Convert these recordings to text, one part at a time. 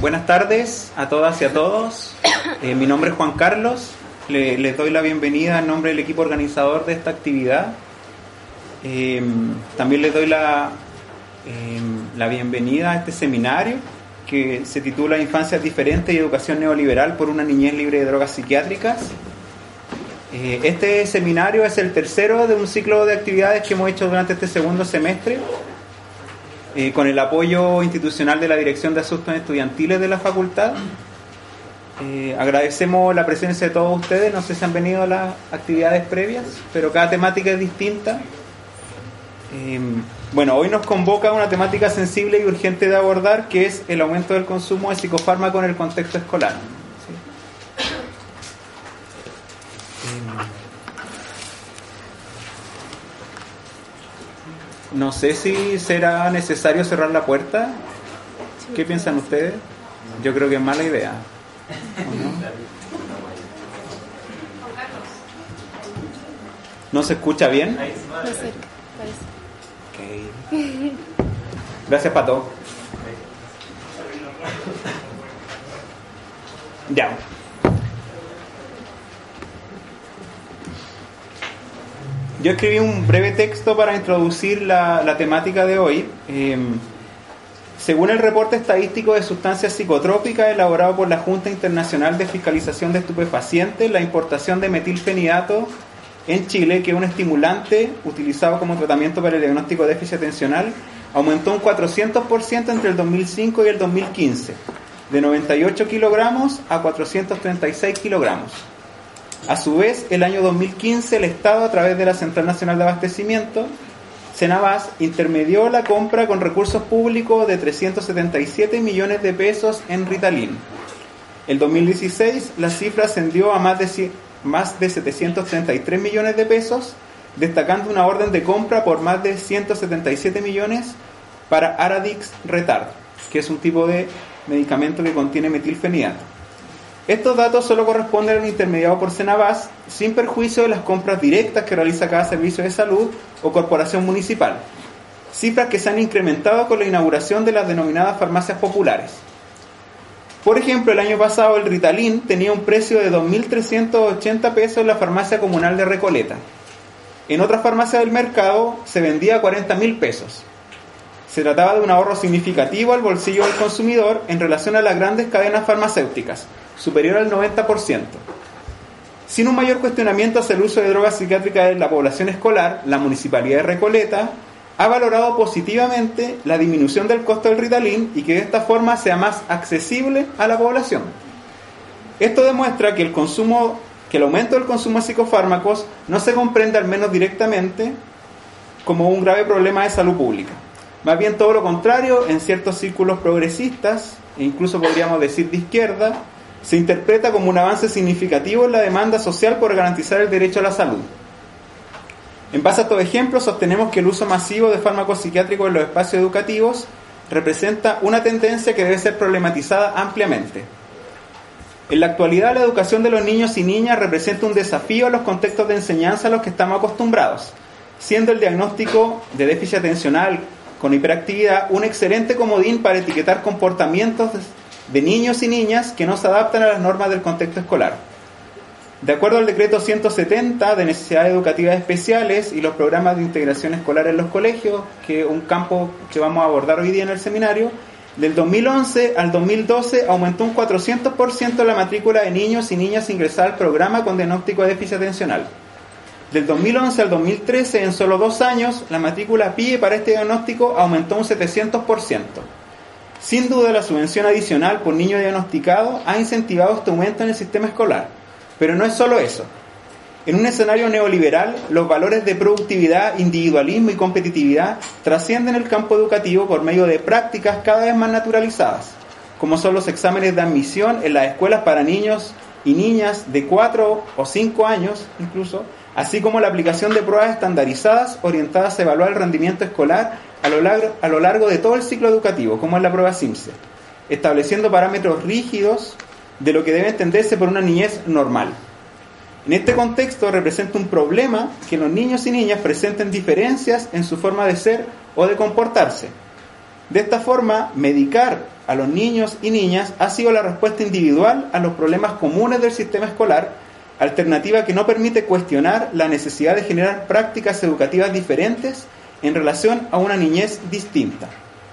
Buenas tardes a todas y a todos. Mi nombre es Juan Carlos. Les doy la bienvenida en nombre del equipo organizador de esta actividad. También les doy la bienvenida a este seminario que se titula Infancias Diferentes y Educación Neoliberal por una niñez libre de drogas psiquiátricas. Este seminario es el tercero de un ciclo de actividades que hemos hecho durante este segundo semestre, con el apoyo institucional de la Dirección de Asuntos Estudiantiles de la Facultad. Agradecemos la presencia de todos ustedes. No sé si han venido a las actividades previas, pero cada temática es distinta. Hoy nos convoca una temática sensible y urgente de abordar, que es el aumento del consumo de psicofármacos en el contexto escolar. No sé si será necesario cerrar la puerta. ¿Qué piensan ustedes? Yo creo que es mala idea. ¿No se escucha bien? No sé, parece. Okay. Gracias, Pato. Ya. Yo escribí un breve texto para introducir la temática de hoy. Según el reporte estadístico de sustancias psicotrópicas elaborado por la Junta Internacional de Fiscalización de Estupefacientes, la importación de metilfenidato en Chile, que es un estimulante utilizado como tratamiento para el diagnóstico de déficit atencional, aumentó un 400% entre el 2005 y el 2015, de 98 kilogramos a 436 kilogramos. A su vez, el año 2015, el Estado, a través de la Central Nacional de Abastecimiento, Cenabás, intermedió la compra con recursos públicos de 377 millones de pesos en Ritalin. El 2016, la cifra ascendió a más de 733 millones de pesos, destacando una orden de compra por más de 177 millones para Aradix Retard, que es un tipo de medicamento que contiene metilfenidato. Estos datos solo corresponden al intermediado por Cenabás, sin perjuicio de las compras directas que realiza cada servicio de salud o corporación municipal, cifras que se han incrementado con la inauguración de las denominadas farmacias populares. Por ejemplo, el año pasado el Ritalin tenía un precio de 2.380 pesos en la farmacia comunal de Recoleta. En otras farmacias del mercado se vendía a 40.000 pesos. Se trataba de un ahorro significativo al bolsillo del consumidor en relación a las grandes cadenas farmacéuticas, superior al 90%. Sin un mayor cuestionamiento hacia el uso de drogas psiquiátricas en la población escolar, la Municipalidad de Recoleta ha valorado positivamente la disminución del costo del Ritalin y que de esta forma sea más accesible a la población. Esto demuestra que el aumento del consumo de psicofármacos no se comprende, al menos directamente, como un grave problema de salud pública. Más bien todo lo contrario, en ciertos círculos progresistas, e incluso podríamos decir de izquierda, se interpreta como un avance significativo en la demanda social por garantizar el derecho a la salud. En base a estos ejemplos, sostenemos que el uso masivo de fármacos psiquiátricos en los espacios educativos representa una tendencia que debe ser problematizada ampliamente. En la actualidad, la educación de los niños y niñas representa un desafío a los contextos de enseñanza a los que estamos acostumbrados, siendo el diagnóstico de déficit atencional con hiperactividad un excelente comodín para etiquetar comportamientos de niños y niñas que no se adaptan a las normas del contexto escolar. De acuerdo al decreto 170 de necesidades educativas especiales y los programas de integración escolar en los colegios, que es un campo que vamos a abordar hoy día en el seminario, del 2011 al 2012 aumentó un 400% la matrícula de niños y niñas ingresadas al programa con diagnóstico de déficit atencional. Del 2011 al 2013, en solo 2 años, la matrícula PIE para este diagnóstico aumentó un 700%. Sin duda, la subvención adicional por niño diagnosticado ha incentivado este aumento en el sistema escolar. Pero no es solo eso. En un escenario neoliberal, los valores de productividad, individualismo y competitividad trascienden el campo educativo por medio de prácticas cada vez más naturalizadas, como son los exámenes de admisión en las escuelas para niños y niñas de 4 o 5 años incluso, así como la aplicación de pruebas estandarizadas orientadas a evaluar el rendimiento escolar a lo largo de todo el ciclo educativo, como es la prueba SIMSE, estableciendo parámetros rígidos de lo que debe entenderse por una niñez normal. En este contexto representa un problema que los niños y niñas presenten diferencias en su forma de ser o de comportarse. De esta forma, medicar a los niños y niñas ha sido la respuesta individual a los problemas comunes del sistema escolar, alternativa que no permite cuestionar la necesidad de generar prácticas educativas diferentes en relación a una niñez distinta.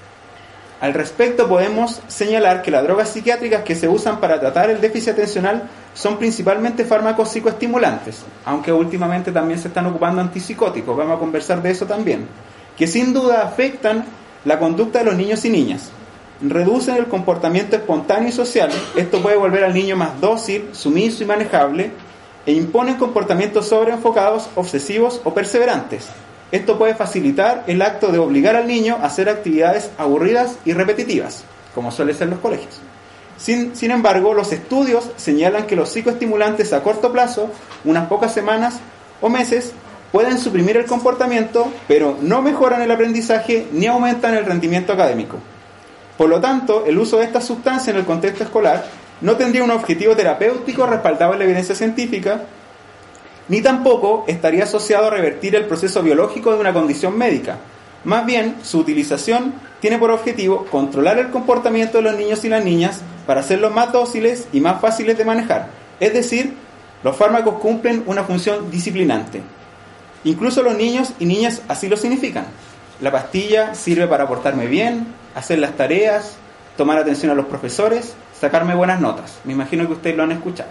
Al respecto, podemos señalar que las drogas psiquiátricas que se usan para tratar el déficit atencional son principalmente fármacos psicoestimulantes, aunque últimamente también se están ocupando antipsicóticos, vamos a conversar de eso también, que sin duda afectan la conducta de los niños y niñas. Reducen el comportamiento espontáneo y social, esto puede volver al niño más dócil, sumiso y manejable, e imponen comportamientos sobreenfocados, obsesivos o perseverantes. Esto puede facilitar el acto de obligar al niño a hacer actividades aburridas y repetitivas, como suele ser en los colegios. Sin embargo, los estudios señalan que los psicoestimulantes a corto plazo, unas pocas semanas o meses, pueden suprimir el comportamiento, pero no mejoran el aprendizaje ni aumentan el rendimiento académico. Por lo tanto, el uso de esta sustancia en el contexto escolar no tendría un objetivo terapéutico respaldado en la evidencia científica, ni tampoco estaría asociado a revertir el proceso biológico de una condición médica. Más bien, su utilización tiene por objetivo controlar el comportamiento de los niños y las niñas para hacerlos más dóciles y más fáciles de manejar. Es decir, los fármacos cumplen una función disciplinante. Incluso los niños y niñas así lo significan. La pastilla sirve para portarme bien, hacer las tareas, tomar atención a los profesores, sacarme buenas notas. Me imagino que ustedes lo han escuchado.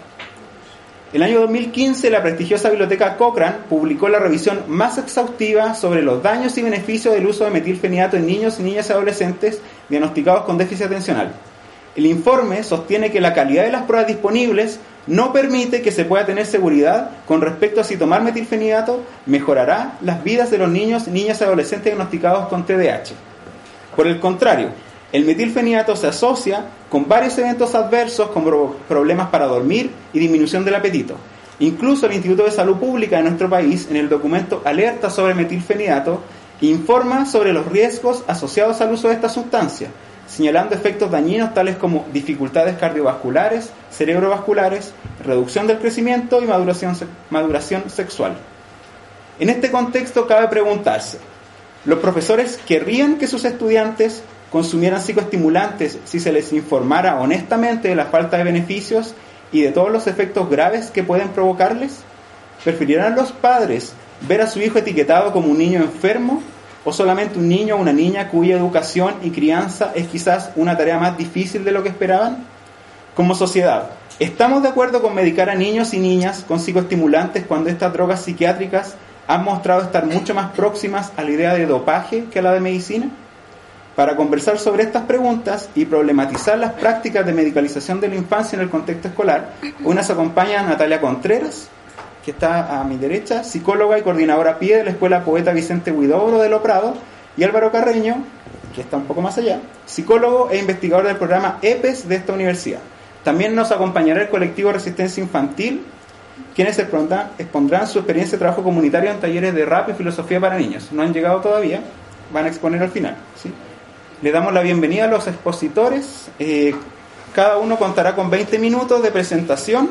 El año 2015, la prestigiosa biblioteca Cochrane publicó la revisión más exhaustiva sobre los daños y beneficios del uso de metilfenidato en niños, niñas y adolescentes diagnosticados con déficit atencional. El informe sostiene que la calidad de las pruebas disponibles no permite que se pueda tener seguridad con respecto a si tomar metilfenidato mejorará las vidas de los niños, niñas y adolescentes diagnosticados con TDAH. Por el contrario, el metilfenidato se asocia con varios eventos adversos como problemas para dormir y disminución del apetito. Incluso el Instituto de Salud Pública de nuestro país, en el documento Alerta sobre metilfenidato, informa sobre los riesgos asociados al uso de esta sustancia, señalando efectos dañinos tales como dificultades cardiovasculares, cerebrovasculares, reducción del crecimiento y maduración sexual. En este contexto cabe preguntarse, ¿los profesores querrían que sus estudiantes consumieran psicoestimulantes si se les informara honestamente de la falta de beneficios y de todos los efectos graves que pueden provocarles? ¿Preferirán los padres ver a su hijo etiquetado como un niño enfermo o solamente un niño o una niña cuya educación y crianza es quizás una tarea más difícil de lo que esperaban? Como sociedad, ¿estamos de acuerdo con medicar a niños y niñas con psicoestimulantes cuando estas drogas psiquiátricas han mostrado estar mucho más próximas a la idea de dopaje que a la de medicina? Para conversar sobre estas preguntas y problematizar las prácticas de medicalización de la infancia en el contexto escolar, hoy nos acompaña Natalia Contreras, que está a mi derecha, psicóloga y coordinadora PIE de la Escuela Poeta Vicente Huidobro de Lo Prado, y Álvaro Carreño, que está un poco más allá, psicólogo e investigador del programa EPES de esta universidad. También nos acompañará el colectivo Resistencia Infantil, quienes expondrán su experiencia de trabajo comunitario en talleres de rap y filosofía para niños. No han llegado todavía, van a exponer al final, ¿sí? Le damos la bienvenida a los expositores. Cada uno contará con 20 minutos de presentación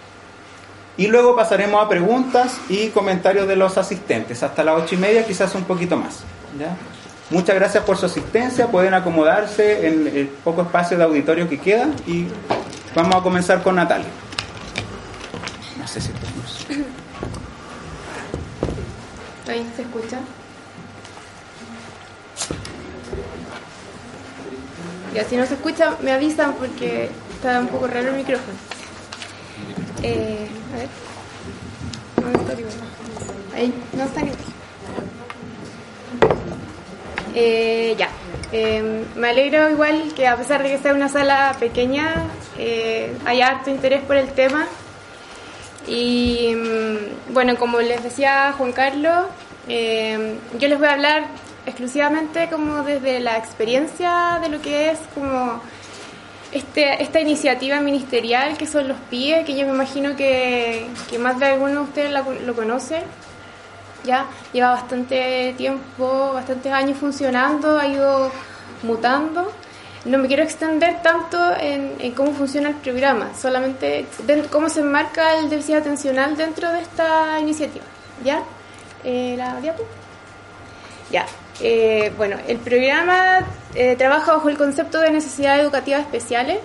y luego pasaremos a preguntas y comentarios de los asistentes. Hasta las 8:30, quizás un poquito más, ¿ya? Muchas gracias por su asistencia. Pueden acomodarse en el poco espacio de auditorio que queda y vamos a comenzar con Natalia. No sé si estamos. ¿Ahí se escucha? Y así no se escucha, me avisan porque está un poco raro el micrófono. A ver. No está arriba. Ahí, no está arriba. Ya. Me alegro igual que a pesar de que sea una sala pequeña, haya harto interés por el tema. Y bueno, como les decía Juan Carlos, yo les voy a hablar exclusivamente como desde la experiencia de lo que es como esta iniciativa ministerial que son los PIE, que yo me imagino que más de alguno de ustedes lo conoce. Ya lleva bastante tiempo, bastantes años funcionando, ha ido mutando. No me quiero extender tanto en cómo funciona el programa, solamente cómo se enmarca el déficit atencional dentro de esta iniciativa. ¿Ya? ¿La diapo? Ya. Bueno, el programa trabaja bajo el concepto de necesidades educativas especiales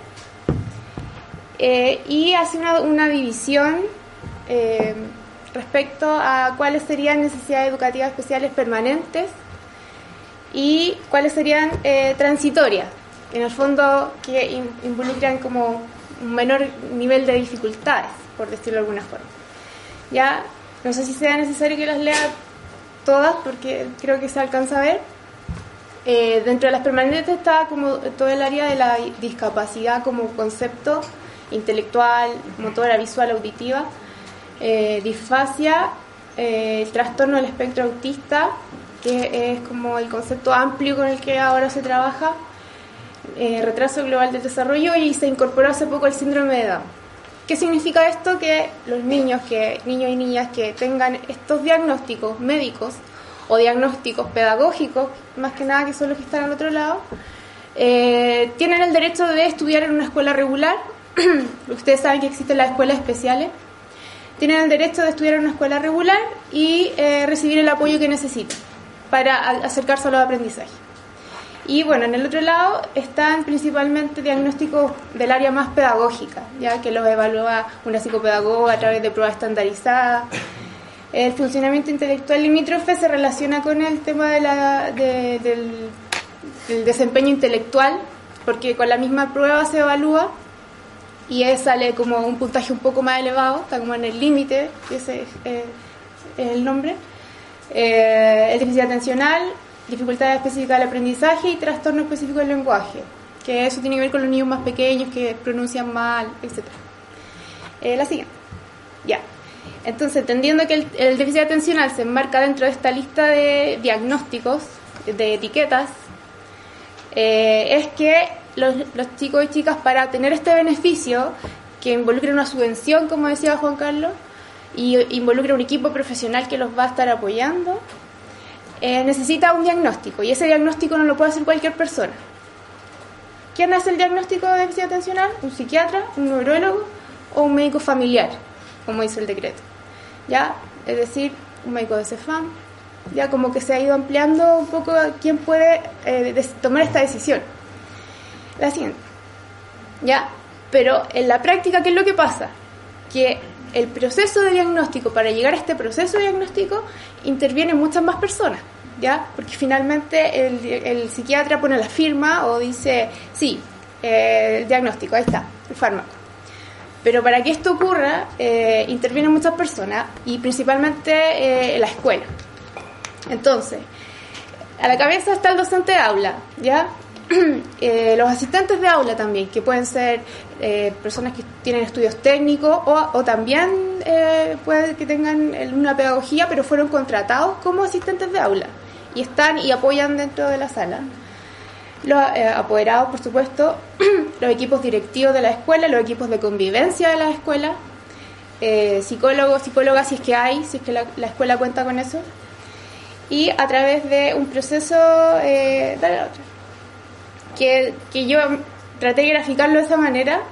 y hace una división respecto a cuáles serían necesidades educativas especiales permanentes y cuáles serían transitorias, en el fondo que involucran como un menor nivel de dificultades, por decirlo de alguna forma. Ya, no sé si sea necesario que las lea todas, porque creo que se alcanza a ver. Dentro de las permanentes está como todo el área de la discapacidad como concepto intelectual, motora, visual, auditiva, disfasia, el trastorno del espectro autista, que es como el concepto amplio con el que ahora se trabaja, retraso global del desarrollo, y se incorporó hace poco el síndrome de Down. ¿Qué significa esto? Que los niños y niñas que tengan estos diagnósticos médicos o diagnósticos pedagógicos, más que nada, que son los que están al otro lado, tienen el derecho de estudiar en una escuela regular. Ustedes saben que existen las escuelas especiales. Tienen el derecho de estudiar en una escuela regular y recibir el apoyo que necesitan para acercarse a los aprendizajes. Y bueno, en el otro lado están principalmente diagnósticos del área más pedagógica, ya que los evalúa una psicopedagoga a través de pruebas estandarizadas. El funcionamiento intelectual limítrofe se relaciona con el tema del desempeño intelectual, porque con la misma prueba se evalúa y sale como un puntaje un poco más elevado, está como en el límite, ese es el nombre. El déficit atencional, dificultades específicas del aprendizaje y trastorno específico del lenguaje, que eso tiene que ver con los niños más pequeños que pronuncian mal, etc. La siguiente. Ya. Entonces, entendiendo que el déficit atencional se enmarca dentro de esta lista de diagnósticos, de etiquetas, es que los chicos y chicas, para tener este beneficio, que involucra una subvención, como decía Juan Carlos, y involucra un equipo profesional que los va a estar apoyando, necesita un diagnóstico, y ese diagnóstico no lo puede hacer cualquier persona. ¿Quién hace el diagnóstico de déficit atencional? Un psiquiatra, un neurólogo o un médico familiar, como dice el decreto. ¿Ya? Es decir, un médico de CEFAM. Ya como que se ha ido ampliando un poco quién puede tomar esta decisión. La siguiente. ¿Ya? Pero en la práctica, ¿qué es lo que pasa? Que el proceso de diagnóstico, para llegar a este proceso de diagnóstico, intervienen muchas más personas, ¿ya? Porque finalmente el psiquiatra pone la firma o dice, sí, el diagnóstico, ahí está, el fármaco. Pero para que esto ocurra, intervienen muchas personas y principalmente la escuela. Entonces, a la cabeza está el docente de aula, ¿ya? Los asistentes de aula también, que pueden ser personas que tienen estudios técnicos o también puede que tengan una pedagogía, pero fueron contratados como asistentes de aula y están y apoyan dentro de la sala. Los apoderados, por supuesto, los equipos directivos de la escuela, los equipos de convivencia de la escuela, psicólogos, psicólogas, si es que hay, si es que la escuela cuenta con eso, y a través de un proceso, dale la otra, que yo traté de graficarlo de esa manera,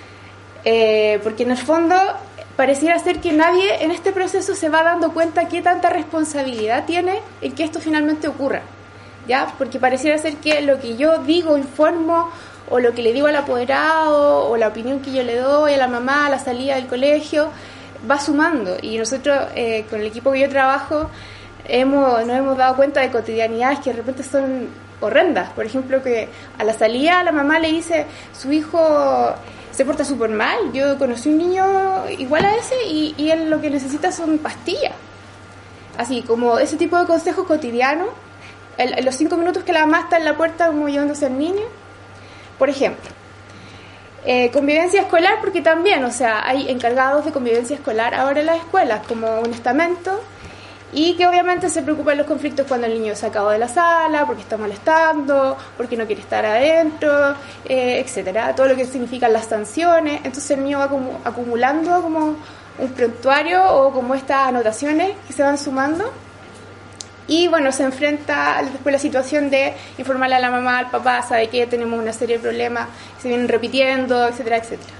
porque en el fondo pareciera ser que nadie en este proceso se va dando cuenta qué tanta responsabilidad tiene en que esto finalmente ocurra, ¿ya? Porque pareciera ser que lo que yo digo, informo, o lo que le digo al apoderado, o la opinión que yo le doy a la mamá a la salida del colegio, va sumando. Y nosotros, con el equipo que yo trabajo, nos hemos dado cuenta de cotidianidades que de repente son horrendas. Por ejemplo, que a la salida la mamá le dice, su hijo se porta súper mal, yo conocí un niño igual a ese y él lo que necesita son pastillas. Así como ese tipo de consejos cotidianos, en los 5 minutos que la mamá está en la puerta como llevándose al niño. Por ejemplo, convivencia escolar, porque también, o sea, hay encargados de convivencia escolar ahora en las escuelas como un estamento, y que obviamente se preocupan los conflictos cuando el niño se acaba de la sala, porque está molestando, porque no quiere estar adentro, etcétera, todo lo que significan las sanciones. Entonces el niño va como acumulando como un prontuario o como estas anotaciones que se van sumando, y bueno, se enfrenta después la situación de informarle a la mamá, al papá, sabe que tenemos una serie de problemas que se vienen repitiendo, etcétera, etcétera.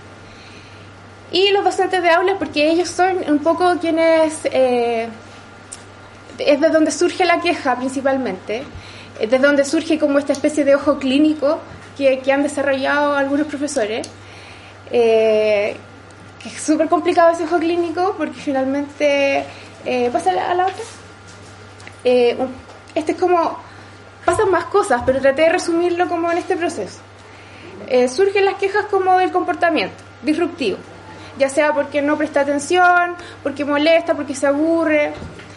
Y los docentes de aulas, porque ellos son un poco quienes... es de donde surge la queja principalmente, desde donde surge como esta especie de ojo clínico que han desarrollado algunos profesores, que es súper complicado ese ojo clínico porque finalmente, pasa a la otra, este es como, pasan más cosas, pero traté de resumirlo como en este proceso. Surgen las quejas como del comportamiento disruptivo, ya sea porque no presta atención, porque molesta, porque se aburre,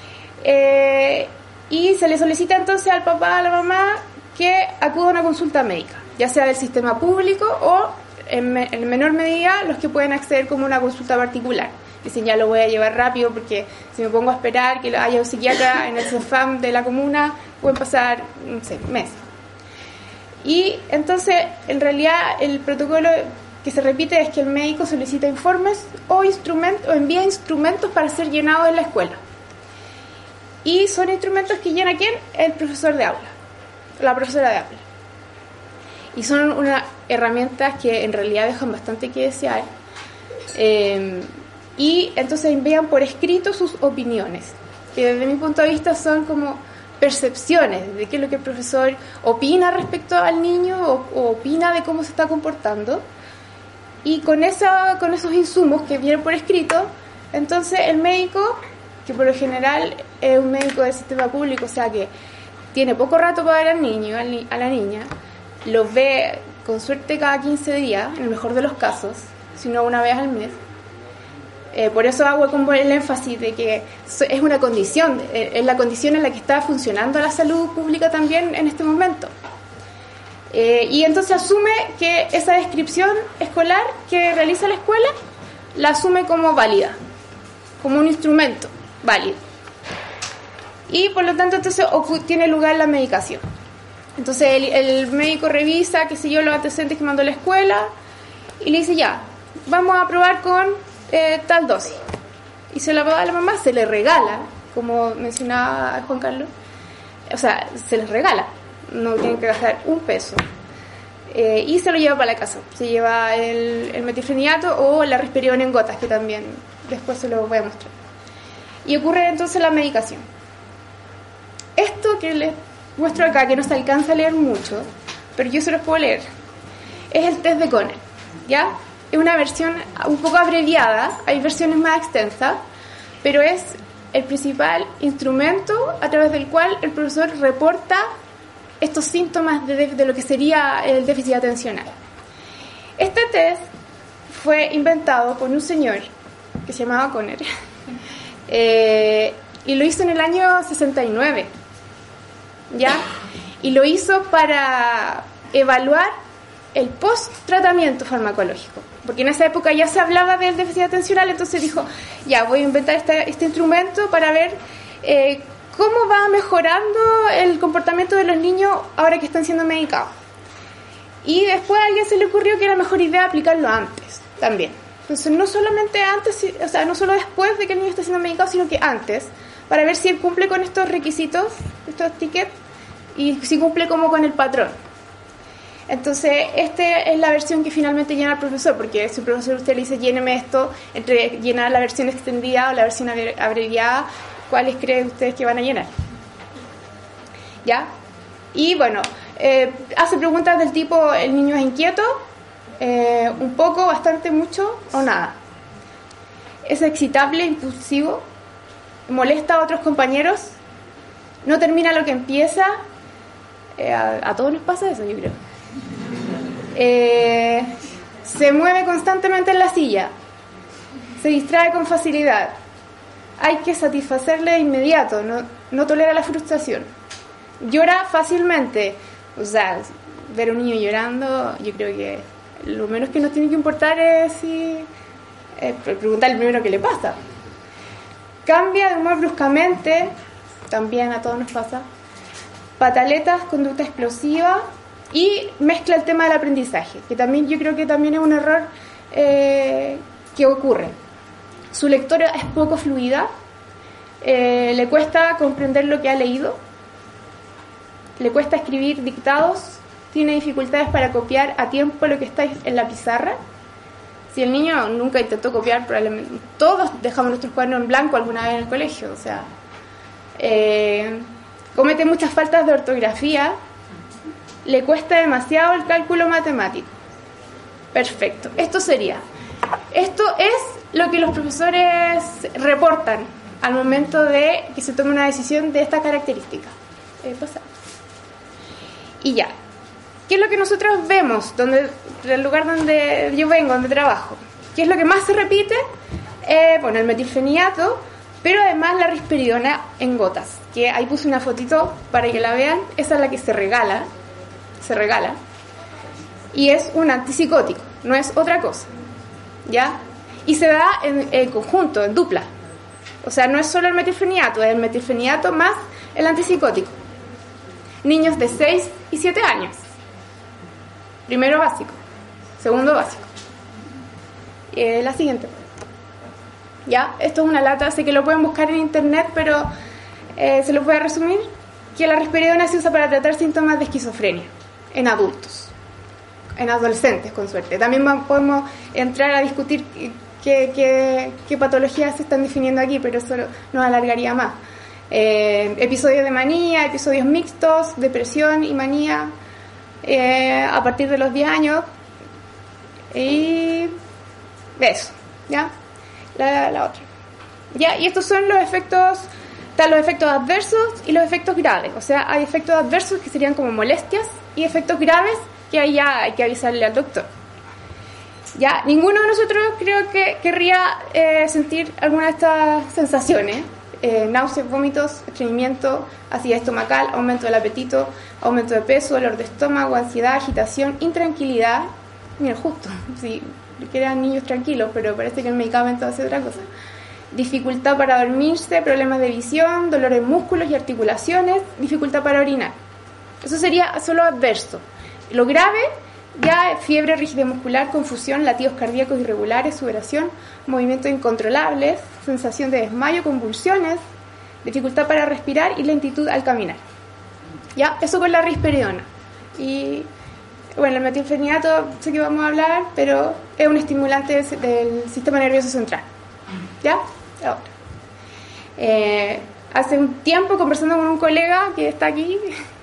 y se le solicita entonces al papá, a la mamá, que acuda a una consulta médica, ya sea del sistema público o en menor medida los que pueden acceder como una consulta particular. Dicen, ya lo voy a llevar rápido porque si me pongo a esperar que haya un psiquiatra en el CEFAM de la comuna, pueden pasar, no sé, meses. Y entonces, en realidad, el protocolo que se repite es que el médico solicita informes o envía instrumentos para ser llenados en la escuela. Y son instrumentos que llena ¿quién? El profesor de aula, la profesora de aula. Y son unas herramientas que en realidad dejan bastante que desear. Y entonces envían por escrito sus opiniones, que desde mi punto de vista son como percepciones de qué es lo que el profesor opina respecto al niño o opina de cómo se está comportando. Y con esos insumos que vienen por escrito, entonces el médico, que por lo general es un médico del sistema público, o sea que tiene poco rato para ver al niño, a la niña, los ve con suerte cada 15 días, en el mejor de los casos, si no una vez al mes. Por eso hago como el énfasis de que es una condición, es la condición en la que está funcionando la salud pública también en este momento. Y entonces asume que esa descripción escolar que realiza la escuela, la asume como válida, como un instrumento válido. Y por lo tanto entonces tiene lugar la medicación. Entonces el médico revisa, qué sé yo, los antecedentes que mandó la escuela y le dice, ya, vamos a probar con tal dosis. Y se la va a la mamá, se le regala, como mencionaba Juan Carlos, o sea, se les regala, no tienen que gastar un peso. Y se lo lleva para la casa, se lleva el metilfenidato o la risperidona en gotas, que también después se lo voy a mostrar. Y ocurre entonces la medicación. Esto que les muestro acá, que no se alcanza a leer mucho, pero yo se los puedo leer, es el test de Connell, ¿ya? Es una versión un poco abreviada, hay versiones más extensas, pero es el principal instrumento a través del cual el profesor reporta estos síntomas de lo que sería el déficit atencional. Este test fue inventado por un señor que se llamaba Connell, y lo hizo en el año 69, ¿ya? Y lo hizo para evaluar el post-tratamiento farmacológico, porque en esa época ya se hablaba del déficit atencional, entonces dijo, ya, voy a inventar este instrumento para ver cómo va mejorando el comportamiento de los niños ahora que están siendo medicados. Y después a alguien se le ocurrió que era mejor idea aplicarlo antes también. Entonces no solamente antes, o sea, no solo después de que el niño esté siendo medicado, sino que antes, para ver si él cumple con estos requisitos, estos tickets, y si cumple como con el patrón. Entonces, esta es la versión que finalmente llena el profesor, porque si el profesor usted le dice, lléneme esto, entre llenar la versión extendida o la versión abreviada, ¿cuáles creen ustedes que van a llenar? ¿Ya? Y bueno, hace preguntas del tipo, ¿el niño es inquieto? Un poco, bastante, mucho o nada. ¿Es excitable, impulsivo? ¿Molesta a otros compañeros? ¿No termina lo que empieza? A todos nos pasa eso, yo creo. Se mueve constantemente en la silla, se distrae con facilidad, hay que satisfacerle de inmediato, no tolera la frustración, llora fácilmente. O sea, ver a un niño llorando, yo creo que lo menos que nos tiene que importar es preguntar primero qué le pasa. Cambia de humor bruscamente, también a todos nos pasa. Pataletas, conducta explosiva. Y mezcla el tema del aprendizaje, que también yo creo que también es un error que ocurre. Su lectura es poco fluida, le cuesta comprender lo que ha leído, le cuesta escribir dictados, tiene dificultades para copiar a tiempo lo que está en la pizarra. Si el niño nunca intentó copiar, probablemente todos dejamos nuestros cuadernos en blanco alguna vez en el colegio, o sea, comete muchas faltas de ortografía, le cuesta demasiado el cálculo matemático. Perfecto. Esto es lo que los profesores reportan al momento de que se tome una decisión de esta característica. Y ya. ¿Qué es lo que nosotros vemos del lugar donde yo vengo, donde trabajo? ¿Qué es lo que más se repite? Bueno, el metilfenidato, pero además la risperidona en gotas, que ahí puse una fotito para que la vean. Esa es la que se regala, y es un antipsicótico, no es otra cosa, ¿ya? Y se da en conjunto, en dupla. O sea, no es solo el metilfenidato, es el metilfenidato más el antipsicótico. Niños de 6 y 7 años. Primero básico, segundo básico. La siguiente. Ya, esto es una lata, sé que lo pueden buscar en internet, pero se lo voy a resumir, que la risperidona se usa para tratar síntomas de esquizofrenia en adultos, en adolescentes con suerte. También podemos entrar a discutir qué patologías se están definiendo aquí, pero eso nos alargaría más. Episodios de manía, episodios mixtos, depresión y manía a partir de los 10 años, y eso, ¿ya? La otra. ¿Ya? Y estos son los efectos, están los efectos adversos y los efectos graves. O sea, hay efectos adversos que serían como molestias y efectos graves que ahí ya hay que avisarle al doctor. Ya, ninguno de nosotros creo que querría sentir alguna de estas sensaciones. Náuseas, vómitos, estreñimiento, acidez estomacal, aumento del apetito, aumento de peso, dolor de estómago, ansiedad, agitación, intranquilidad. Mira, justo, si eran niños tranquilos, pero parece que el medicamento hace otra cosa. Dificultad para dormirse, problemas de visión, dolor en músculos y articulaciones, dificultad para orinar. Eso sería solo adverso. Lo grave, ya fiebre, rigidez muscular, confusión, latidos cardíacos irregulares, sudoración, movimientos incontrolables, sensación de desmayo, convulsiones, dificultad para respirar y lentitud al caminar. Ya, eso con la risperidona. Y bueno, el metilfenidato sé que vamos a hablar, pero es un estimulante del sistema nervioso central. ¿Ya? Ahora. Hace un tiempo, conversando con un colega que está aquí,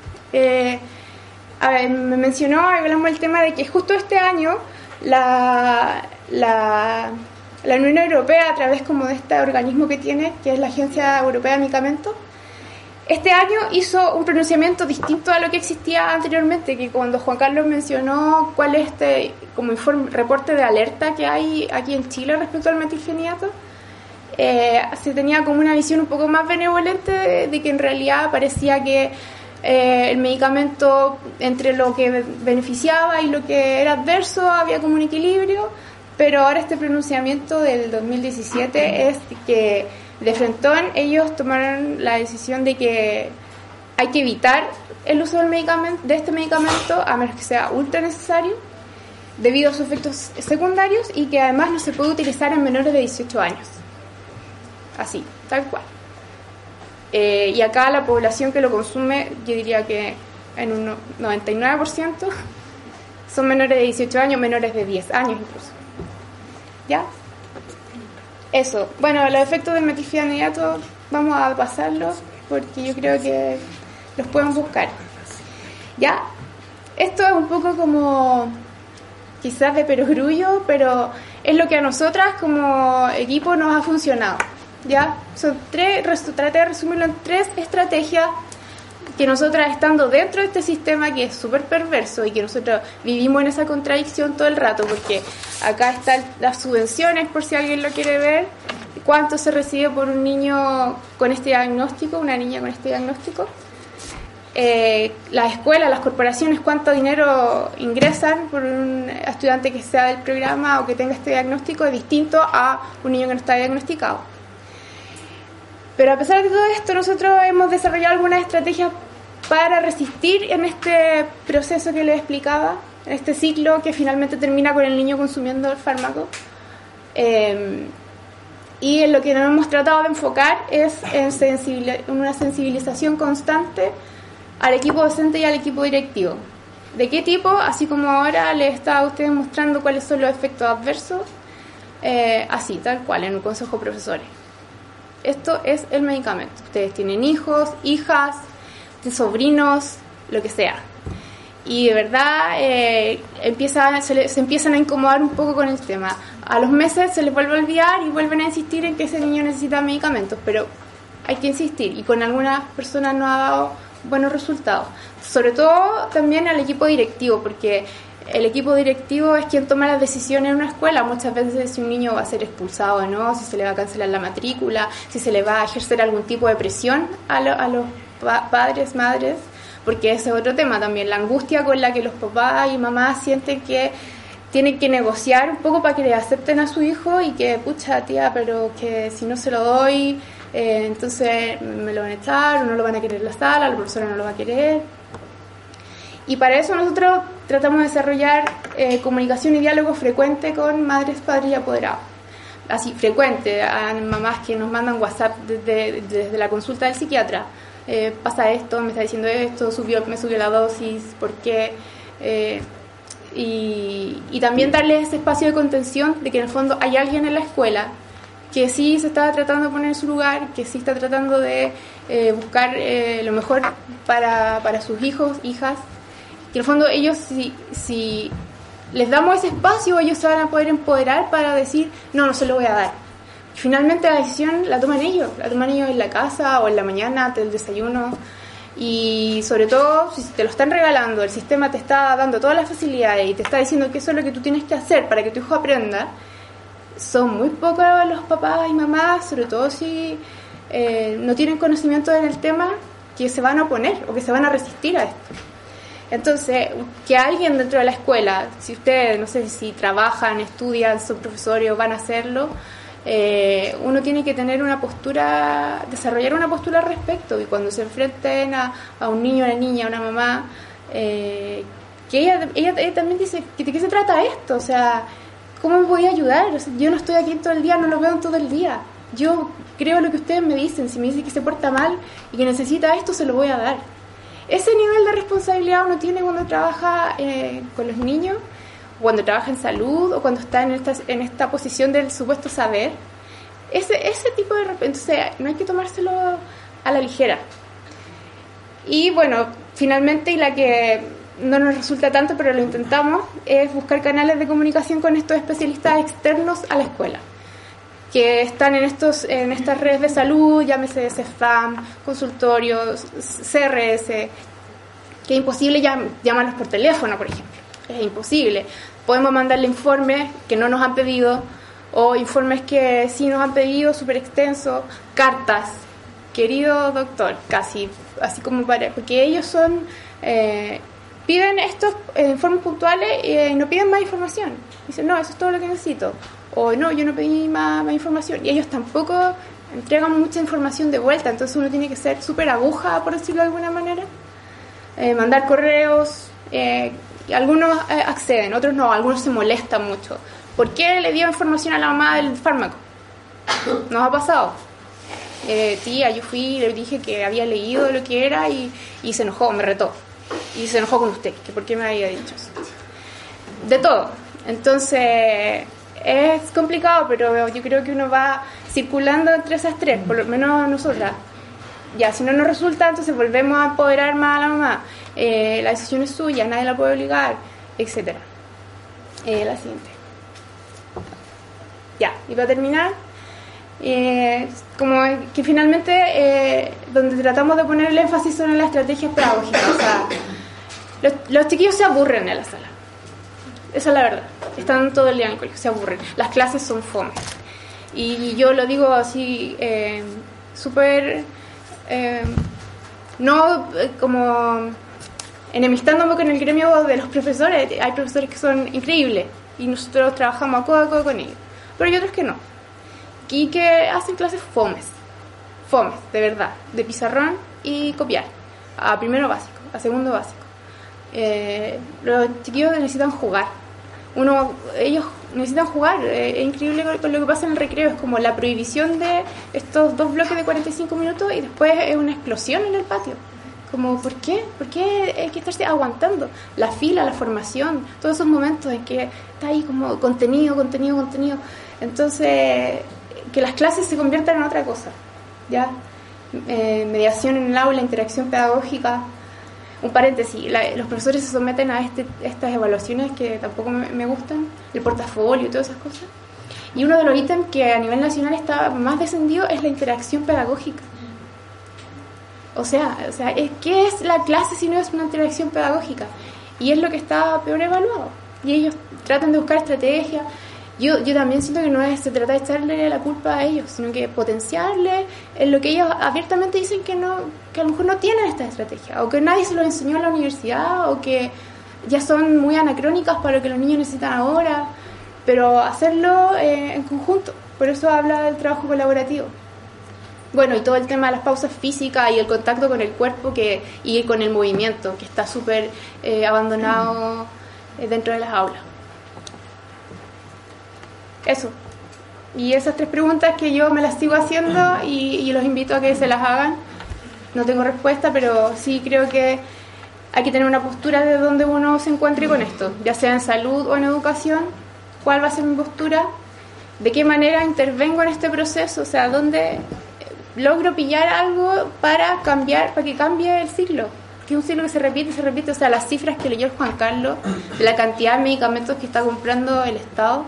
me mencionó, hablamos del tema de que justo este año la Unión Europea, a través como de este organismo que tiene, que es la Agencia Europea de Medicamentos, este año hizo un pronunciamiento distinto a lo que existía anteriormente, que cuando Juan Carlos mencionó cuál es como reporte de alerta que hay aquí en Chile respecto al metilfenidato, se tenía como una visión un poco más benevolente de que en realidad parecía que el medicamento, entre lo que beneficiaba y lo que era adverso, había como un equilibrio, pero ahora este pronunciamiento del 2017 es que de frentón ellos tomaron la decisión de que hay que evitar el uso de este medicamento a menos que sea ultra necesario debido a sus efectos secundarios, y que además no se puede utilizar en menores de 18 años. Así, tal cual. Y acá la población que lo consume, yo diría que en un 99% son menores de 18 años, menores de 10 años incluso. ¿Ya? Eso. Bueno, los efectos del metilfenidato vamos a pasarlos porque yo creo que los pueden buscar. ¿Ya? Esto es un poco como quizás de perogrullo, pero es lo que a nosotras como equipo nos ha funcionado. ¿Ya? Traté de resumirlo en 3 estrategias que nosotras, estando dentro de este sistema que es súper perverso y que nosotros vivimos en esa contradicción todo el rato, porque acá están las subvenciones, por si alguien lo quiere ver, cuánto se recibe por un niño con este diagnóstico, una niña con este diagnóstico, las escuelas, las corporaciones, cuánto dinero ingresan por un estudiante que sea del programa o que tenga este diagnóstico, es distinto a un niño que no está diagnosticado. Pero a pesar de todo esto, nosotros hemos desarrollado algunas estrategias para resistir en este proceso que les explicaba, en este ciclo que finalmente termina con el niño consumiendo el fármaco. Y en lo que nos hemos tratado de enfocar es en una sensibilización constante al equipo docente y al equipo directivo. ¿De qué tipo? Así como ahora les estaba a ustedes mostrando cuáles son los efectos adversos, así, tal cual, en un consejo de profesores. Esto es el medicamento. Ustedes tienen hijos, hijas, de sobrinos, lo que sea. Y de verdad se empiezan a incomodar un poco con el tema. A los meses se les vuelve a olvidar y vuelven a insistir en que ese niño necesita medicamentos, pero hay que insistir, y con algunas personas no ha dado buenos resultados. Sobre todo también al equipo directivo, porque el equipo directivo es quien toma las decisiones en una escuela. Muchas veces si un niño va a ser expulsado o no, si se le va a cancelar la matrícula, si se le va a ejercer algún tipo de presión a los padres, madres, porque ese es otro tema también, la angustia con la que los papás y mamás sienten que tienen que negociar un poco para que le acepten a su hijo, y que, pucha tía, pero que si no se lo doy, entonces me lo van a echar, o no lo van a querer en la sala, la profesora no lo va a querer. Y para eso nosotros tratamos de desarrollar comunicación y diálogo frecuente con madres, padres y apoderados. Así, frecuente, a mamás que nos mandan WhatsApp desde la consulta del psiquiatra. Pasa esto, me está diciendo esto, me subió la dosis, ¿por qué? Y también darles ese espacio de contención, de que en el fondo hay alguien en la escuela que sí se está tratando de poner en su lugar, que sí está tratando de buscar lo mejor para sus hijos, hijas. Y en el fondo ellos, si les damos ese espacio, ellos se van a poder empoderar para decir, no se lo voy a dar. Y finalmente la decisión la toman ellos en la casa o en la mañana, antes del desayuno. Y sobre todo, si te lo están regalando, el sistema te está dando todas las facilidades y te está diciendo que eso es lo que tú tienes que hacer para que tu hijo aprenda, son muy pocos los papás y mamás, sobre todo si no tienen conocimiento en el tema, que se van a oponer o que se van a resistir a esto. Entonces, que alguien dentro de la escuela, si ustedes, no sé si trabajan, estudian, son profesores o van a hacerlo, uno tiene que tener una postura, desarrollar una postura al respecto, y cuando se enfrenten a un niño, a una niña, a una mamá, que ella también dice, ¿de qué se trata esto? O sea, ¿cómo me voy a ayudar? O sea, yo no estoy aquí todo el día, no lo veo todo el día. Yo creo lo que ustedes me dicen. Si me dicen que se porta mal y que necesita esto, se lo voy a dar. Ese nivel de responsabilidad uno tiene cuando trabaja con los niños, cuando trabaja en salud, o cuando está en esta posición del supuesto saber. Ese tipo de... Entonces, no hay que tomárselo a la ligera. Y bueno, finalmente, y la que no nos resulta tanto, pero lo intentamos, es buscar canales de comunicación con estos especialistas externos a la escuela, que están en estas redes de salud, llámese CEFAM, consultorios, CRS, que es imposible llamarlos por teléfono, por ejemplo. Es imposible. Podemos mandarle informes que no nos han pedido, o informes que sí nos han pedido, súper extensos, cartas, querido doctor, casi, así como porque ellos son... piden estos informes puntuales y no piden más información. Dicen, no, eso es todo lo que necesito. O no, yo no pedí más información. Y ellos tampoco entregan mucha información de vuelta. Entonces uno tiene que ser súper aguja, por decirlo de alguna manera. Mandar correos. Y algunos acceden, otros no. Algunos se molestan mucho. ¿Por qué le dio información a la mamá del fármaco? Nos ha pasado. Tía, yo fui, le dije que había leído lo que era y se enojó, me retó. Y se enojó con usted, que por qué me había dicho eso. De todo. Entonces, es complicado, pero yo creo que uno va circulando entre esas tres, por lo menos nosotras. Ya, si no nos resulta, entonces volvemos a empoderar más a la mamá. La decisión es suya, nadie la puede obligar, etc. La siguiente. Ya, y para terminar, como que finalmente donde tratamos de poner el énfasis son en las estrategias pedagógicas. O sea, los chiquillos se aburren en la sala, esa es la verdad. Están todo el día en el colegio, se aburren, las clases son fome, y yo lo digo así súper no como enemistándome con el gremio de los profesores. Hay profesores que son increíbles y nosotros trabajamos a codo a codo con ellos, pero hay otros que no, y que hacen clases fomes, de verdad, de pizarrón y copiar, a primero básico, a segundo básico. Los chiquillos necesitan jugar. Ellos necesitan jugar. Es increíble con lo que pasa en el recreo. Es como la prohibición de estos 2 bloques de 45 minutos y después es una explosión en el patio. Como, ¿por qué? ¿Por qué hay que estarse aguantando? La fila, la formación, todos esos momentos en que está ahí como contenido. Entonces, que las clases se conviertan en otra cosa, ¿ya? mediación en el aula, interacción pedagógica. Un paréntesis, los profesores se someten a estas evaluaciones que tampoco me gustan, el portafolio y todas esas cosas. Y uno de los ítems que a nivel nacional está más descendido es la interacción pedagógica. O sea, ¿qué es la clase si no es una interacción pedagógica? Y es lo que está peor evaluado. Y ellos tratan de buscar estrategias. Yo también siento que se trata de echarle la culpa a ellos, sino que potenciarle en lo que ellos abiertamente dicen que a lo mejor no tienen esta estrategia, o que nadie se los enseñó en la universidad, o que ya son muy anacrónicas para lo que los niños necesitan ahora, pero hacerlo en conjunto. Por eso habla del trabajo colaborativo. Bueno, y todo el tema de las pausas físicas y el contacto con el cuerpo y con el movimiento, que está súper abandonado dentro de las aulas. Eso. Y esas 3 preguntas que yo me las sigo haciendo y los invito a que se las hagan. No tengo respuesta, pero sí creo que hay que tener una postura de donde uno se encuentre con esto, ya sea en salud o en educación. ¿Cuál va a ser mi postura? ¿De qué manera intervengo en este proceso? O sea, ¿dónde logro pillar algo para que cambie el ciclo? Que es un ciclo que se repite. O sea, las cifras que leyó Juan Carlos, de la cantidad de medicamentos que está comprando el Estado,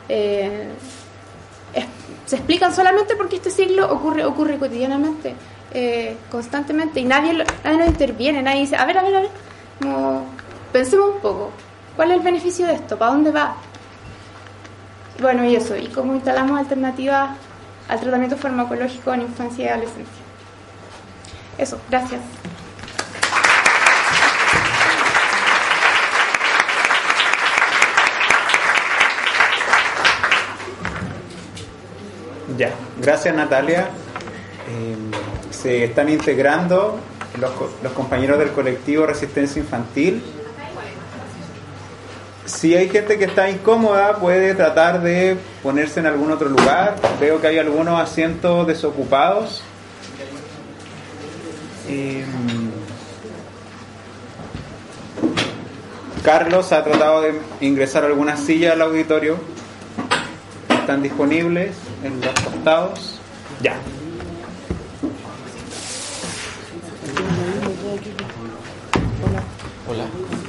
se explican solamente porque este ciclo ocurre cotidianamente, constantemente, y nadie nos interviene, nadie dice, a ver, como, pensemos un poco, ¿cuál es el beneficio de esto? ¿Para dónde va? Bueno, y eso, y cómo instalamos alternativas al tratamiento farmacológico en infancia y adolescencia. Eso, gracias. Ya, gracias Natalia. Se están integrando los compañeros del colectivo Resistencia Infantil. Si hay gente que está incómoda, puede tratar de ponerse en algún otro lugar. Veo que hay algunos asientos desocupados. Carlos ha tratado de ingresar algunas sillas al auditorio. Están disponibles en los costados. Ya. Hola.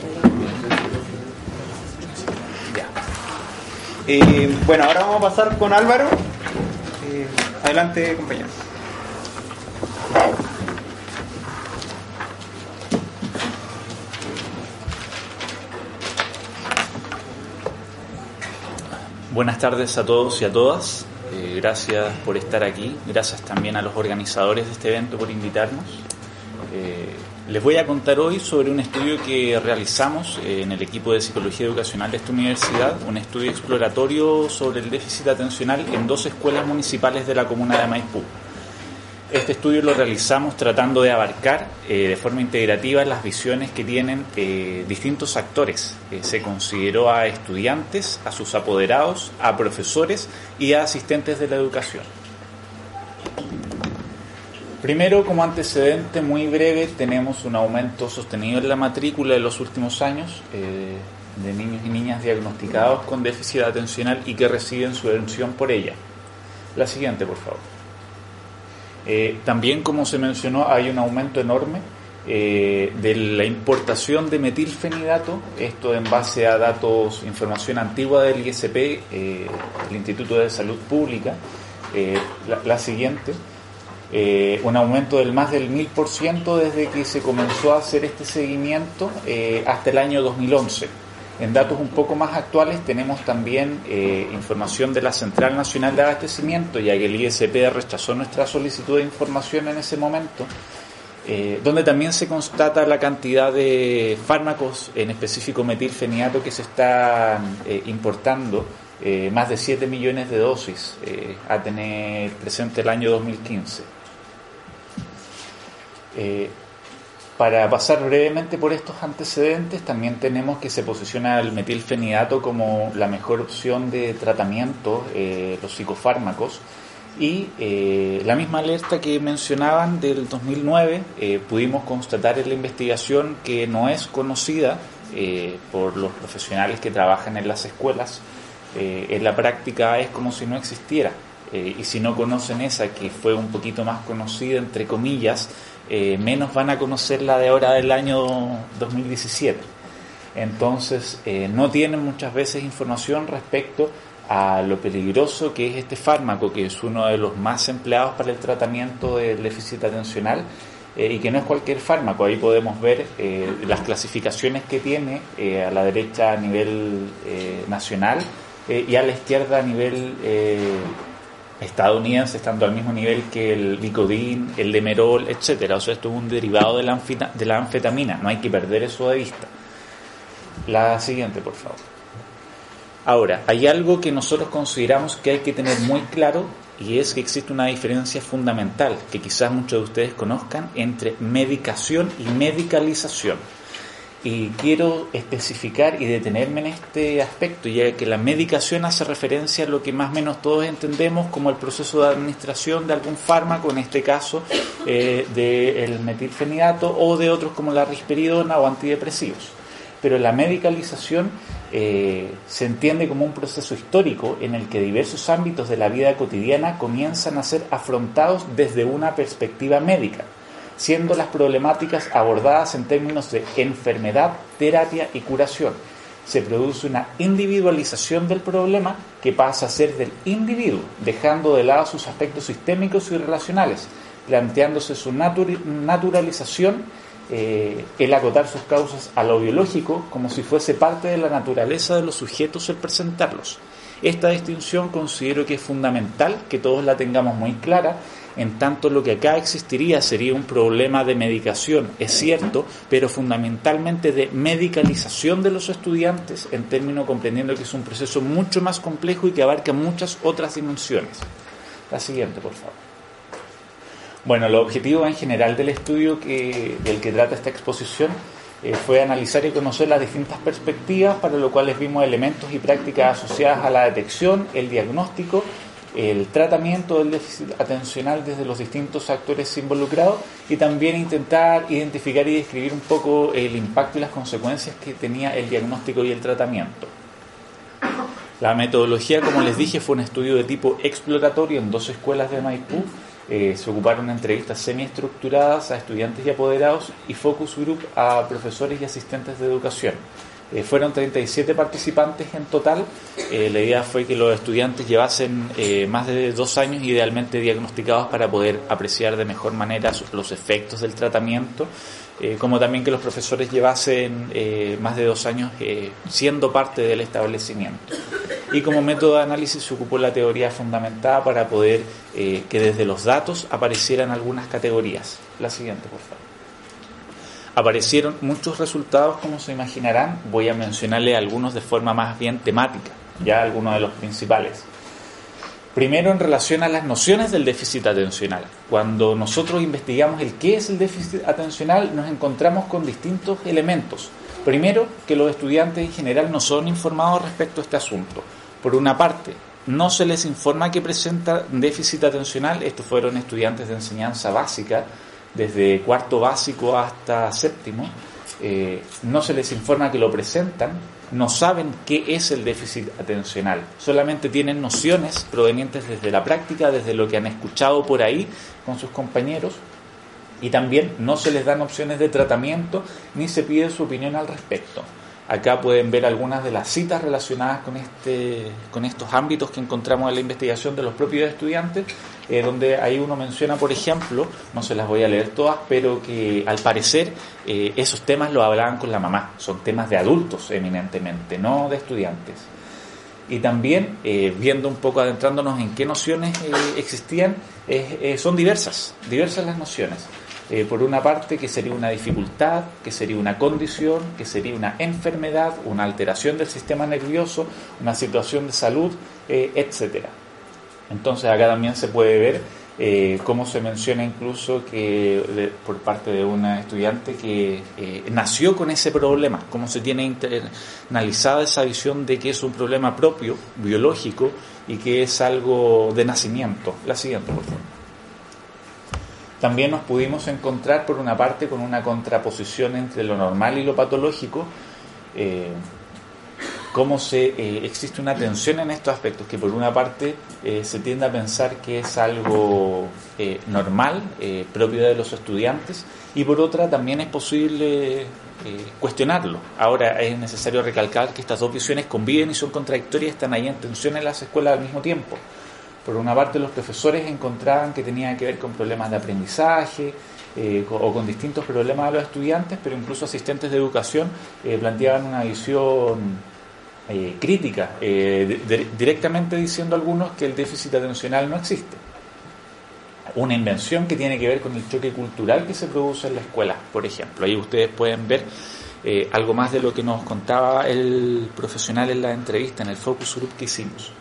Ya. Bueno, ahora vamos a pasar con Álvaro. Adelante, compañeros. Buenas tardes a todos y a todas. Gracias por estar aquí. Gracias también a los organizadores de este evento por invitarnos. Les voy a contar hoy sobre un estudio que realizamos en el equipo de Psicología Educacional de esta universidad, un estudio exploratorio sobre el déficit atencional en 2 escuelas municipales de la comuna de Maipú. Este estudio lo realizamos tratando de abarcar de forma integrativa las visiones que tienen distintos actores. Se consideró a estudiantes, a sus apoderados, a profesores y a asistentes de la educación. Primero, como antecedente muy breve, tenemos un aumento sostenido en la matrícula de los últimos años de niños y niñas diagnosticados con déficit atencional y que reciben subvención por ella. La siguiente, por favor. También, como se mencionó, hay un aumento enorme de la importación de metilfenidato, esto en base a datos, información antigua del ISP, el Instituto de Salud Pública. La siguiente, un aumento del más del 1000% desde que se comenzó a hacer este seguimiento hasta el año 2011. En datos un poco más actuales tenemos también información de la Central Nacional de Abastecimiento, ya que el ISP rechazó nuestra solicitud de información en ese momento, donde también se constata la cantidad de fármacos, en específico metilfenidato, que se están importando, más de 7 millones de dosis a tener presente el año 2015. Para pasar brevemente por estos antecedentes, también tenemos que se posiciona el metilfenidato como la mejor opción de tratamiento, los psicofármacos, y la misma alerta que mencionaban del 2009, pudimos constatar en la investigación que no es conocida por los profesionales que trabajan en las escuelas. En la práctica es como si no existiera. y si no conocen esa, que fue un poquito más conocida, entre comillas, menos van a conocer la de ahora del año 2017. Entonces, no tienen muchas veces información respecto a lo peligroso que es este fármaco, que es uno de los más empleados para el tratamiento del déficit atencional, y que no es cualquier fármaco. Ahí podemos ver las clasificaciones que tiene, a la derecha a nivel nacional y a la izquierda a nivel estadounidense, estando al mismo nivel que el Vicodin, el Demerol, etcétera. O sea, esto es un derivado de la anfetamina, no hay que perder eso de vista. La siguiente, por favor. Ahora, hay algo que nosotros consideramos que hay que tener muy claro, y es que existe una diferencia fundamental que quizás muchos de ustedes conozcan entre medicación y medicalización. Y quiero especificar y detenerme en este aspecto, ya que la medicación hace referencia a lo que más o menos todos entendemos como el proceso de administración de algún fármaco, en este caso del metilfenidato, o de otros como la risperidona o antidepresivos. Pero la medicalización se entiende como un proceso histórico en el que diversos ámbitos de la vida cotidiana comienzan a ser afrontados desde una perspectiva médica, siendo las problemáticas abordadas en términos de enfermedad, terapia y curación. Se produce una individualización del problema que pasa a ser del individuo, dejando de lado sus aspectos sistémicos y relacionales, planteándose su naturalización, el acotar sus causas a lo biológico como si fuese parte de la naturaleza de los sujetos el presentarlos. Esta distinción considero que es fundamental que todos la tengamos muy clara, en tanto lo que acá existiría sería un problema de medicación, es cierto, pero fundamentalmente de medicalización de los estudiantes, en términos comprendiendo que es un proceso mucho más complejo y que abarca muchas otras dimensiones. La siguiente, por favor. Bueno, el objetivo en general del estudio del que trata esta exposición fue analizar y conocer las distintas perspectivas, para lo cual vimos elementos y prácticas asociadas a la detección, el diagnóstico, el tratamiento del déficit atencional desde los distintos actores involucrados, y también intentar identificar y describir un poco el impacto y las consecuencias que tenía el diagnóstico y el tratamiento. La metodología, como les dije, fue un estudio de tipo exploratorio en 2 escuelas de Maipú. Se ocuparon entrevistas semiestructuradas a estudiantes y apoderados y focus group a profesores y asistentes de educación. Fueron 37 participantes en total. La idea fue que los estudiantes llevasen más de 2 años idealmente diagnosticados para poder apreciar de mejor manera los efectos del tratamiento, como también que los profesores llevasen más de 2 años siendo parte del establecimiento. Y como método de análisis se ocupó la teoría fundamentada para poder que desde los datos aparecieran algunas categorías. La siguiente, por favor. Aparecieron muchos resultados, como se imaginarán. Voy a mencionarles algunos de forma más bien temática, ya algunos de los principales. Primero, en relación a las nociones del déficit atencional. Cuando nosotros investigamos el qué es el déficit atencional, nos encontramos con distintos elementos. Primero, que los estudiantes en general no son informados respecto a este asunto. Por una parte, no se les informa que presenta déficit atencional. Estos fueron estudiantes de enseñanza básica, desde 4º básico hasta 7º. No se les informa que lo presentan, no saben qué es el déficit atencional, solamente tienen nociones provenientes desde la práctica, desde lo que han escuchado por ahí con sus compañeros, y también no se les dan opciones de tratamiento ni se pide su opinión al respecto. Acá pueden ver algunas de las citas relacionadas con estos ámbitos que encontramos en la investigación de los propios estudiantes, donde ahí uno menciona, por ejemplo, no se las voy a leer todas, pero que al parecer esos temas los hablaban con la mamá, son temas de adultos eminentemente, no de estudiantes. Y también, viendo un poco, adentrándonos en qué nociones existían, son diversas las nociones. Por una parte, que sería una dificultad, que sería una condición, que sería una enfermedad, una alteración del sistema nervioso, una situación de salud, etcétera. Entonces acá también se puede ver cómo se menciona incluso que por parte de una estudiante que nació con ese problema, cómo se tiene internalizada esa visión de que es un problema propio, biológico, y que es algo de nacimiento. La siguiente, por favor. También nos pudimos encontrar, por una parte, con una contraposición entre lo normal y lo patológico. cómo existe una tensión en estos aspectos, que por una parte se tiende a pensar que es algo normal, propio de los estudiantes, y por otra también es posible cuestionarlo. Ahora es necesario recalcar que estas dos visiones conviven y son contradictorias y están ahí en tensión en las escuelas al mismo tiempo. Por una parte, los profesores encontraban que tenía que ver con problemas de aprendizaje o con distintos problemas de los estudiantes, pero incluso asistentes de educación planteaban una visión crítica, directamente diciendo algunos que el déficit atencional no existe. Una invención que tiene que ver con el choque cultural que se produce en la escuela, por ejemplo. Ahí ustedes pueden ver algo más de lo que nos contaba el profesional en la entrevista, en el focus group que hicimos.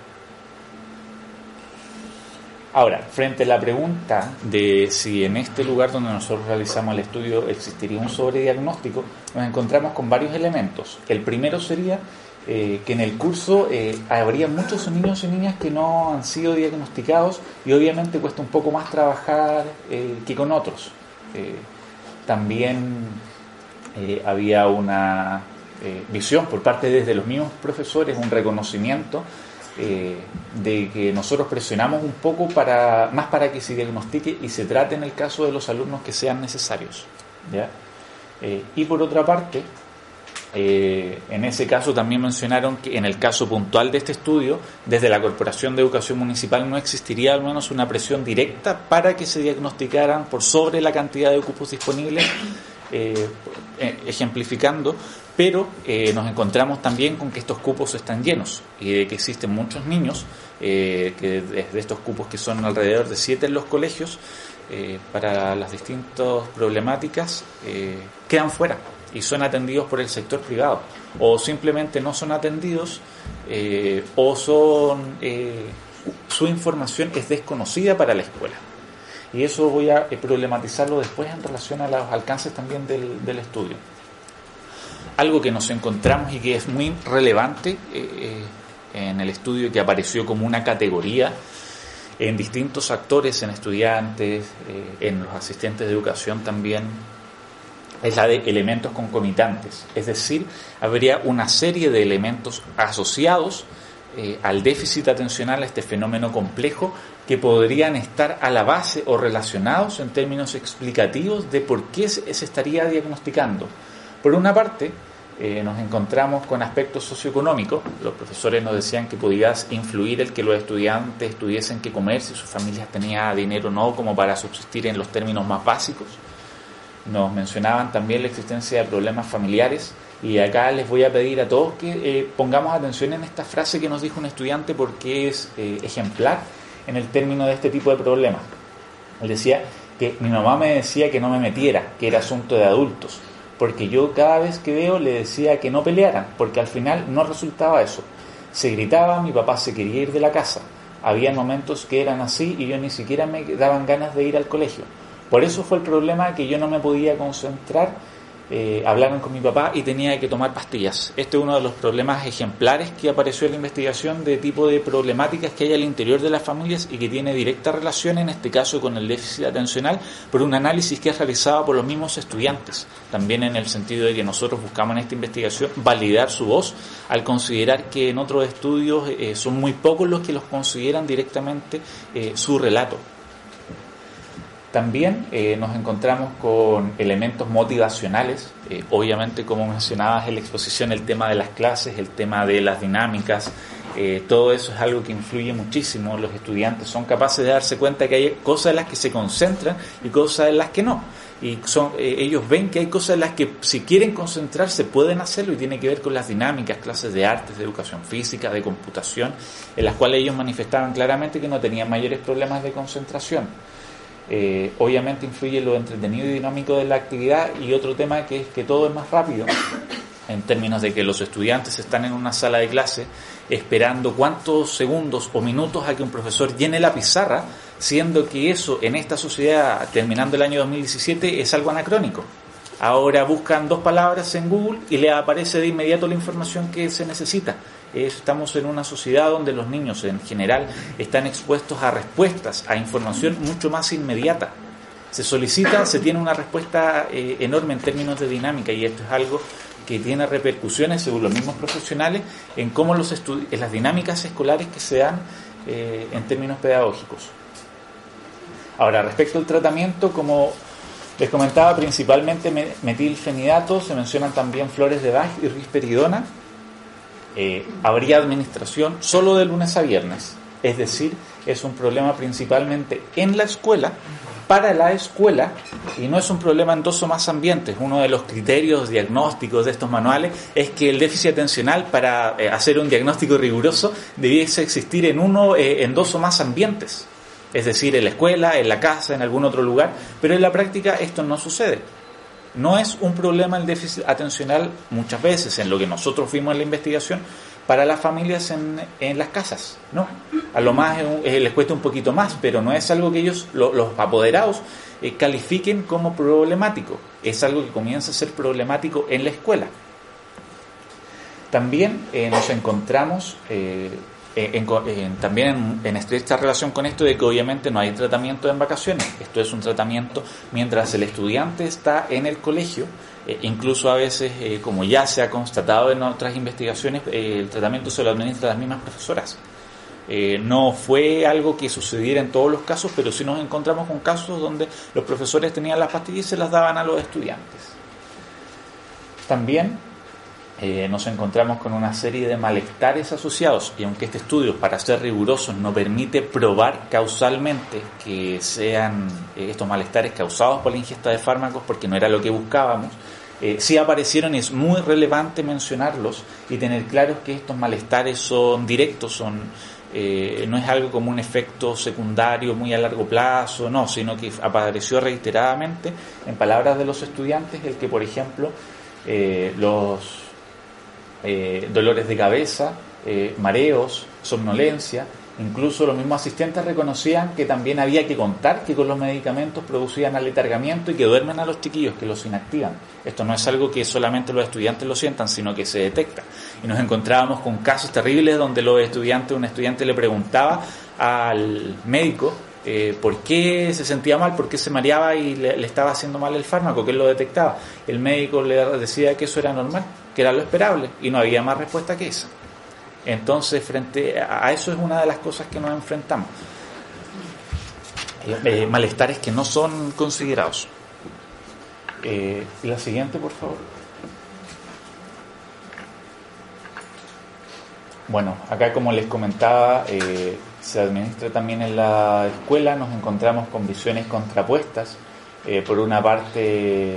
Ahora, frente a la pregunta de si en este lugar donde nosotros realizamos el estudio existiría un sobrediagnóstico, nos encontramos con varios elementos. El primero sería que en el curso habría muchos niños y niñas que no han sido diagnosticados y obviamente cuesta un poco más trabajar que con otros. También había una visión por parte desde los mismos profesores, un reconocimiento de que nosotros presionamos un poco más para que se diagnostique y se trate en el caso de los alumnos que sean necesarios, ¿ya? Y por otra parte, en ese caso también mencionaron que en el caso puntual de este estudio, desde la Corporación de Educación Municipal no existiría al menos una presión directa para que se diagnosticaran por sobre la cantidad de cupos disponibles, ejemplificando, pero nos encontramos también con que estos cupos están llenos y de que existen muchos niños, que de estos cupos que son alrededor de 7 en los colegios, para las distintas problemáticas, quedan fuera y son atendidos por el sector privado, o simplemente no son atendidos, o su información es desconocida para la escuela. Y eso voy a problematizarlo después en relación a los alcances también del estudio. Algo que nos encontramos y que es muy relevante en el estudio y que apareció como una categoría en distintos actores, en estudiantes, en los asistentes de educación también, es la de elementos concomitantes. Es decir, habría una serie de elementos asociados al déficit atencional, a este fenómeno complejo, que podrían estar a la base o relacionados en términos explicativos de por qué se estaría diagnosticando. Por una parte, nos encontramos con aspectos socioeconómicos. Los profesores nos decían que podía influir el que los estudiantes tuviesen que comer, si sus familias tenían dinero o no, como para subsistir en los términos más básicos. Nos mencionaban también la existencia de problemas familiares, y acá les voy a pedir a todos que pongamos atención en esta frase que nos dijo un estudiante, porque es ejemplar en el término de este tipo de problemas. Él decía que mi mamá me decía que no me metiera, que era asunto de adultos, porque yo cada vez que veo le decía que no pelearan, porque al final no resultaba eso. Se gritaba, mi papá se quería ir de la casa, había momentos que eran así y yo ni siquiera me daban ganas de ir al colegio. Por eso fue el problema, que yo no me podía concentrar, hablaron con mi papá y tenía que tomar pastillas. Este es uno de los problemas ejemplares que apareció en la investigación de tipo de problemáticas que hay al interior de las familias y que tiene directa relación, en este caso, con el déficit atencional, por un análisis que es realizado por los mismos estudiantes. También en el sentido de que nosotros buscamos en esta investigación validar su voz, al considerar que en otros estudios son muy pocos los que los consideran directamente su relato. También nos encontramos con elementos motivacionales, obviamente, como mencionabas en la exposición, el tema de las clases, el tema de las dinámicas, todo eso es algo que influye muchísimo. Los estudiantes son capaces de darse cuenta que hay cosas en las que se concentran y cosas en las que no. Y ellos ven que hay cosas en las que, si quieren concentrarse, pueden hacerlo, y tiene que ver con las dinámicas, clases de artes, de educación física, de computación, en las cuales ellos manifestaban claramente que no tenían mayores problemas de concentración. Obviamente influye lo entretenido y dinámico de la actividad, y otro tema que es que todo es más rápido, en términos de que los estudiantes están en una sala de clase esperando cuántos segundos o minutos a que un profesor llene la pizarra, siendo que eso en esta sociedad, terminando el año 2017, es algo anacrónico. Ahora buscan 2 palabras en Google y le aparece de inmediato la información que se necesita. Estamos en una sociedad donde los niños en general están expuestos a respuestas, a información mucho más inmediata. Se solicita, se tiene una respuesta enorme en términos de dinámica, y esto es algo que tiene repercusiones, según los mismos profesionales, en cómo en las dinámicas escolares que se dan en términos pedagógicos. Ahora, respecto al tratamiento, como les comentaba, principalmente metilfenidato, se mencionan también flores de Bach y risperidona. Habría administración solo de lunes a viernes, es decir, es un problema principalmente en la escuela, para la escuela, y no es un problema en 2 o más ambientes. Uno de los criterios diagnósticos de estos manuales es que el déficit atencional, para hacer un diagnóstico riguroso, debiese existir en 2 o más ambientes, es decir, en la escuela, en la casa, en algún otro lugar, pero en la práctica esto no sucede. No es un problema el déficit atencional muchas veces, en lo que nosotros vimos en la investigación, para las familias en las casas, ¿no? A lo más les cuesta un poquito más, pero no es algo que ellos, los apoderados, califiquen como problemático. Es algo que comienza a ser problemático en la escuela. También nos encontramos también en estrecha relación con esto de que obviamente no hay tratamiento en vacaciones. Esto es un tratamiento mientras el estudiante está en el colegio. Incluso a veces, como ya se ha constatado en otras investigaciones, el tratamiento se lo administra a las mismas profesoras. No fue algo que sucediera en todos los casos, pero sí nos encontramos con casos donde los profesores tenían las pastillas y se las daban a los estudiantes. También nos encontramos con una serie de malestares asociados, y aunque este estudio, para ser riguroso, no permite probar causalmente que sean estos malestares causados por la ingesta de fármacos, porque no era lo que buscábamos, sí aparecieron, y es muy relevante mencionarlos y tener claro que estos malestares son directos, no es algo como un efecto secundario muy a largo plazo, no, sino que apareció reiteradamente. En palabras de los estudiantes, el que, por ejemplo, los dolores de cabeza, mareos, somnolencia, incluso los mismos asistentes reconocían que también había que contar que con los medicamentos producían aletargamiento y que duermen a los chiquillos, que los inactivan. Esto no es algo que solamente los estudiantes lo sientan, sino que se detecta. Y nos encontrábamos con casos terribles donde un estudiante le preguntaba al médico por qué se sentía mal, por qué se mareaba y le estaba haciendo mal el fármaco, que él lo detectaba. El médico le decía que eso era normal, que era lo esperable, y no había más respuesta que esa. Entonces, frente a eso es una de las cosas que nos enfrentamos. Malestares que no son considerados. La siguiente, por favor. Bueno, acá, como les comentaba, se administra también en la escuela. Nos encontramos con visiones contrapuestas. Por una parte,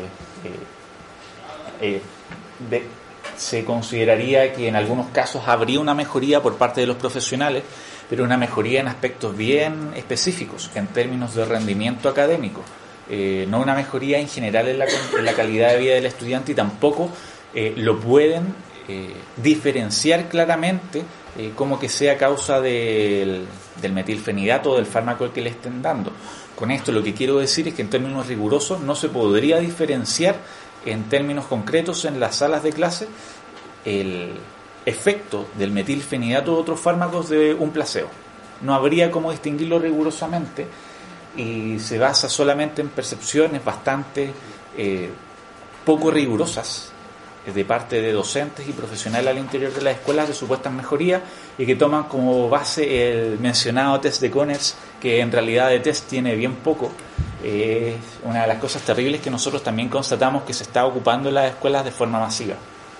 se consideraría que en algunos casos habría una mejoría por parte de los profesionales, pero una mejoría en aspectos bien específicos, en términos de rendimiento académico, no una mejoría en general en la calidad de vida del estudiante, y tampoco lo pueden diferenciar claramente como que sea causa del metilfenidato o del fármaco que le estén dando. Con esto lo que quiero decir es que en términos rigurosos no se podría diferenciar en términos concretos en las salas de clase el efecto del metilfenidato u otros fármacos de un placebo. No habría cómo distinguirlo rigurosamente, y se basa solamente en percepciones bastante poco rigurosas de parte de docentes y profesionales al interior de las escuelas de supuestas mejorías, y que toman como base el mencionado test de Conners, que en realidad de test tiene bien poco. Es una de las cosas terribles que nosotros también constatamos que se está ocupando en las escuelas de forma masiva.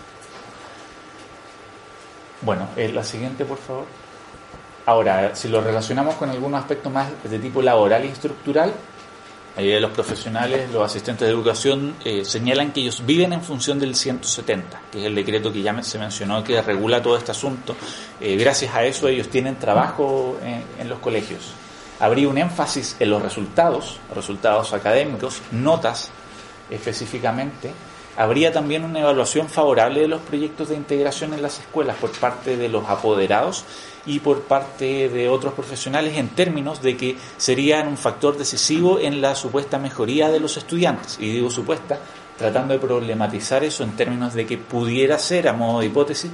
Bueno, la siguiente, por favor. Ahora, si lo relacionamos con algunos aspectos más de tipo laboral y estructural, los profesionales, los asistentes de educación señalan que ellos viven en función del 170, que es el decreto que ya se mencionó, que regula todo este asunto. Gracias a eso ellos tienen trabajo en los colegios. Habría un énfasis en los resultados académicos, notas específicamente. Habría también una evaluación favorable de los proyectos de integración en las escuelas por parte de los apoderados y por parte de otros profesionales, en términos de que serían un factor decisivo en la supuesta mejoría de los estudiantes. Y digo supuesta, tratando de problematizar eso en términos de que pudiera ser, a modo de hipótesis,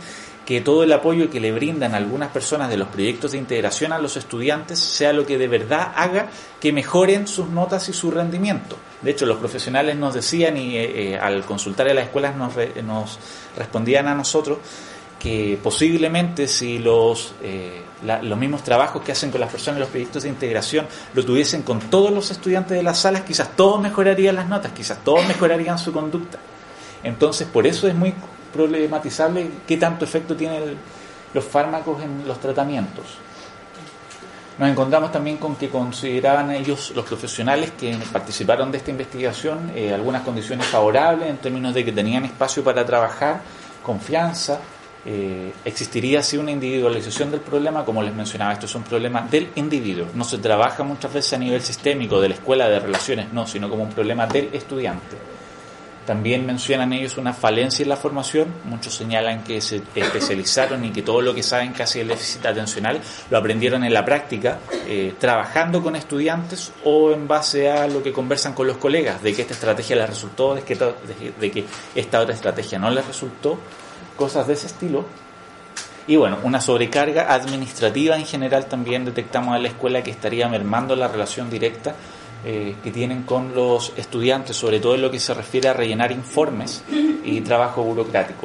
que todo el apoyo que le brindan algunas personas de los proyectos de integración a los estudiantes sea lo que de verdad haga que mejoren sus notas y su rendimiento. De hecho, los profesionales nos decían y al consultar a las escuelas nos respondían a nosotros que posiblemente si los mismos trabajos que hacen con las personas en los proyectos de integración lo tuviesen con todos los estudiantes de las salas, quizás todos mejorarían las notas, quizás todos mejorarían su conducta. Entonces, por eso es muy problematizable qué tanto efecto tienen los fármacos en los tratamientos. Nos encontramos también con que consideraban ellos, los profesionales que participaron de esta investigación, algunas condiciones favorables en términos de que tenían espacio para trabajar, confianza, existiría así una individualización del problema. Como les mencionaba, esto es un problema del individuo, no se trabaja muchas veces a nivel sistémico de la escuela de relaciones, no, sino como un problema del estudiante. También mencionan ellos una falencia en la formación. Muchos señalan que se especializaron y que todo lo que saben casi del déficit atencional lo aprendieron en la práctica, trabajando con estudiantes o en base a lo que conversan con los colegas, de que esta estrategia les resultó, de que esta otra estrategia no les resultó, cosas de ese estilo. Y bueno, una sobrecarga administrativa en general también detectamos en la escuela que estaría mermando la relación directa que tienen con los estudiantes, sobre todo en lo que se refiere a rellenar informes y trabajo burocrático.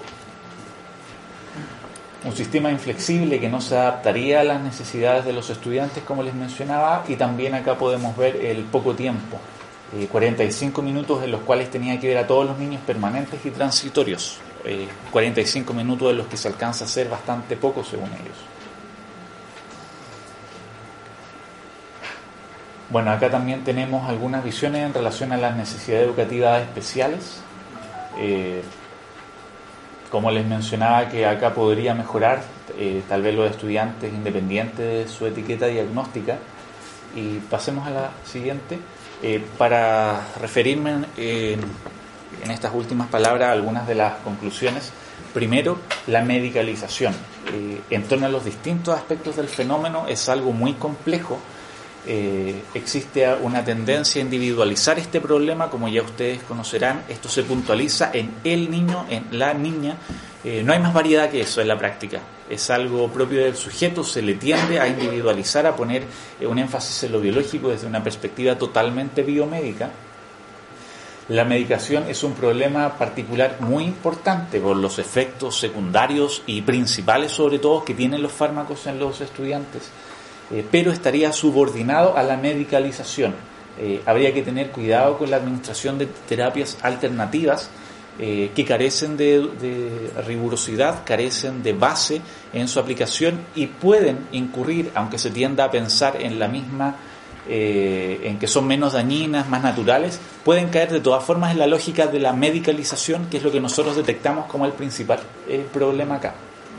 Un sistema inflexible que no se adaptaría a las necesidades de los estudiantes, como les mencionaba, y también acá podemos ver el poco tiempo, 45 minutos en los cuales tenía que ver a todos los niños permanentes y transitorios, 45 minutos de los que se alcanza a hacer bastante poco según ellos. Bueno, acá también tenemos algunas visiones en relación a las necesidades educativas especiales. Como les mencionaba, que acá podría mejorar tal vez los estudiantes independientes de su etiqueta diagnóstica. Y pasemos a la siguiente. Para referirme en estas últimas palabras a algunas de las conclusiones. Primero, la medicalización. En torno a los distintos aspectos del fenómeno es algo muy complejo. Existe una tendencia a individualizar este problema, como ya ustedes conocerán. Esto se puntualiza en el niño, en la niña. No hay más variedad que eso en la práctica. Es algo propio del sujeto, se le tiende a individualizar, a poner un énfasis en lo biológico desde una perspectiva totalmente biomédica. La medicación es un problema particular muy importante por los efectos secundarios y principales, sobre todo, que tienen los fármacos en los estudiantes. Pero estaría subordinado a la medicalización. Habría que tener cuidado con la administración de terapias alternativas que carecen de rigurosidad, carecen de base en su aplicación y pueden incurrir, aunque se tienda a pensar en la misma, en que son menos dañinas, más naturales, pueden caer de todas formas en la lógica de la medicalización, que es lo que nosotros detectamos como el principal problema acá.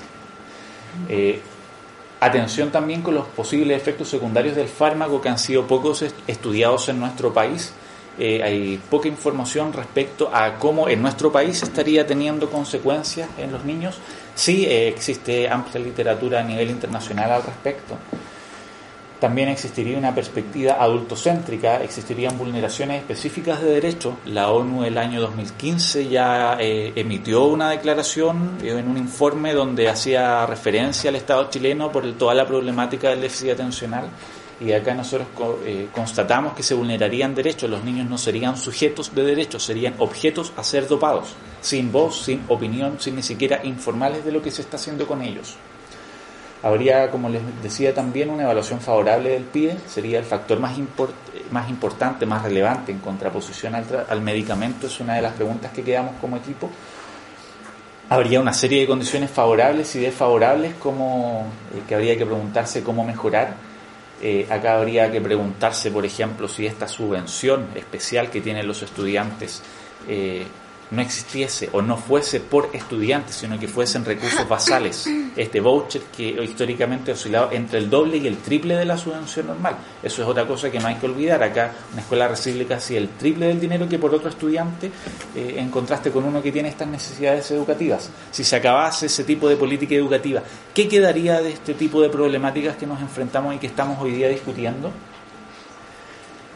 Atención también con los posibles efectos secundarios del fármaco, que han sido pocos estudiados en nuestro país. Hay poca información respecto a cómo en nuestro país estaría teniendo consecuencias en los niños. Sí, existe amplia literatura a nivel internacional al respecto. También existiría una perspectiva adultocéntrica, existirían vulneraciones específicas de derechos. La ONU el año 2015 ya emitió una declaración en un informe donde hacía referencia al Estado chileno por toda la problemática del déficit atencional, y acá nosotros constatamos que se vulnerarían derechos. Los niños no serían sujetos de derechos, serían objetos a ser dopados, sin voz, sin opinión, sin ni siquiera informales de lo que se está haciendo con ellos. Habría, como les decía, también una evaluación favorable del PIDE, sería el factor más importante, más relevante en contraposición al medicamento. Es una de las preguntas que quedamos como equipo. Habría una serie de condiciones favorables y desfavorables, como que habría que preguntarse cómo mejorar. Acá habría que preguntarse, por ejemplo, si esta subvención especial que tienen los estudiantes no existiese o no fuese por estudiantes, sino que fuesen recursos basales, este voucher que históricamente ha oscilado entre el doble y el triple de la subvención normal. Eso es otra cosa que no hay que olvidar. Acá una escuela recibe casi el triple del dinero que por otro estudiante, en contraste con uno que tiene estas necesidades educativas. Si se acabase ese tipo de política educativa, ¿qué quedaría de este tipo de problemáticas que nos enfrentamos y que estamos hoy día discutiendo?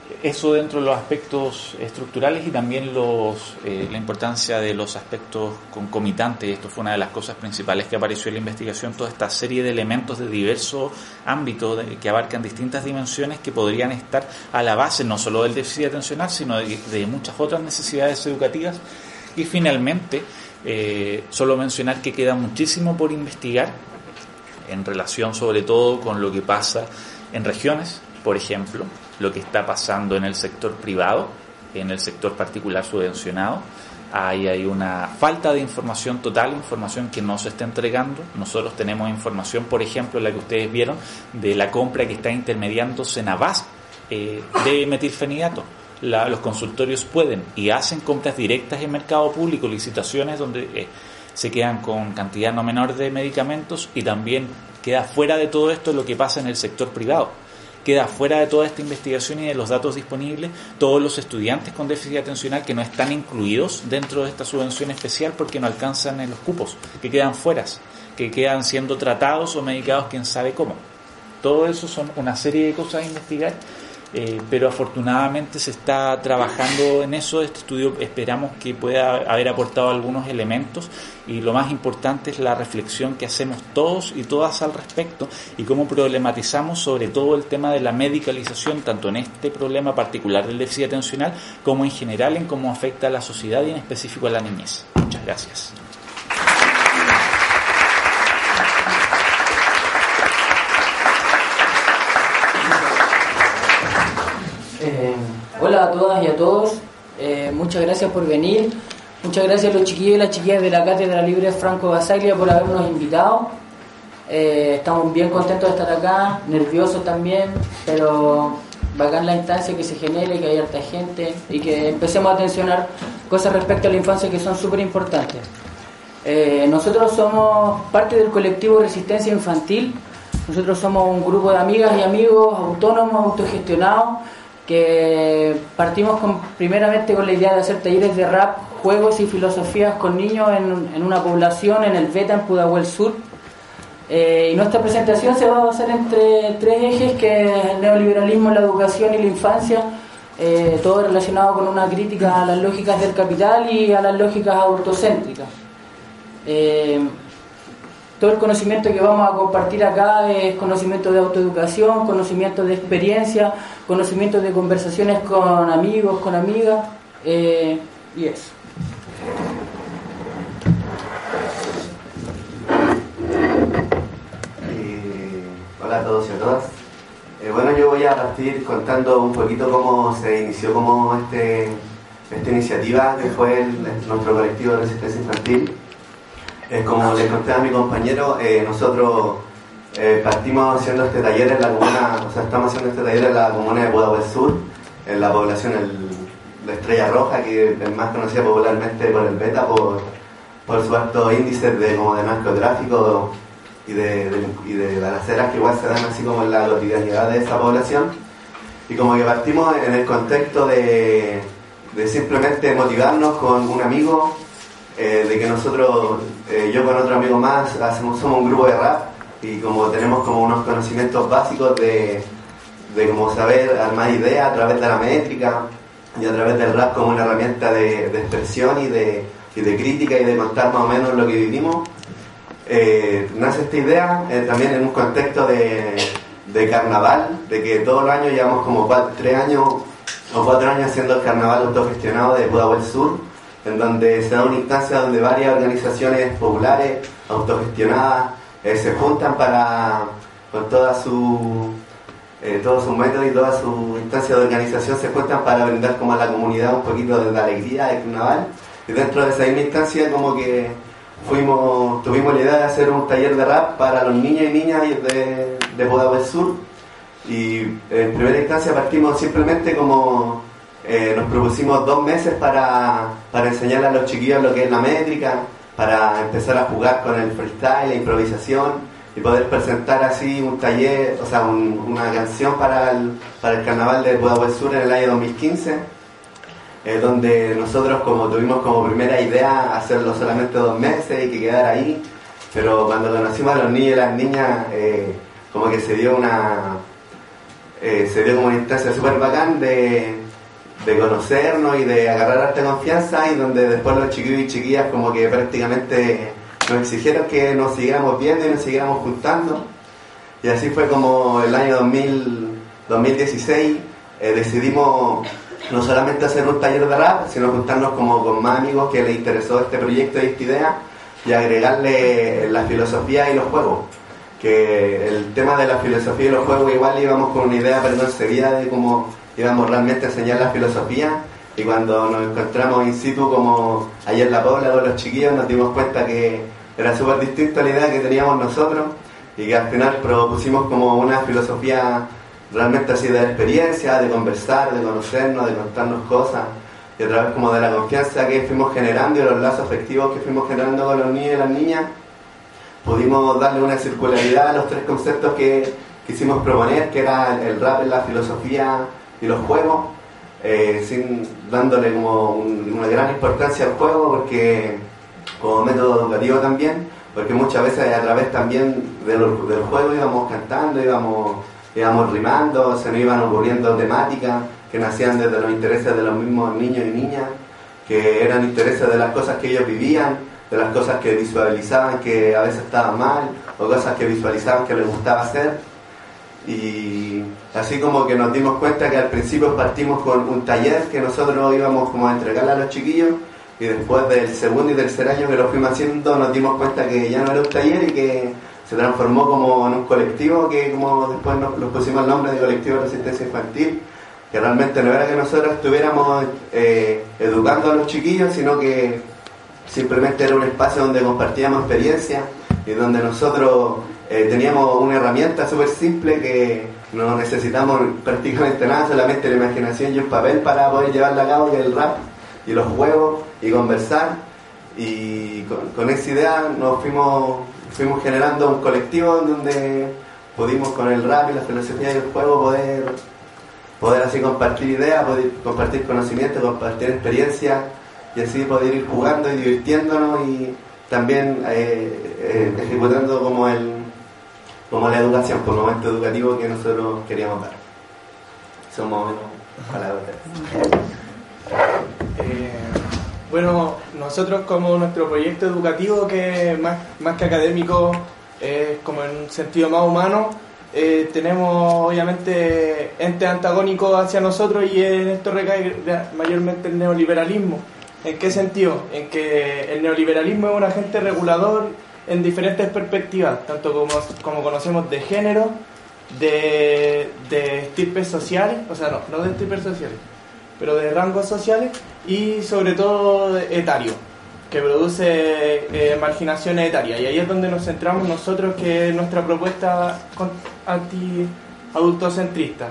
Eso dentro de los aspectos estructurales y también la importancia de los aspectos concomitantes. Esto fue una de las cosas principales que apareció en la investigación, toda esta serie de elementos de diversos ámbitos que abarcan distintas dimensiones que podrían estar a la base no solo del déficit atencional, sino de muchas otras necesidades educativas. Y finalmente, solo mencionar que queda muchísimo por investigar en relación sobre todo con lo que pasa en regiones, por ejemplo, lo que está pasando en el sector privado, en el sector particular subvencionado. Ahí hay una falta de información total, información que no se está entregando. Nosotros tenemos información, por ejemplo, la que ustedes vieron, de la compra que está intermediando Senabas de metilfenidato. Los consultorios pueden y hacen compras directas en mercado público, licitaciones donde se quedan con cantidad no menor de medicamentos, y también queda fuera de todo esto lo que pasa en el sector privado. Queda fuera de toda esta investigación y de los datos disponibles todos los estudiantes con déficit atencional que no están incluidos dentro de esta subvención especial porque no alcanzan en los cupos, que quedan fuera, que quedan siendo tratados o medicados quién sabe cómo. Todo eso son una serie de cosas a investigar, pero afortunadamente se está trabajando en eso. Este estudio esperamos que pueda haber aportado algunos elementos, y lo más importante es la reflexión que hacemos todos y todas al respecto y cómo problematizamos sobre todo el tema de la medicalización, tanto en este problema particular del déficit atencional como en general en cómo afecta a la sociedad y en específico a la niñez. Muchas gracias. Hola a todas y a todos, muchas gracias por venir, muchas gracias a los chiquillos y las chiquillas de la Cátedra Libre Franco Basaglia por habernos invitado. Estamos bien contentos de estar acá, nerviosos también, pero bacán la instancia que se genere, que haya harta gente y que empecemos a atencionar cosas respecto a la infancia que son súper importantes. Nosotros somos parte del colectivo Resistencia Infantil. Nosotros somos un grupo de amigas y amigos autónomos, autogestionados, que partimos primeramente con la idea de hacer talleres de rap, juegos y filosofías con niños en una población en el Beta, en Pudahuel Sur. Y nuestra presentación se va a basar entre tres ejes, que es el neoliberalismo, la educación y la infancia, todo relacionado con una crítica a las lógicas del capital y a las lógicas adultocéntricas. Todo el conocimiento que vamos a compartir acá es conocimiento de autoeducación, conocimiento de experiencia, conocimiento de conversaciones con amigos, con amigas, y eso. Hola a todos y a todas. Bueno, yo voy a partir contando un poquito cómo se inició esta iniciativa que fue nuestro colectivo de Resistencia Infantil. Como les conté a mi compañero, nosotros partimos haciendo este taller en la comuna, estamos haciendo este taller en la comuna de Pudahuel Sur, en la población de Estrella Roja, que es más conocida popularmente por el Beta, por su alto índice de narcotráfico y de balaceras que igual se dan así como en la cotidianidad de esa población. Y como que partimos en el contexto de simplemente motivarnos con un amigo, de que nosotros, yo con otro amigo más, somos un grupo de rap, y como tenemos como unos conocimientos básicos de como saber armar ideas a través de la métrica y a través del rap como una herramienta de expresión y de crítica y de contar más o menos lo que vivimos, nace esta idea también en un contexto de carnaval, de que todos los años llevamos como 3 años o 4 años haciendo el carnaval autogestionado de Pudahuel Sur, en donde se da una instancia donde varias organizaciones populares autogestionadas se juntan con todos sus métodos y todas sus instancias de organización se juntan para brindar como a la comunidad un poquito de la alegría del carnaval. Y dentro de esa misma instancia como que tuvimos la idea de hacer un taller de rap para los niños y niñas de Pudahuel Sur, y en primera instancia partimos simplemente como nos propusimos 2 meses para enseñarle a los chiquillos lo que es la métrica, para empezar a jugar con el freestyle, la improvisación, y poder presentar así un taller, una canción para el carnaval de Pudahuel Sur en el año 2015, donde nosotros como tuvimos como primera idea hacerlo solamente 2 meses y que quedara ahí, pero cuando conocimos a los niños y las niñas como que se dio se dio como una instancia súper bacán de conocernos y de agarrar harta confianza, y donde después los chiquillos y chiquillas como que prácticamente nos exigieron que nos siguiéramos viendo y nos siguiéramos juntando. Y así fue como el año 2016 decidimos no solamente hacer un taller de rap, sino juntarnos como con más amigos que les interesó este proyecto y esta idea, y agregarle la filosofía y los juegos. Que el tema de la filosofía y los juegos igual íbamos con una idea preconcebida de cómo íbamos realmente a enseñar la filosofía, y cuando nos encontramos in situ como ayer en La Pobla con los chiquillos nos dimos cuenta que era súper distinto a la idea que teníamos nosotros, y que al final propusimos como una filosofía realmente así de experiencia, de conversar, de conocernos, de contarnos cosas, y a través como de la confianza que fuimos generando y los lazos afectivos que fuimos generando con los niños y las niñas, pudimos darle una circularidad a los tres conceptos que quisimos proponer, que era el rap, la filosofía y los juegos, dándole como una gran importancia al juego, porque como método educativo también, porque muchas veces a través también del juego íbamos cantando, íbamos rimando, se nos iban ocurriendo temáticas que nacían desde los intereses de los mismos niños y niñas, que eran intereses de las cosas que ellos vivían, de las cosas que visualizaban que a veces estaban mal, o cosas que visualizaban que les gustaba hacer. Y así como que nos dimos cuenta que al principio partimos con un taller que nosotros íbamos como a entregarle a los chiquillos, y después del segundo y tercer año que lo fuimos haciendo nos dimos cuenta que ya no era un taller y que se transformó como en un colectivo, que como después nos pusimos el nombre de Colectivo de Resistencia Infantil, que realmente no era que nosotros estuviéramos educando a los chiquillos, sino que simplemente era un espacio donde compartíamos experiencias y donde nosotros teníamos una herramienta súper simple que no necesitamos prácticamente nada, solamente la imaginación y un papel para poder llevarla a cabo, que es el rap y los juegos y conversar. Y con esa idea nos fuimos generando un colectivo donde pudimos con el rap y la filosofía y el juego poder así compartir ideas, poder compartir conocimientos, compartir experiencias, y así poder ir jugando y divirtiéndonos, y también ejecutando como la educación, por el momento educativo que nosotros queríamos dar. Somos palabras. Bueno, nosotros como nuestro proyecto educativo, que más que académico es como en un sentido más humano, tenemos obviamente entes antagónicos hacia nosotros, y en esto recae mayormente el neoliberalismo. ¿En qué sentido? En que el neoliberalismo es un agente regulador en diferentes perspectivas, tanto como conocemos de género, de estirpes sociales, o sea, no de estirpes sociales, pero de rangos sociales, y sobre todo etario, que produce marginación etaria. Y ahí es donde nos centramos nosotros, que es nuestra propuesta anti-adultocentrista.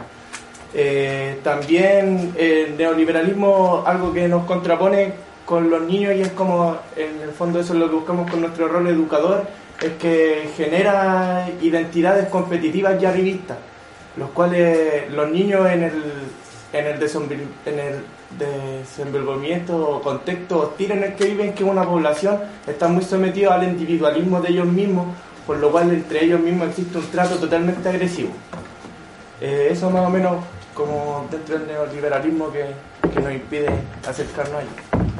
También el neoliberalismo, algo que nos contrapone con los niños, y es como en el fondo eso es lo que buscamos con nuestro rol educador, es que genera identidades competitivas y arribistas, los cuales los niños en el desenvolvimiento o contexto hostil en el que viven, que una población está muy sometida al individualismo de ellos mismos, por lo cual entre ellos mismos existe un trato totalmente agresivo. Eso más o menos como dentro del neoliberalismo que nos impide acercarnos a ellos.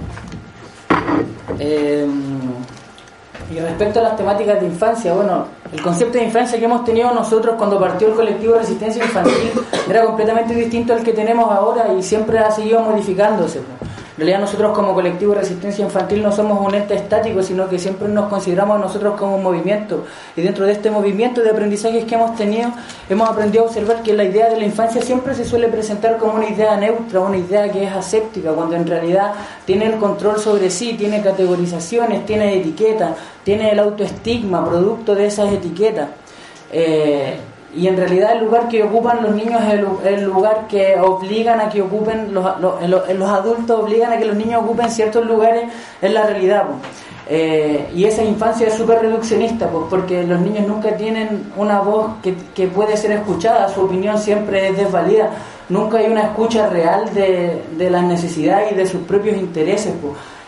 Y respecto a las temáticas de infancia, bueno, el concepto de infancia que hemos tenido nosotros cuando partió el colectivo de Resistencia Infantil era completamente distinto al que tenemos ahora, y siempre ha seguido modificándose. En realidad nosotros como colectivo de Resistencia Infantil no somos un ente estático, sino que siempre nos consideramos a nosotros como un movimiento, y dentro de este movimiento de aprendizajes que hemos tenido, hemos aprendido a observar que la idea de la infancia siempre se suele presentar como una idea neutra, una idea que es aséptica, cuando en realidad tiene el control sobre sí, tiene categorizaciones, tiene etiquetas, tiene el autoestigma producto de esas etiquetas. Y en realidad el lugar que ocupan los niños es el lugar que obligan a que ocupen los adultos, obligan a que los niños ocupen ciertos lugares en la realidad, y esa infancia es súper reduccionista, porque los niños nunca tienen una voz que puede ser escuchada, su opinión siempre es desvalida, nunca hay una escucha real de las necesidades y de sus propios intereses,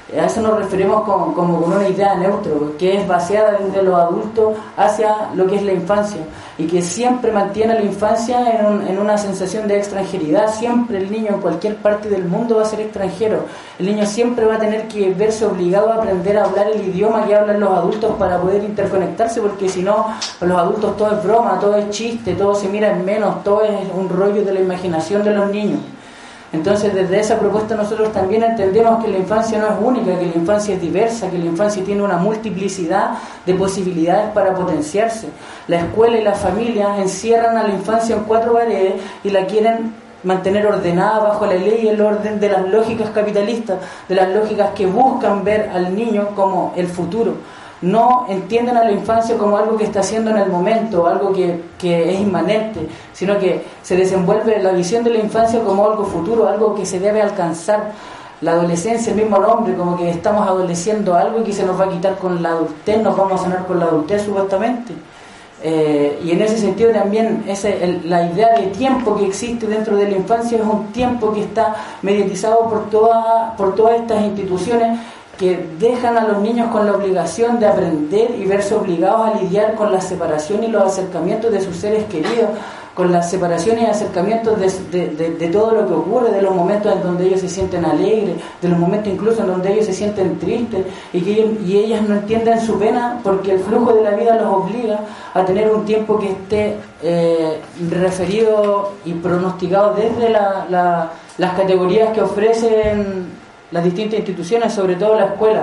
A eso nos referimos como con una idea neutro, que es vaciada desde los adultos hacia lo que es la infancia, y que siempre mantiene a la infancia en una sensación de extranjeridad. Siempre el niño en cualquier parte del mundo va a ser extranjero. El niño siempre va a tener que verse obligado a aprender a hablar el idioma que hablan los adultos para poder interconectarse, porque si no, los adultos todo es broma, todo es chiste, todo se mira en menos, todo es un rollo de la imaginación de los niños. Entonces, desde esa propuesta nosotros también entendemos que la infancia no es única, que la infancia es diversa, que la infancia tiene una multiplicidad de posibilidades para potenciarse. La escuela y la familia encierran a la infancia en 4 paredes y la quieren mantener ordenada bajo la ley y el orden de las lógicas capitalistas, de las lógicas que buscan ver al niño como el futuro. No entienden a la infancia como algo que está haciendo en el momento, algo que es inmanente, sino que se desenvuelve la visión de la infancia como algo futuro, algo que se debe alcanzar. La adolescencia, el mismo nombre, como que estamos adoleciendo algo que se nos va a quitar con la adultez, nos vamos a sanar con la adultez supuestamente. Y en ese sentido también la idea de tiempo que existe dentro de la infancia es un tiempo que está mediatizado por todas estas instituciones que dejan a los niños con la obligación de aprender y verse obligados a lidiar con la separación y los acercamientos de sus seres queridos, con la separación y acercamientos de todo lo que ocurre, de los momentos en donde ellos se sienten alegres, de los momentos incluso en donde ellos se sienten tristes y ellas no entienden su pena porque el flujo de la vida los obliga a tener un tiempo que esté referido y pronosticado desde las categorías que ofrecen las distintas instituciones, sobre todo la escuela.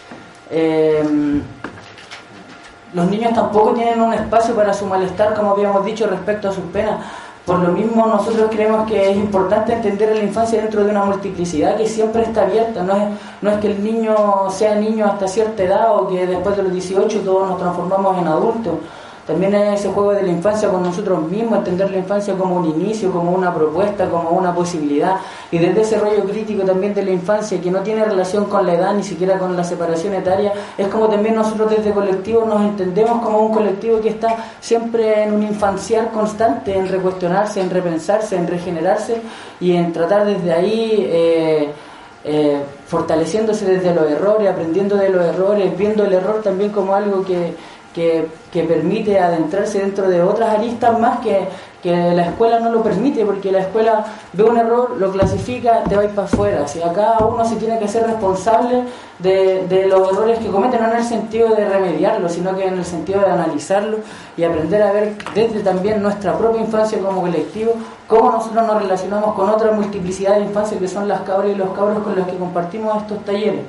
Los niños tampoco tienen un espacio para su malestar, como habíamos dicho, respecto a sus penas. Por lo mismo, nosotros creemos que es importante entender a la infancia dentro de una multiplicidad que siempre está abierta. No es que el niño sea niño hasta cierta edad o que después de los 18 todos nos transformamos en adultos. También es ese juego de la infancia con nosotros mismos, entender la infancia como un inicio, como una propuesta, como una posibilidad. Y desde ese rollo crítico también de la infancia, que no tiene relación con la edad, ni siquiera con la separación etaria, es como también nosotros desde colectivo nos entendemos como un colectivo que está siempre en un infanciar constante, en recuestionarse, en repensarse, en regenerarse y en tratar desde ahí... fortaleciéndose desde los errores, aprendiendo de los errores, viendo el error también como algo que permite adentrarse dentro de otras aristas más que la escuela no lo permite, porque la escuela ve un error, lo clasifica, te vais para afuera. Si acá uno se tiene que ser responsable de los errores que comete, no en el sentido de remediarlo, sino que en el sentido de analizarlo y aprender a ver desde también nuestra propia infancia como colectivo, cómo nosotros nos relacionamos con otra multiplicidad de infancia que son las cabras y los cabros con los que compartimos estos talleres.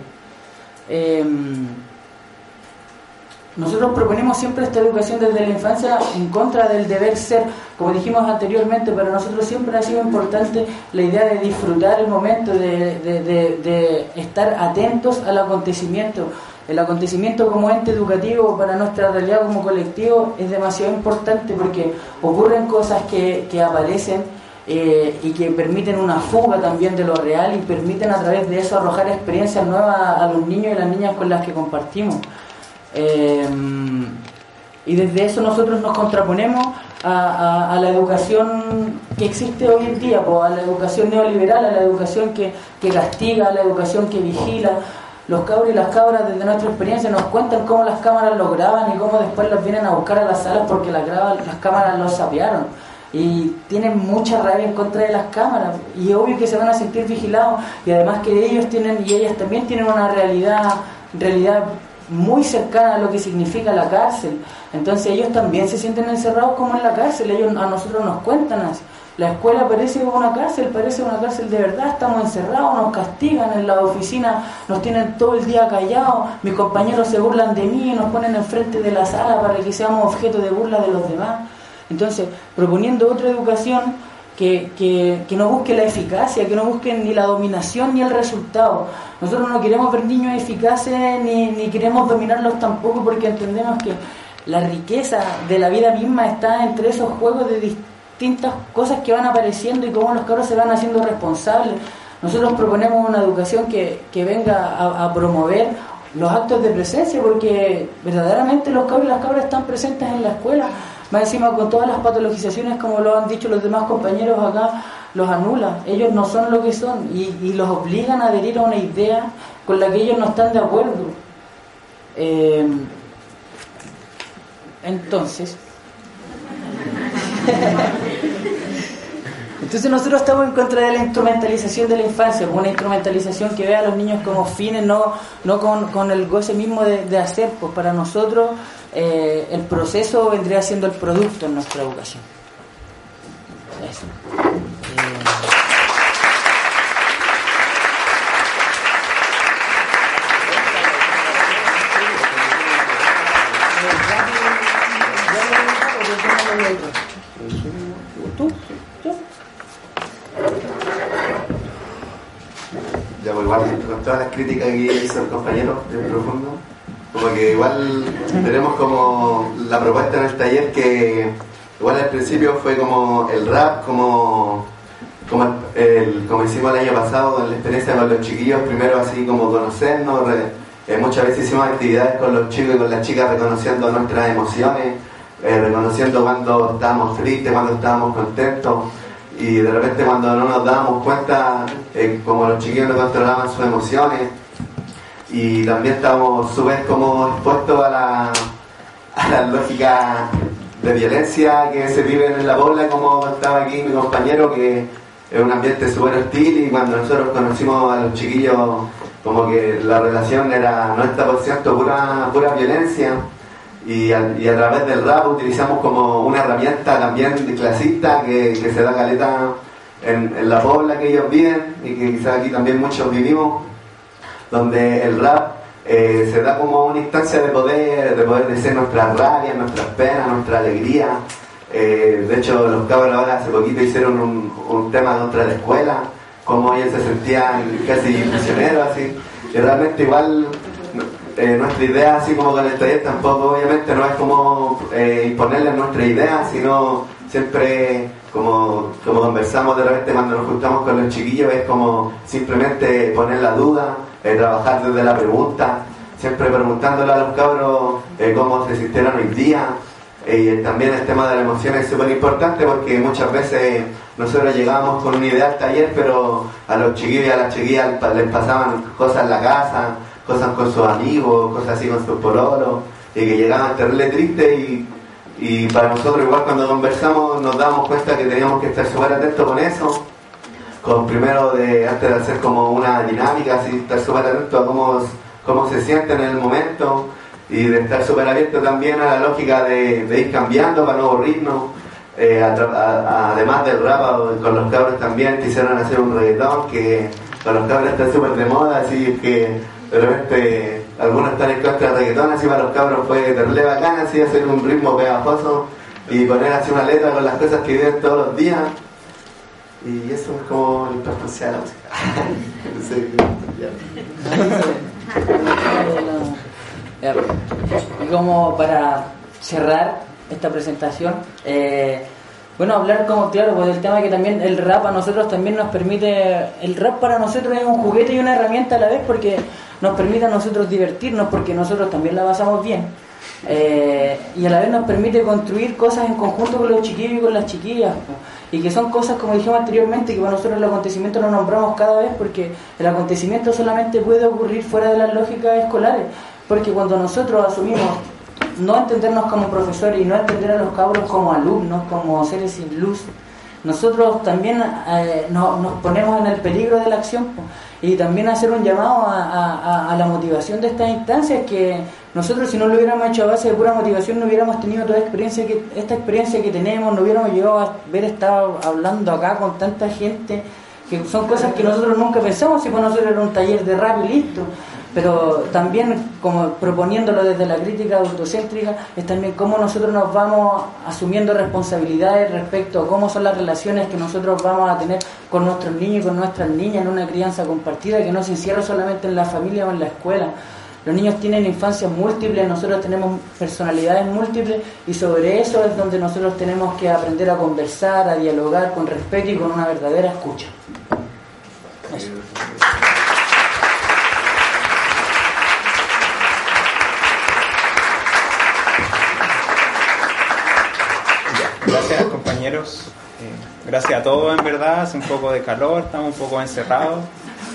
Nosotros proponemos siempre esta educación desde la infancia en contra del deber ser. Como dijimos anteriormente, para nosotros siempre ha sido importante la idea de disfrutar el momento, de estar atentos al acontecimiento. El acontecimiento como ente educativo para nuestra realidad como colectivo es demasiado importante porque ocurren cosas que aparecen y que permiten una fuga también de lo real y permiten a través de eso arrojar experiencias nuevas a los niños y las niñas con las que compartimos. Y desde eso nosotros nos contraponemos a la educación que existe hoy en día, a la educación neoliberal, a la educación que castiga, a la educación que vigila. Los cabros y las cabras desde nuestra experiencia nos cuentan cómo las cámaras los graban y cómo después los vienen a buscar a las salas porque las cámaras los sapearon y tienen mucha rabia en contra de las cámaras y obvio que se van a sentir vigilados y además que ellos tienen y ellas también tienen una realidad muy cercana a lo que significa la cárcel. Entonces ellos también se sienten encerrados como en la cárcel. Ellos a nosotros nos cuentan así. La escuela parece una cárcel de verdad, estamos encerrados, nos castigan en la oficina, nos tienen todo el día callados, mis compañeros se burlan de mí y nos ponen enfrente de la sala para que seamos objeto de burla de los demás. Entonces, proponiendo otra educación que no busque la eficacia, que no busque ni la dominación ni el resultado. Nosotros no queremos ver niños eficaces ni queremos dominarlos tampoco porque entendemos que la riqueza de la vida misma está entre esos juegos de distintas cosas que van apareciendo y cómo los cabros se van haciendo responsables. Nosotros proponemos una educación que venga a promover los actos de presencia porque verdaderamente los cabros y las cabras están presentes en la escuela. Más encima con todas las patologizaciones como lo han dicho los demás compañeros acá, los anula. Ellos no son lo que son y los obligan a adherir a una idea con la que ellos no están de acuerdo. Entonces nosotros estamos en contra de la instrumentalización de la infancia, una instrumentalización que ve a los niños como fines, no con el goce mismo de hacer. Pues para nosotros el proceso vendría siendo el producto en nuestra educación. Eso. Ya, pues igual, con todas las críticas que hizo el compañero de Profundo, como que igual tenemos como la propuesta en el taller que igual al principio fue como el rap, como hicimos el año pasado en la experiencia con los chiquillos, primero así como conocernos, muchas veces hicimos actividades con los chicos y con las chicas reconociendo nuestras emociones, reconociendo cuando estábamos tristes, cuando estábamos contentos, y de repente cuando no nos dábamos cuenta, como los chiquillos no controlaban sus emociones, y también estábamos súper como expuestos a la lógica de violencia que se vive en la pobla, como estaba aquí mi compañero, que es un ambiente súper hostil, y cuando nosotros conocimos a los chiquillos, como que la relación era 90% pura violencia, y a través del rap utilizamos como una herramienta también clasista que se da caleta en la pobla que ellos viven, y que quizás aquí también muchos vivimos, donde el rap se da como una instancia de poder decir nuestras rabias, nuestras penas, nuestra alegría. De hecho, los cabros ahora hace poquito hicieron un tema contra la escuela, como ellos se sentían casi prisioneros, así. Y realmente igual nuestra idea, así como con el taller, tampoco obviamente no es como imponerles nuestra idea, sino siempre como conversamos de repente cuando nos juntamos con los chiquillos, es como simplemente poner la duda, trabajar desde la pregunta, siempre preguntándole a los cabros cómo se sintieron hoy día. Y también el tema de las emociones es súper importante, porque muchas veces nosotros llegábamos con una idea al taller, pero a los chiquillos y a las chiquillas les pasaban cosas en la casa, cosas con sus amigos, cosas así con sus pololos, y que llegaban terrible tristes, y para nosotros igual cuando conversamos nos dábamos cuenta que teníamos que estar súper atentos con eso, primero antes de hacer como una dinámica, así estar súper atentos a cómo se sienten en el momento, y de estar súper abierto también a la lógica de ir cambiando para no aburrirnos. Además del rap, con los cabros también quisieron hacer un reggaetón, que con los cabros está súper de moda, así que de repente algunos están en contra del reggaetón, así para los cabros fue terrible bacán, así hacer un ritmo pegajoso y poner así una letra con las cosas que viven todos los días, y eso es como la importancia de la música. Sí, y como para cerrar esta presentación, bueno, hablar como claro, pues del tema que también el rap a nosotros también nos permite, el rap para nosotros es un juguete y una herramienta a la vez, porque nos permite a nosotros divertirnos, porque nosotros también la pasamos bien, y a la vez nos permite construir cosas en conjunto con los chiquillos y con las chiquillas, pues, y que son cosas, como dijimos anteriormente, que para nosotros el acontecimiento lo nombramos cada vez, porque el acontecimiento solamente puede ocurrir fuera de las lógicas escolares, porque cuando nosotros asumimos no entendernos como profesores y no entender a los cabros como alumnos, como seres sin luz, nosotros también nos ponemos en el peligro de la acción, y también hacer un llamado a la motivación de estas instancias, que nosotros, si no lo hubiéramos hecho a base de pura motivación, no hubiéramos tenido toda esta experiencia que tenemos, no hubiéramos llegado a haber estado hablando acá con tanta gente, que son cosas que nosotros nunca pensamos, si para nosotros era un taller de rap y listo. Pero también, como proponiéndolo desde la crítica autocéntrica, es también cómo nosotros nos vamos asumiendo responsabilidades respecto a cómo son las relaciones que nosotros vamos a tener con nuestros niños y con nuestras niñas en una crianza compartida, que no se encierra solamente en la familia o en la escuela. Los niños tienen infancias múltiples, nosotros tenemos personalidades múltiples, y sobre eso es donde nosotros tenemos que aprender a conversar, a dialogar con respeto y con una verdadera escucha. Eso. Gracias, compañeros. Gracias a todos, en verdad. Hace un poco de calor, estamos un poco encerrados.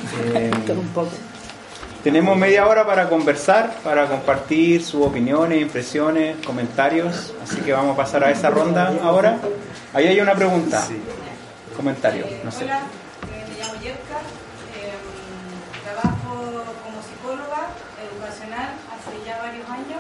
Tenemos media hora para conversar, para compartir sus opiniones, impresiones, comentarios. Así que vamos a pasar a esa ronda ahora. Ahí hay una pregunta. Sí. Comentario, no sé. Hola, me llamo Yerka. Trabajo como psicóloga educacional hace ya varios años.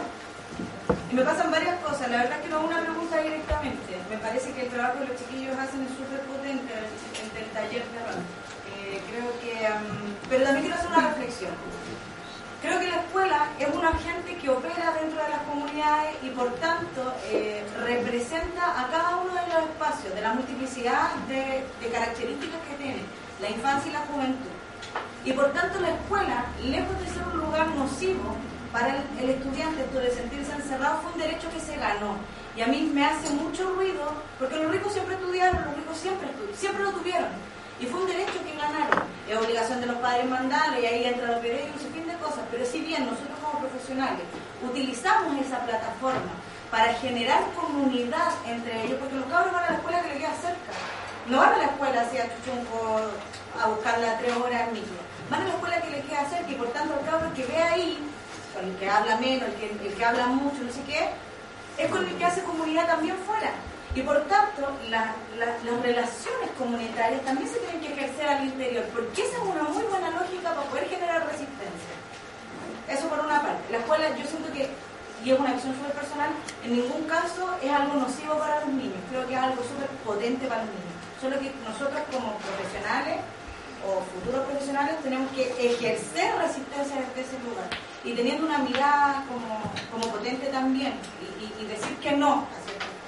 Y me pasan varias cosas. La verdad es que no es una pregunta directamente. Me parece que el trabajo que los chiquillos hacen es súper potente, el del taller de rol. Creo que... pero también quiero hacer una reflexión. Creo que la escuela es un agente que opera dentro de las comunidades y por tanto representa a cada uno de los espacios, de la multiplicidad de características que tiene la infancia y la juventud. Y por tanto la escuela, lejos de ser un lugar nocivo para el estudiante, esto de sentirse encerrado, fue un derecho que se ganó. Y a mí me hace mucho ruido, porque los ricos siempre estudiaron, los ricos siempre lo tuvieron. Y fue un derecho que ganaron. Es obligación de los padres mandarlo y ahí entra los derechos y un fin de cosas. Pero si bien nosotros como profesionales utilizamos esa plataforma para generar comunidad entre ellos, porque los cabros van a la escuela que les queda cerca. No van a la escuela hacia Chuchunco a buscarla 3 horas al micro. Van a la escuela que les queda cerca y por tanto el cabro que ve ahí, con el que habla menos, el que habla mucho, no sé qué, es con el que hace comunidad también fuera. Y por tanto, las relaciones comunitarias también se tienen que ejercer al interior, porque esa es una muy buena lógica para poder generar resistencia. Eso por una parte. La escuela, yo siento que, y es una visión súper personal, en ningún caso es algo nocivo para los niños. Creo que es algo súper potente para los niños. Solo que nosotros como profesionales o futuros profesionales tenemos que ejercer resistencia desde ese lugar. Y teniendo una mirada como potente también, y decir que no a ciertas cosas.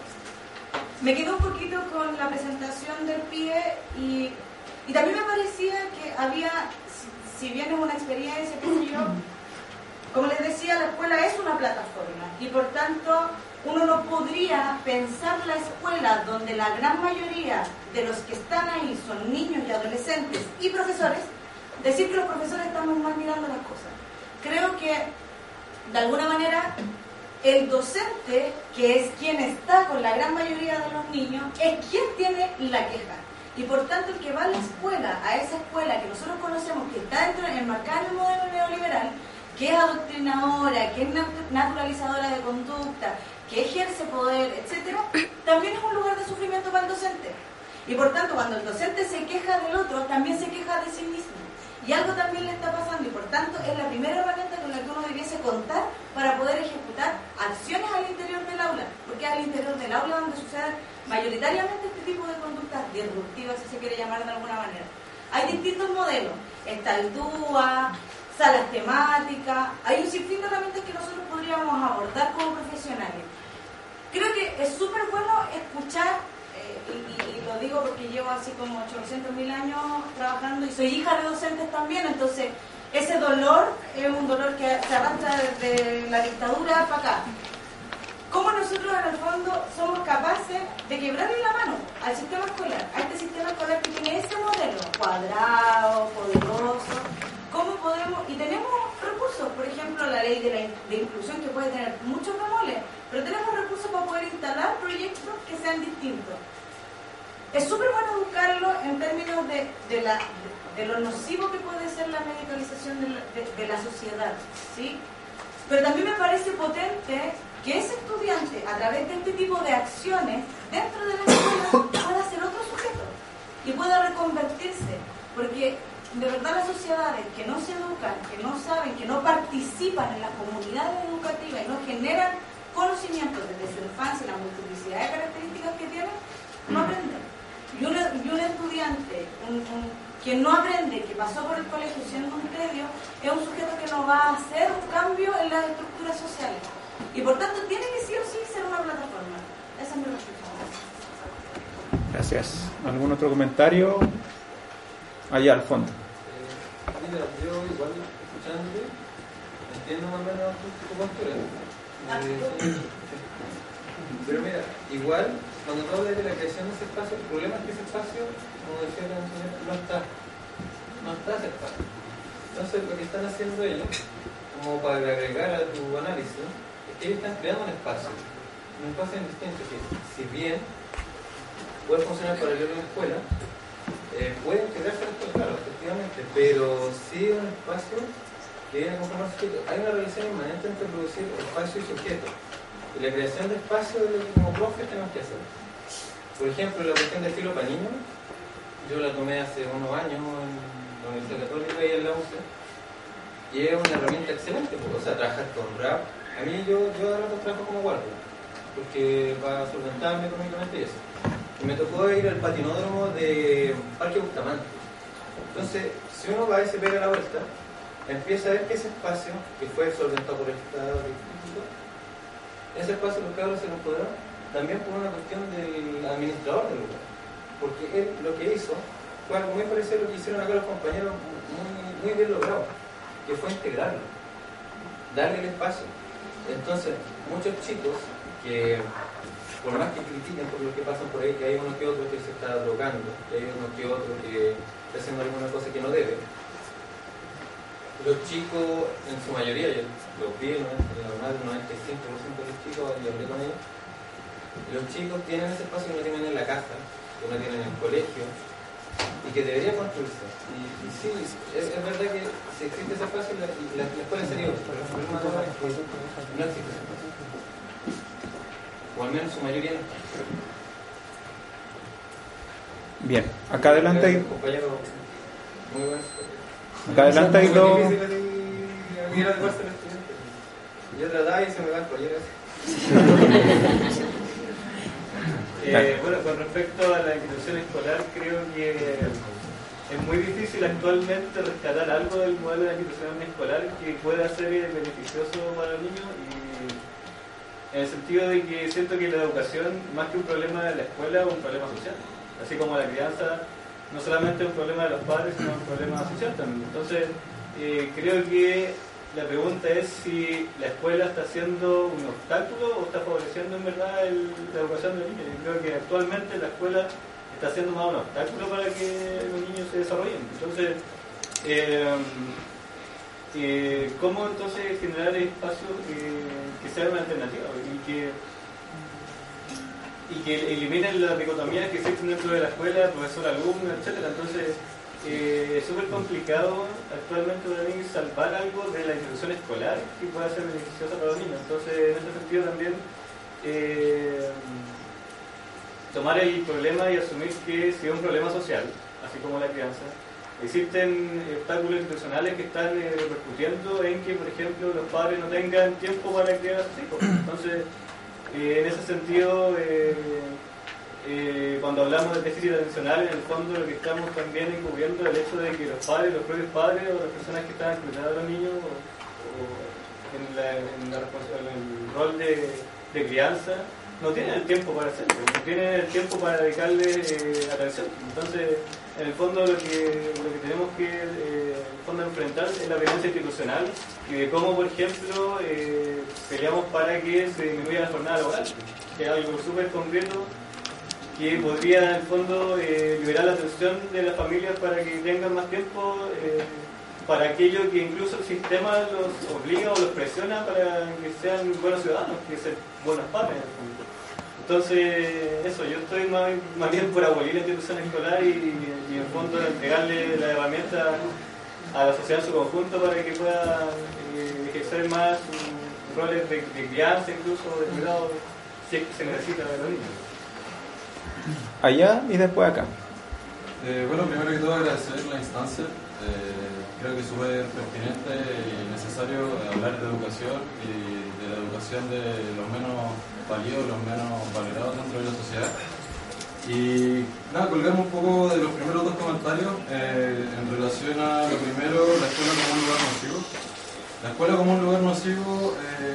Me quedé un poquito con la presentación del PIE y también me parecía que había, si bien es una experiencia, qué sé yo, como les decía, la escuela es una plataforma y por tanto uno no podría pensar la escuela donde la gran mayoría de los que están ahí son niños y adolescentes y profesores, decir que los profesores estamos mal mirando las cosas. Creo que de alguna manera el docente, que es quien está con la gran mayoría de los niños, es quien tiene la queja. Y por tanto el que va a la escuela, a esa escuela que nosotros conocemos, que está enmarcada en el modelo neoliberal, que es adoctrinadora, que es naturalizadora de conducta, que ejerce poder, etcétera, también es un lugar de sufrimiento para el docente. Y por tanto cuando el docente se queja del otro, también se queja de sí mismo. Y algo también le está pasando y por tanto es la primera herramienta con la que uno debiese contar para poder ejecutar acciones al interior del aula, porque es al interior del aula donde suceden mayoritariamente este tipo de conductas disruptivas, si se quiere llamar de alguna manera. Hay distintos modelos, está el DUA, salas temáticas, hay un sinfín de herramientas que nosotros podríamos abordar como profesionales. Creo que es súper bueno escuchar. Y lo digo porque llevo así como 800.000 años trabajando y soy hija de docentes también, entonces ese dolor es un dolor que se arrastra desde la dictadura para acá. ¿Cómo nosotros en el fondo somos capaces de quebrarle la mano al sistema escolar, a este sistema escolar que tiene este modelo cuadrado, poderoso? ¿Cómo podemos? Y tenemos recursos, por ejemplo la ley de inclusión que puede tener muchos bemoles, pero tenemos recursos para poder instalar proyectos que sean distintos. Es súper bueno buscarlo en términos de lo nocivo que puede ser la medicalización de la sociedad, ¿sí? Pero también me parece potente que ese estudiante, a través de este tipo de acciones dentro de la escuela, pueda ser otro sujeto y pueda reconvertirse, porque de verdad las sociedades que no se educan, que no saben, que no participan en las comunidades educativas y no generan conocimientos desde su infancia y la multiplicidad de características que tienen, no aprenden. Y un estudiante que no aprende, que pasó por el colegio siendo un tedio, es un sujeto que no va a hacer un cambio en las estructuras sociales. Y por tanto tiene que sí o sí ser una plataforma. Esa es mi reflexión. Gracias. ¿Algún otro comentario? Allá al fondo. Mira, yo igual escuchándote entiendo más o menos tu postura. Pero mira, igual cuando tú hablas de la creación de ese espacio, el problema es que ese espacio, como decía la señora, no está ese espacio. Entonces lo que están haciendo ellos, como para agregar a tu análisis, es que ellos están creando un espacio de existencia que, si bien puede funcionar paralelo a la escuela, puede integrarse a la escuela, claro, efectivamente, pero sí un espacio que viene a conformar sujeto. Hay una relación inmanente entre producir espacio y sujeto. Y la creación de espacio es lo que como profes tenemos que hacer. Por ejemplo, la cuestión de filo para niños, yo la tomé hace unos años en la Universidad Católica y en la UCE, y es una herramienta excelente, o sea, trabajar con rap. A mí yo ahora trabajo como guardia, porque va a solventarme económicamente y eso. Y me tocó ir al patinódromo de Parque Bustamante. Entonces, si uno va y se pega la vuelta, empieza a ver que ese espacio, que fue solventado por el Estado, ese espacio los cabros se lo empoderaron también por una cuestión del administrador del lugar. Porque él lo que hizo fue algo muy parecido a lo que hicieron acá los compañeros, muy bien logrado, que fue integrarlo, darle el espacio. Entonces, muchos chicos que, por más que critiquen por lo que pasan por ahí, que hay uno que otro que se está drogando, que hay uno que otro que está haciendo alguna cosa que no debe, los chicos, en su mayoría, yo los vi, más del 95% de los chicos, y hablé con ellos, los chicos tienen ese espacio que no tienen en la casa, que no tienen en el colegio, y que debería construirse. Y sí, es verdad que si existe ese espacio, la escuela sería otra, pero el problema ahora es que no existe ese espacio. O al menos su mayoría no. Bien, acá adelante hay... Compañero, muy bueno. Acá adelante hay dos... Mira el puesto del estudiante. Yo trataba y se me va el collero. Bueno, con respecto a la institución escolar, creo que es muy difícil actualmente rescatar algo del modelo de la institución escolar que pueda ser beneficioso para los niños, y en el sentido de que siento que la educación, más que un problema de la escuela, es un problema social. Así como la crianza no solamente es un problema de los padres, sino un problema social también. Entonces, creo que la pregunta es si la escuela está siendo un obstáculo o está favoreciendo en verdad la educación de los niños. Yo creo que actualmente la escuela está siendo más un obstáculo para que los niños se desarrollen. Entonces, ¿cómo entonces generar espacios que sean una alternativa y que eliminen las dicotomías que existen dentro de la escuela, profesor-alumno, etcétera? Entonces, es súper complicado actualmente para mí salvar algo de la institución escolar que pueda ser beneficiosa para los niños. Entonces, en ese sentido también, tomar el problema y asumir que si es un problema social, así como la crianza, existen obstáculos institucionales que están repercutiendo en que, por ejemplo, los padres no tengan tiempo para criar a sus hijos. Entonces, en ese sentido, cuando hablamos de déficit atencional, en el fondo lo que estamos también encubriendo es el hecho de que los padres, los propios padres o las personas que están cuidando a los niños o en el rol de crianza, no tienen el tiempo para hacerlo, no tienen el tiempo para dedicarle atención. Entonces, en el fondo lo que tenemos que enfrentar es la violencia institucional y de cómo, por ejemplo, peleamos para que se disminuya la jornada laboral, que es algo súper concreto que podría, en el fondo, liberar la atención de las familias para que tengan más tiempo para aquello que incluso el sistema los obliga o los presiona para que sean buenos ciudadanos, que sean buenos padres. Entonces, eso, yo estoy más bien por abolir la institución escolar y en el fondo entregarle la herramienta a la sociedad en su conjunto para que pueda ejercer más roles de crianza, incluso de cuidado, si es que se necesita de los niños. Allá y después acá. Bueno, primero que todo agradecer la instancia. Creo que es súper pertinente y necesario hablar de educación y de la educación de los menos validos, los menos valorados dentro de la sociedad. Y nada, colgarme un poco de los primeros dos comentarios en relación a lo primero, la escuela como un lugar nocivo. La escuela como un lugar nocivo,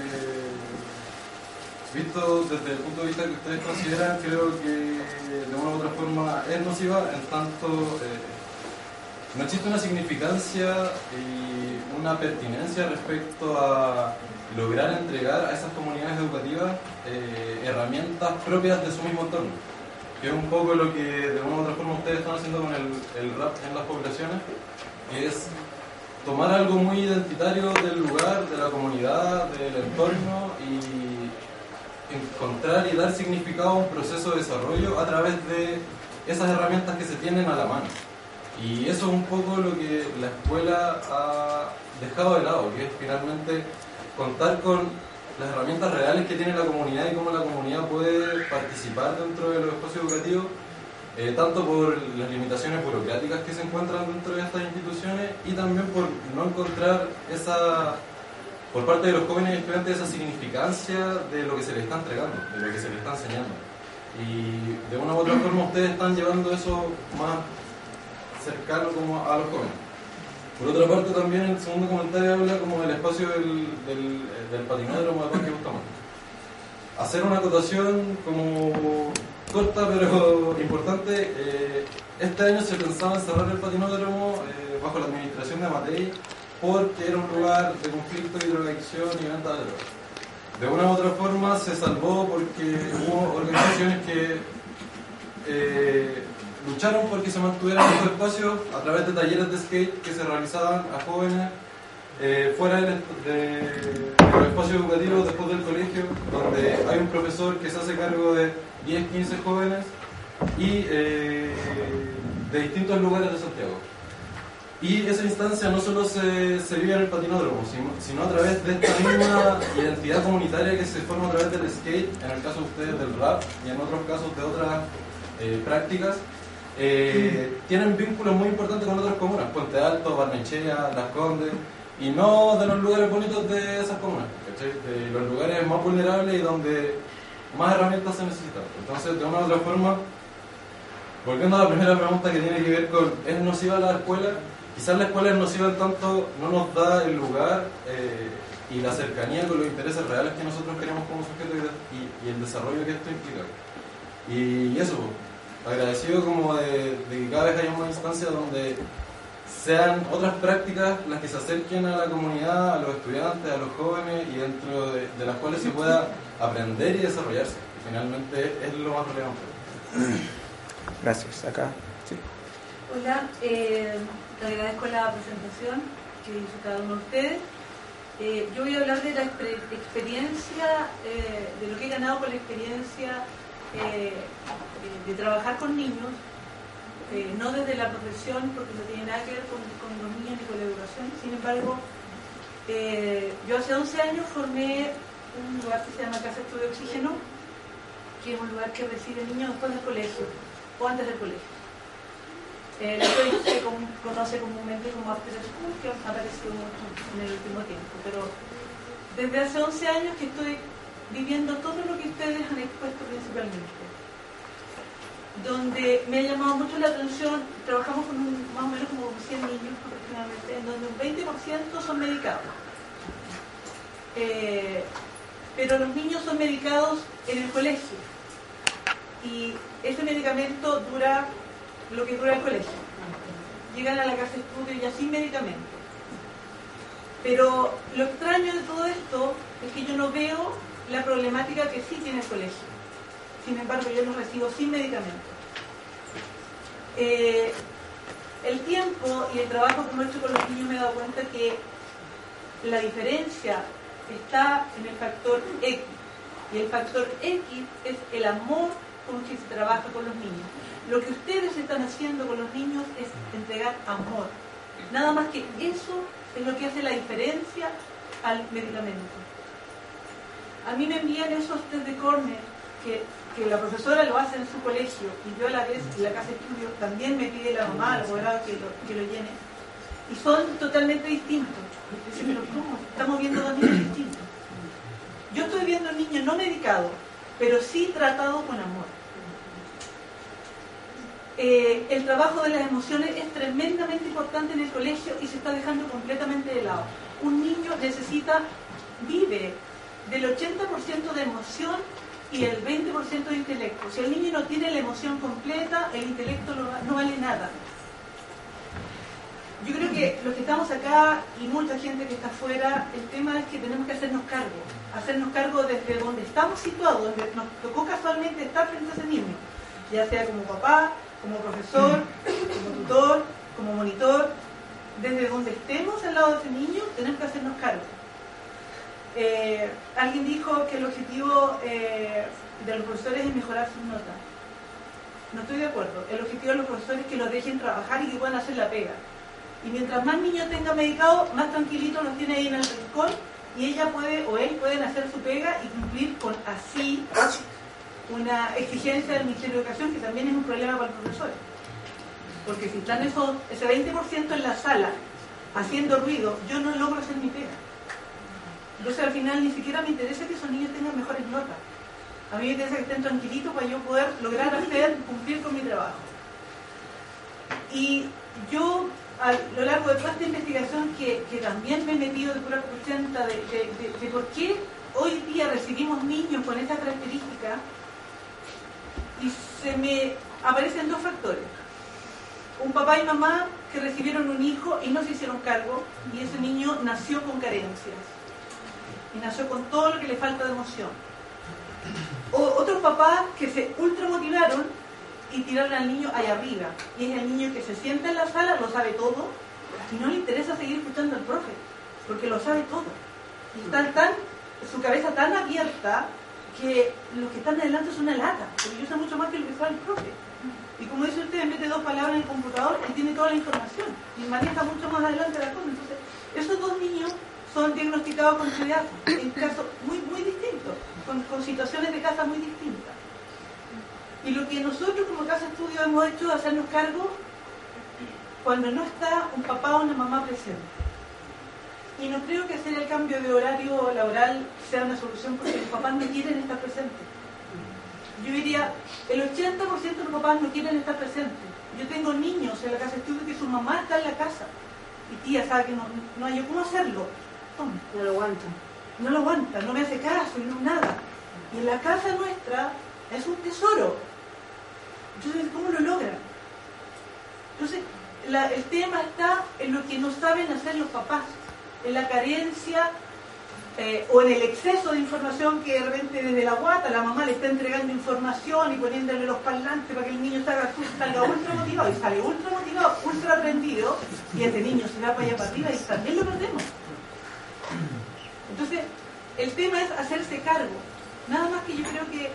visto desde el punto de vista que ustedes consideran, creo que de una u otra forma es nociva, en tanto no existe una significancia y una pertinencia respecto a lograr entregar a esas comunidades educativas herramientas propias de su mismo entorno, que es un poco lo que de una u otra forma ustedes están haciendo con el rap en las poblaciones, que es tomar algo muy identitario del lugar, de la comunidad, del entorno y encontrar y dar significado a un proceso de desarrollo a través de esas herramientas que se tienen a la mano. Y eso es un poco lo que la escuela ha dejado de lado, que es finalmente contar con las herramientas reales que tiene la comunidad y cómo la comunidad puede participar dentro de los espacios educativos, tanto por las limitaciones burocráticas que se encuentran dentro de estas instituciones y también por no encontrar por parte de los jóvenes y estudiantes esa significancia de lo que se les está entregando, de lo que se les está enseñando. Y de una u otra forma ustedes están llevando eso más cercano como a los jóvenes. Por otra parte también el segundo comentario habla como del espacio del patinódromo de Parque Bustamante. Hacer una acotación como corta pero importante. Este año se pensaba en cerrar el patinódromo bajo la administración de Matei porque era un lugar de conflicto y drogadicción y venta de drogas. De una u otra forma se salvó porque hubo organizaciones que lucharon porque se mantuvieran estos espacios a través de talleres de skate que se realizaban a jóvenes fuera de los espacios educativos después del colegio, donde hay un profesor que se hace cargo de 10, 15 jóvenes y de distintos lugares de Santiago. Y esa instancia no solo se vive en el patinódromo, sino a través de esta misma identidad comunitaria que se forma a través del skate, en el caso de ustedes del rap y en otros casos de otras prácticas. Tienen vínculos muy importantes con otras comunas, Puente Alto, Barnechea, Las Condes, y no de los lugares bonitos de esas comunas, ¿cachai? De los lugares más vulnerables y donde más herramientas se necesitan. Entonces, de una u otra forma, volviendo a la primera pregunta que tiene que ver con ¿es nociva la escuela? Quizás la escuela es nociva en tanto no nos da el lugar y la cercanía con los intereses reales que nosotros queremos como sujetos y el desarrollo que esto implica. Y eso, agradecido como de que cada vez haya más instancias donde sean otras prácticas las que se acerquen a la comunidad, a los estudiantes, a los jóvenes y dentro de las cuales se pueda aprender y desarrollarse, que finalmente es lo más relevante. Gracias. Acá. Sí. Hola, te agradezco la presentación que hizo cada uno de ustedes. Yo voy a hablar de la experiencia, de lo que he ganado con la experiencia de trabajar con niños, no desde la profesión, porque no tiene nada que ver con los niños ni con la educación. Sin embargo, yo hace 11 años formé un lugar que se llama Casa Estudio Oxígeno, que es un lugar que recibe niños después del colegio o antes del colegio. Lo que se conoce comúnmente como After School, que ha aparecido mucho en el último tiempo, pero desde hace 11 años que estoy viviendo todo lo que ustedes han expuesto principalmente, donde me ha llamado mucho la atención. Trabajamos con más o menos como 100 niños aproximadamente, en donde un 20% son medicados, pero los niños son medicados en el colegio y ese medicamento dura lo que dura el colegio. Llegan a la casa de estudio ya sin medicamento. Pero lo extraño de todo esto es que yo no veo la problemática que sí tiene el colegio. Sin embargo, yo los recibo sin medicamento. El tiempo y el trabajo que hemos hecho con los niños me he dado cuenta que la diferencia está en el factor X. Y el factor X es el amor con que se trabaja con los niños. Lo que ustedes están haciendo con los niños es entregar amor. Nada más que eso es lo que hace la diferencia al medicamento. A mí me envían esos test de Corner que la profesora lo hace en su colegio y yo a la vez en la casa de estudio también me pide la mamá, el abogado que lo llene. Y son totalmente distintos. Pero ¿cómo? Estamos viendo dos niños distintos. Yo estoy viendo un niño no medicado, pero sí tratado con amor. El trabajo de las emociones es tremendamente importante en el colegio y se está dejando completamente de lado. Un niño vive del 80% de emoción y el 20% de intelecto. Si el niño no tiene la emoción completa, el intelecto no vale nada. Yo creo que los que estamos acá y mucha gente que está afuera, el tema es que tenemos que hacernos cargo desde donde estamos situados, donde nos tocó casualmente estar frente a ese niño, ya sea como papá, como profesor, como tutor, como monitor. Desde donde estemos al lado de ese niño tenemos que hacernos cargo. alguien dijo que el objetivo de los profesores es mejorar sus notas. No estoy de acuerdo. El objetivo de los profesores es que los dejen trabajar y que puedan hacer la pega. Y mientras más niños tenga medicados, más tranquilitos los tiene ahí en el rincón, y ella puede o él pueden hacer su pega y cumplir con así una exigencia del Ministerio de Educación, que también es un problema para los profesores. Porque si están ese 20% en la sala haciendo ruido, yo no logro hacer mi pega. Entonces al final ni siquiera me interesa que esos niños tengan mejores notas. A mí me interesa que estén tranquilitos para yo poder lograr cumplir con mi trabajo. Y yo, a lo largo de toda esta investigación que también me he metido de pura cuchenta de por qué hoy día recibimos niños con esta característica, y se me aparecen dos factores. Un papá y mamá que recibieron un hijo y no se hicieron cargo, y ese niño nació con carencias y nació con todo lo que le falta de emoción. O otros papás que se ultramotivaron y tiraron al niño allá arriba, y es el niño que se sienta en la sala, lo sabe todo y no le interesa seguir escuchando al profe porque lo sabe todo, y está su cabeza tan abierta que los que están adelante son una lata, porque yo sé mucho más que lo que sabe el profe. Y como dice usted, en vez de 2 palabras en el computador, él tiene toda la información y maneja mucho más adelante la cosa. Entonces, esos 2 niños son diagnosticados con TDAH en casos muy, muy distintos, con situaciones de casa muy distintas. Y lo que nosotros como Casa Estudio hemos hecho es hacernos cargo cuando no está un papá o una mamá presente. Y no creo que hacer el cambio de horario laboral sea una solución, porque los papás no quieren estar presentes. Yo diría, el 80% de los papás no quieren estar presentes. Yo tengo niños en la Casa Estudio que su mamá está en la casa y tía sabe que no hay cómo hacerlo. No lo aguanta, no me hace caso y no nada. Y en la casa nuestra es un tesoro. Entonces, ¿cómo lo logran? Entonces, el tema está en lo que no saben hacer los papás, en la carencia o en el exceso de información que de repente desde la guata la mamá le está entregando información y poniéndole los parlantes para que el niño salga ultra motivado, y sale ultra motivado, ultra aprendido, y ese niño se va para allá para arriba y también lo perdemos. Entonces, el tema es hacerse cargo. Nada más que yo creo que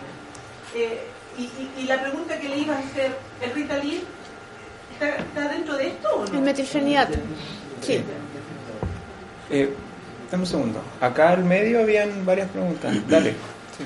y la pregunta que le iba a hacer, ¿el Ritalin está dentro de esto o no? El metilfenidato, sí. Dame un segundo. Acá al medio habían varias preguntas. Dale. Sí.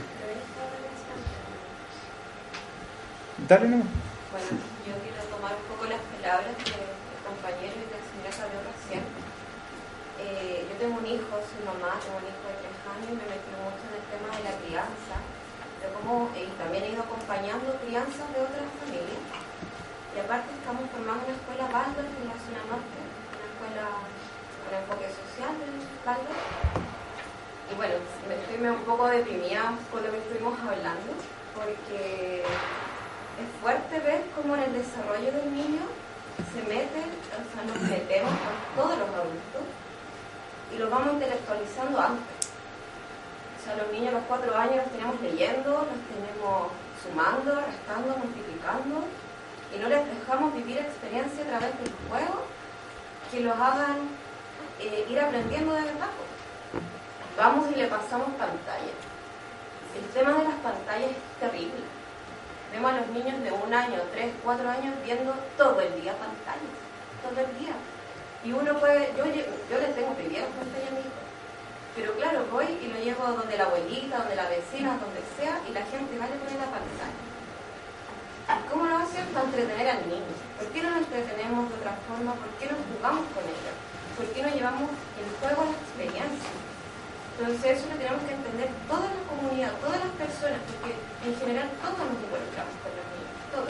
Dale nomás. Bueno, yo quiero tomar un poco las palabras del compañero y de la señora que habló recién. Yo tengo un hijo, soy mamá, tengo un hijo de 3 años y me metí mucho en el tema de la crianza, y también he ido acompañando crianzas de otras familias. Y aparte estamos formando una escuela Waldorf en la zona norte, una escuela con enfoque social del Waldorf. Y bueno, me estoy un poco deprimida con lo que estuvimos hablando, porque es fuerte ver cómo en el desarrollo del niño nos metemos con todos los adultos y los vamos intelectualizando antes. O sea, los niños a los 4 años los tenemos leyendo, los tenemos sumando, restando, multiplicando, y no les dejamos vivir experiencia a través del juego que los hagan ir aprendiendo de verdad. Vamos y le pasamos pantalla. El tema de las pantallas es terrible. Vemos a los niños de 1 año, 3, 4 años viendo todo el día pantallas, todo el día. Y uno puede, yo le tengo prohibidas pantallas a mi hijo, pero claro, voy y lo llevo donde la abuelita, donde la vecina, donde sea, y la gente va a poner la pantalla. ¿Cómo lo hacen? Para entretener al niño. ¿Por qué no nos entretenemos de otra forma? ¿Por qué no jugamos con ellos? ¿Por qué no llevamos el juego a la experiencia? Entonces eso lo tenemos que entender toda la comunidad, todas las personas, porque en general todos nos involucramos con los niños, todos.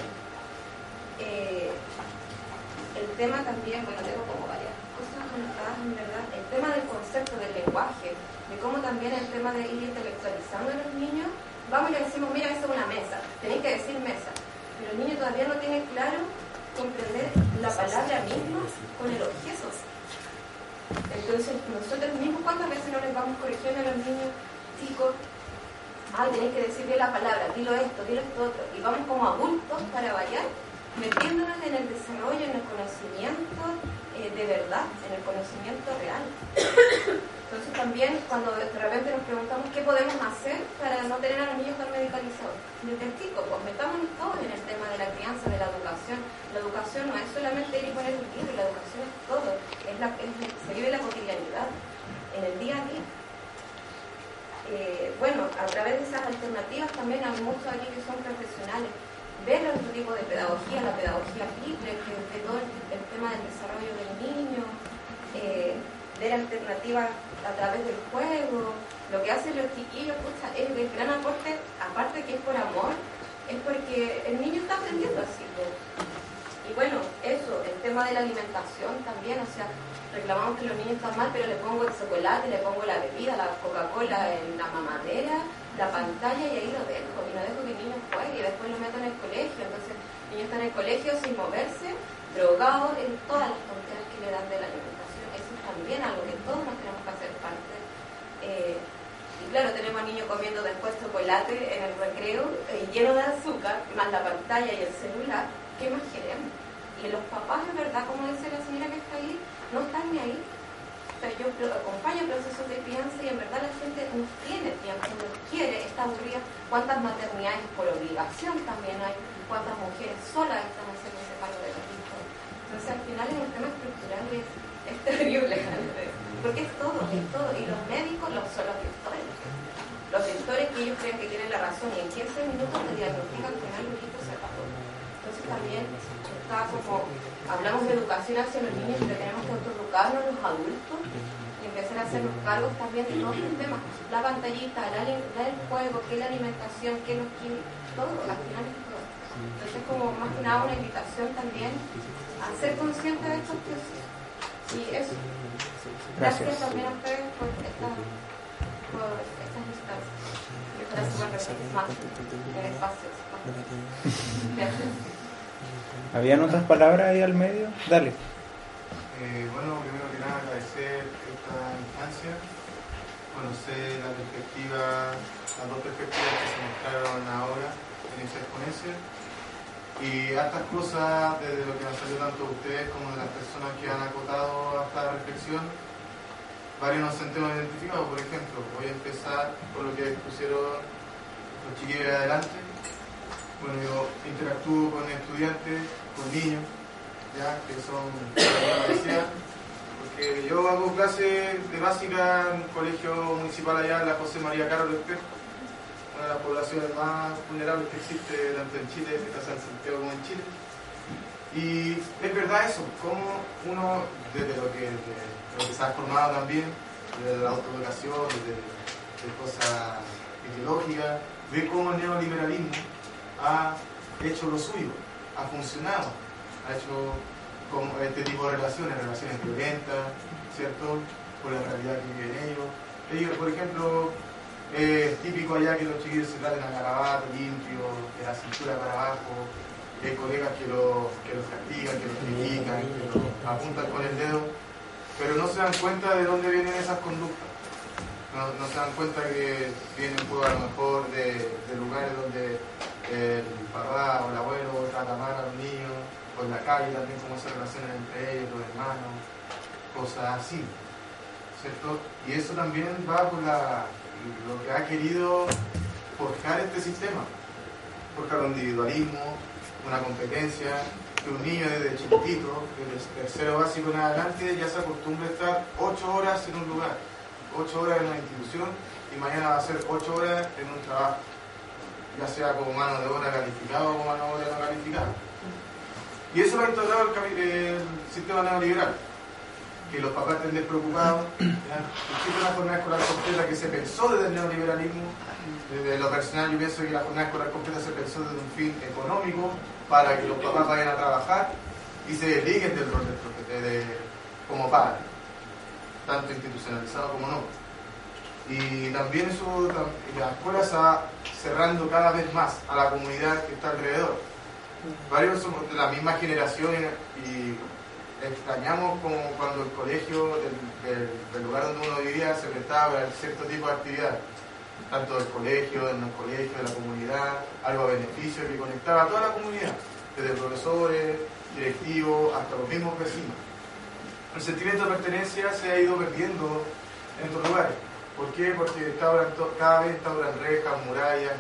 El tema también, bueno, tengo como varias cosas anotadas en verdad, el tema del concepto del lenguaje, de cómo también el tema de ir intelectualizando a los niños, vamos y le decimos, mira, eso es una mesa, tenéis que decir mesa, pero el niño todavía no tiene claro comprender la palabra misma con el objeto. Entonces nosotros mismos, ¿cuántas veces no les vamos corrigiendo a los niños chicos? Tenéis que decirle la palabra, dilo esto otro, y vamos como adultos para variar, metiéndonos en el desarrollo, en el conocimiento de verdad, en el conocimiento real. Entonces también cuando de repente nos preguntamos qué podemos hacer para no tener a los niños tan medicalizados, desde el chico, pues metámonos todos en el tema de la crianza, de la educación. La educación no es solamente ir y poner un libro, la educación es todo, se vive la cotidianidad, en el día a día. Bueno, a través de esas alternativas también hay muchos aquí que son profesionales, ver otro tipo de pedagogía, la pedagogía libre, que ve todo el tema del desarrollo del niño, ver alternativas a través del juego. Lo que hacen los chiquillos, pucha, es de gran aporte, aparte que es por amor, es porque el niño está aprendiendo así, pues. Y bueno, eso, el tema de la alimentación también, o sea, reclamamos que los niños están mal, pero le pongo el chocolate, le pongo la bebida, la Coca-Cola en la mamadera, la pantalla, y ahí lo dejo, y no dejo que el niño juegue, y después lo meto en el colegio. Entonces el niño está en el colegio sin moverse, drogado, en todas las tonterías que le dan de la alimentación. Eso es también algo que todos nos tenemos que hacer parte. Y claro, tenemos al niño comiendo después chocolate en el recreo, lleno de azúcar, más la pantalla y el celular. ¿Qué más queremos? Y los papás, en verdad, como dice la señora que está ahí, no están ni ahí. O sea, yo acompaño procesos de crianza y en verdad la gente no tiene tiempo, no quiere, está aburrida. ¿Cuántas maternidades por obligación también hay? ¿Cuántas mujeres solas están haciéndose cargo de los hijos? Entonces, al final es un tema estructural y es terrible, porque es todo. Y los médicos son los gestores. Los gestores que ellos creen que tienen la razón y en 15 minutos te diagnostican que no hay un se acabó. Entonces también está como, hablamos de educación hacia los niños, pero tenemos que autoeducarnos los adultos y empezar a hacernos cargos también de todos los temas. La pantallita, el juego, qué la alimentación, qué los químicos, todo, al final es todo. Entonces como más que nada una invitación también a ser conscientes de estos procesos. Y eso. Gracias también a ustedes por estas instancias. Yo creo que más en espacios. Gracias. ¿Habían otras palabras ahí al medio? Dale. Bueno, primero que nada agradecer esta instancia, conocer las dos perspectivas que se mostraron ahora en esa exponencia y hartas cosas desde lo que han salido tanto de ustedes como de las personas que han acotado a esta reflexión. Varios nos sentimos identificados. Por ejemplo, voy a empezar por lo que pusieron los chiquillos de adelante. Bueno, yo interactúo con estudiantes, con niños, ya que son de la universidad, porque yo hago clases de básica en un colegio municipal allá en la José María Caro Espejo, una de las poblaciones más vulnerables que existe tanto en Chile, tanto en Santiago como en Chile. Y es verdad eso, como uno, desde lo que se ha formado también, desde la autoeducación, desde cosas ideológicas, ve cómo el neoliberalismo ha hecho lo suyo, ha funcionado, ha hecho como este tipo de relaciones violentas, ¿cierto? Por la realidad que viven ellos. Ellos, por ejemplo, es típico allá que los chiquillos se traten a garabato, limpio, de la cintura para abajo, y hay colegas que los castigan, que los critican, que los apuntan con el dedo, pero no se dan cuenta de dónde vienen esas conductas. No se dan cuenta que vienen a lo mejor de lugares donde el papá o el abuelo trata mal a los niños, o en la calle también cómo se relacionan entre ellos, los hermanos, cosas así, ¿cierto? Y eso también va por lo que ha querido forjar este sistema, forjar un individualismo, una competencia, que un niño desde chiquitito, desde el tercero básico en adelante, ya se acostumbra a estar 8 horas en un lugar, 8 horas en una institución, y mañana va a ser 8 horas en un trabajo, ya sea como mano de obra calificada o como mano de obra no calificada. Y eso lo ha instaurado el sistema neoliberal, que los papás estén despreocupados. Existe una jornada escolar completa que se pensó desde el neoliberalismo. Desde lo personal yo pienso que la jornada escolar completa se pensó desde un fin económico, para que los papás vayan a trabajar y se desliguen del rol como padres, tanto institucionalizado como no. Y también eso, la escuela está cerrando cada vez más a la comunidad que está alrededor. Varios somos de la misma generación y extrañamos como cuando el colegio del lugar donde uno vivía se prestaba para cierto tipo de actividades, tanto del colegio, de la comunidad, algo a beneficio que conectaba a toda la comunidad, desde profesores, directivos, hasta los mismos vecinos. El sentimiento de pertenencia se ha ido perdiendo en otros lugares. ¿Por qué? Porque cada vez instauran rejas, murallas,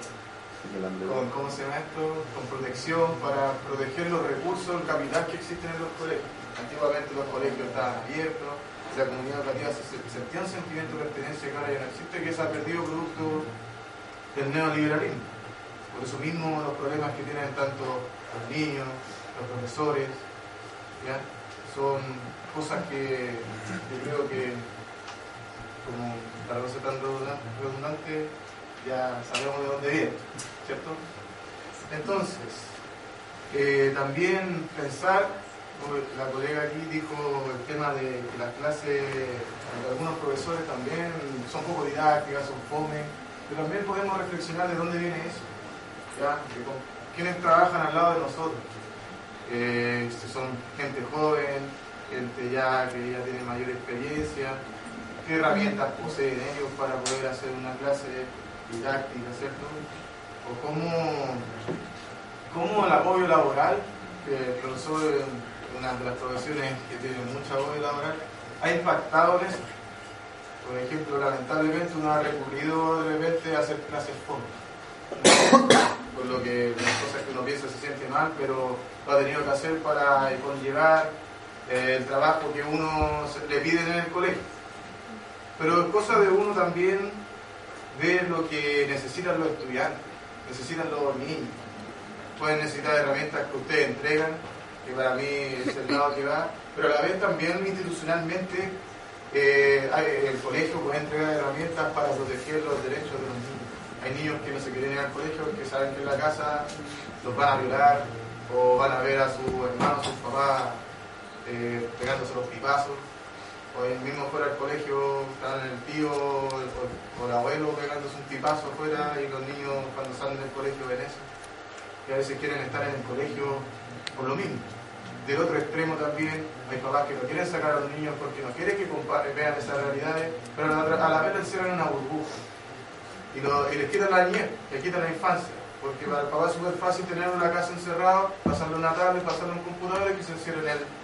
¿cómo se llama esto? Con protección para proteger los recursos, el capital que existen en los colegios. Antiguamente los colegios estaban abiertos, la comunidad educativa sentía un sentimiento de pertenencia que ahora ya no existe, que se ha perdido producto del neoliberalismo. Por eso mismo los problemas que tienen tanto los niños, los profesores, ¿ya? Son cosas que yo creo que, como para no ser tan redundante, ya sabemos de dónde viene, ¿cierto? Entonces, también pensar, la colega aquí dijo el tema de que las clases, algunos profesores también son poco didácticas, son fome, pero también podemos reflexionar de dónde viene eso, ¿ya? ¿Quiénes trabajan al lado de nosotros? Son gente joven, gente que ya tiene mayor experiencia, qué herramientas poseen ellos para poder hacer una clase didáctica, ¿cierto? O cómo el apoyo laboral, que el profesor es una de las profesiones que tiene mucho apoyo laboral, ha impactado en eso. Por ejemplo, lamentablemente uno ha recurrido de repente a hacer clases fome, por lo que las cosas que uno piensa se siente mal, pero lo ha tenido que hacer para conllevar el trabajo que uno le piden en el colegio. Pero es cosa de uno también ver lo que necesitan los estudiantes, necesitan los niños. Pueden necesitar herramientas que ustedes entregan, que para mí es el lado que va, pero a la vez también institucionalmente el colegio puede entregar herramientas para proteger los derechos de los niños. Hay niños que no se quieren ir al colegio porque saben que en la casa los van a violar o van a ver a sus hermanos, sus papás pegándose los pipazos, o el mismo fuera del colegio están el tío o el abuelo pegándose un pipazo afuera, y los niños cuando salen del colegio ven eso, y a veces quieren estar en el colegio por lo mismo. Del otro extremo también hay papás que no quieren sacar a los niños porque no quieren que vean esas realidades, pero a la vez les cierran una burbuja y les quitan la niñez, les quitan la infancia, porque para el papá es súper fácil tener una casa encerrado, pasarle una tablet, pasarle un computador y que se encierre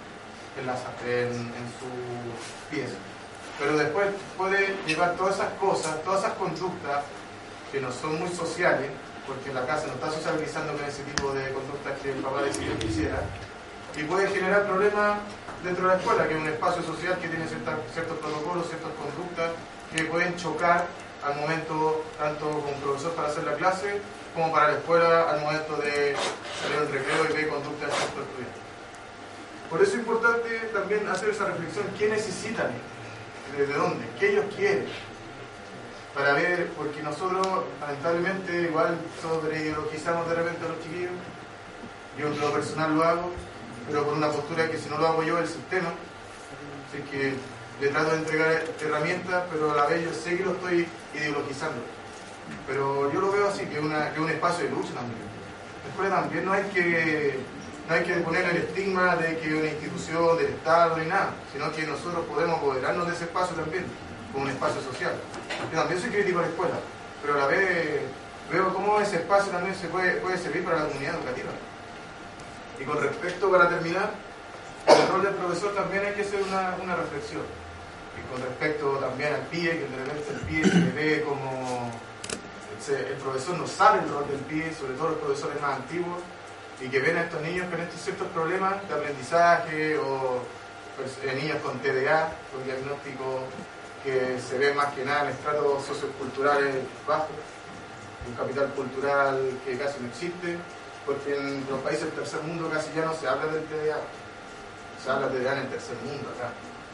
en su pieza. Pero después puede llevar todas esas cosas, todas esas conductas que no son muy sociales, porque la casa no está socializando con ese tipo de conductas que el papá decidió que hiciera, y puede generar problemas dentro de la escuela, que es un espacio social que tiene ciertos protocolos, ciertas conductas que pueden chocar al momento, tanto como profesor para hacer la clase, como para la escuela al momento de salir al recreo y ver conductas de ciertos estudiantes. Por eso es importante también hacer esa reflexión: ¿qué necesitan? ¿Desde dónde? ¿Qué ellos quieren? Para ver, porque nosotros lamentablemente igual ideologizamos de repente a los chiquillos. Yo en lo personal lo hago, pero con una postura que si no lo hago yo, el sistema. Así que le trato de entregar herramientas, pero a la vez yo sé que lo estoy ideologizando. Pero yo lo veo así, que es un espacio de lucha también. La escuela también no hay que poner el estigma de que una institución del Estado ni nada, sino que nosotros podemos apoderarnos de ese espacio también, como un espacio social. Yo también soy crítico a la escuela, pero a la vez veo cómo ese espacio también se puede servir para la comunidad educativa. Y con respecto, para terminar, el rol del profesor también hay que hacer una reflexión. Y con respecto también al PIE, que de repente el PIE se le ve como... el profesor no sabe el rol del PIE, sobre todo los profesores más antiguos, y que ven a estos niños con estos ciertos problemas de aprendizaje, o niños con TDA, con diagnóstico que se ve más que nada en estratos socioculturales bajos, un capital cultural que casi no existe, porque en los países del tercer mundo casi ya no se habla del TDA, se habla de TDA en el tercer mundo acá.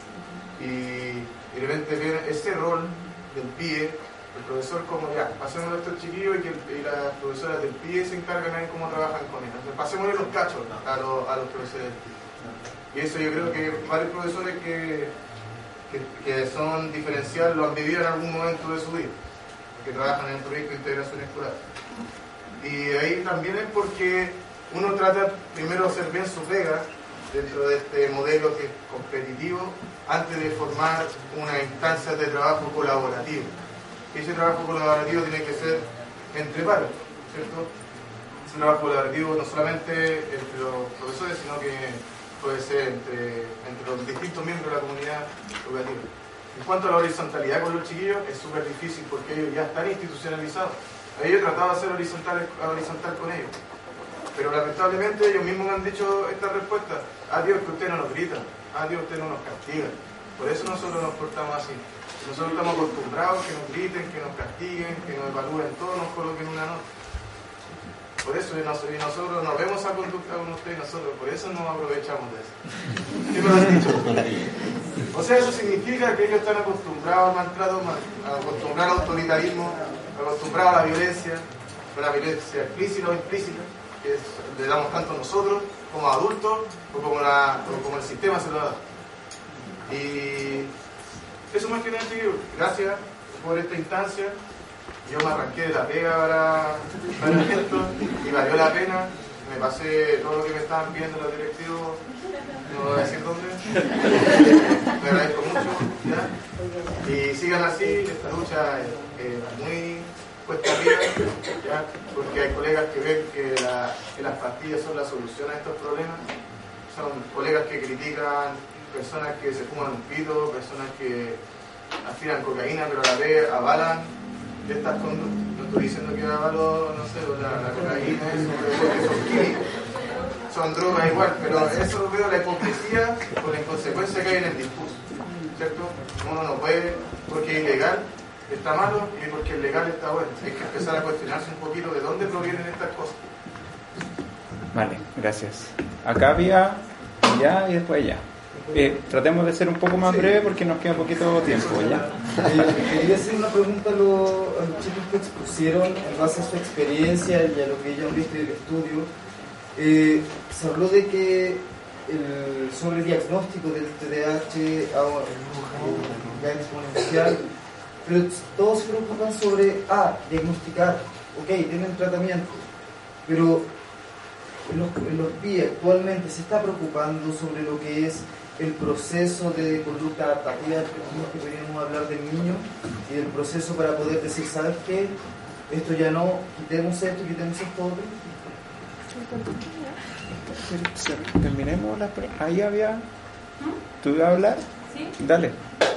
Y de repente ven ese rol del PIE, el profesor como ya, pasemos a estos chiquillos y las profesoras del PIE se encargan de cómo trabajan con ellos. Entonces, pasemos los cachos a los profesores del PIE. Y eso yo creo que varios profesores que son diferenciales lo han vivido en algún momento de su vida, que trabajan en el proyecto de integración escolar. Y ahí también es porque uno trata primero de hacer bien su pega dentro de este modelo que es competitivo, antes de formar una instancia de trabajo colaborativo. Y ese trabajo colaborativo tiene que ser entre pares, ¿cierto? Ese trabajo colaborativo no solamente entre los profesores, sino que puede ser entre los distintos miembros de la comunidad educativa. En cuanto a la horizontalidad con los chiquillos, es súper difícil porque ellos ya están institucionalizados. Yo trataba de ser horizontal con ellos. Pero lamentablemente ellos mismos me han dicho esta respuesta: Dios, que usted no nos grita, Dios, usted no nos castiga. Por eso nosotros nos portamos así. Nosotros estamos acostumbrados que nos griten, que nos castiguen, que nos evalúen todo, nos coloquen una nota. Por eso nosotros nos vemos esa conducta con usted y nosotros, por eso nos aprovechamos de eso. ¿Qué me lo has dicho? O sea, eso significa que ellos están acostumbrados al maltrato, acostumbrados al autoritarismo, acostumbrados a la violencia explícita o implícita, que le damos tanto nosotros como adultos o como el sistema se lo da. Y eso más que nada, chicos, gracias por esta instancia. Yo me arranqué de la pega para esto y valió la pena. Me pasé todo lo que me estaban pidiendo los directivos, no voy a decir dónde. Me agradezco mucho, ¿ya? Y sigan así, esta lucha es muy cuesta arriba, ¿ya? Porque hay colegas que ven que las pastillas son la solución a estos problemas. Son colegas que critican personas que se fuman un pito, personas que aspiran cocaína pero a la vez avalan estas conductas. No estoy diciendo que avalo, no sé, la cocaína, eso, porque son químicos, son drogas igual, pero eso veo la hipocresía por la inconsecuencia que hay en el discurso, ¿cierto? Uno no puede, porque es ilegal, está malo, y porque es legal está bueno. Hay que empezar a cuestionarse un poquito de dónde provienen estas cosas. Vale, gracias. Acá había ya y después ya. Tratemos de ser un poco más breve porque nos queda poquito tiempo ya. Quería hacer una pregunta a los chicos que expusieron en base a su experiencia y a lo que ellos han visto del estudio. Se habló de que sobre el diagnóstico del TDAH ya exponencial, pero todos se preocupan sobre diagnosticar, ok, tienen tratamiento, pero en los PIE actualmente se está preocupando sobre lo que es el proceso de conducta adaptativa que veníamos a hablar del niño y del proceso para poder decir, ¿sabes qué? Esto ya no, quitemos esto otro. Terminemos la ahí había. ¿Tú ibas a hablar? Sí. Dale.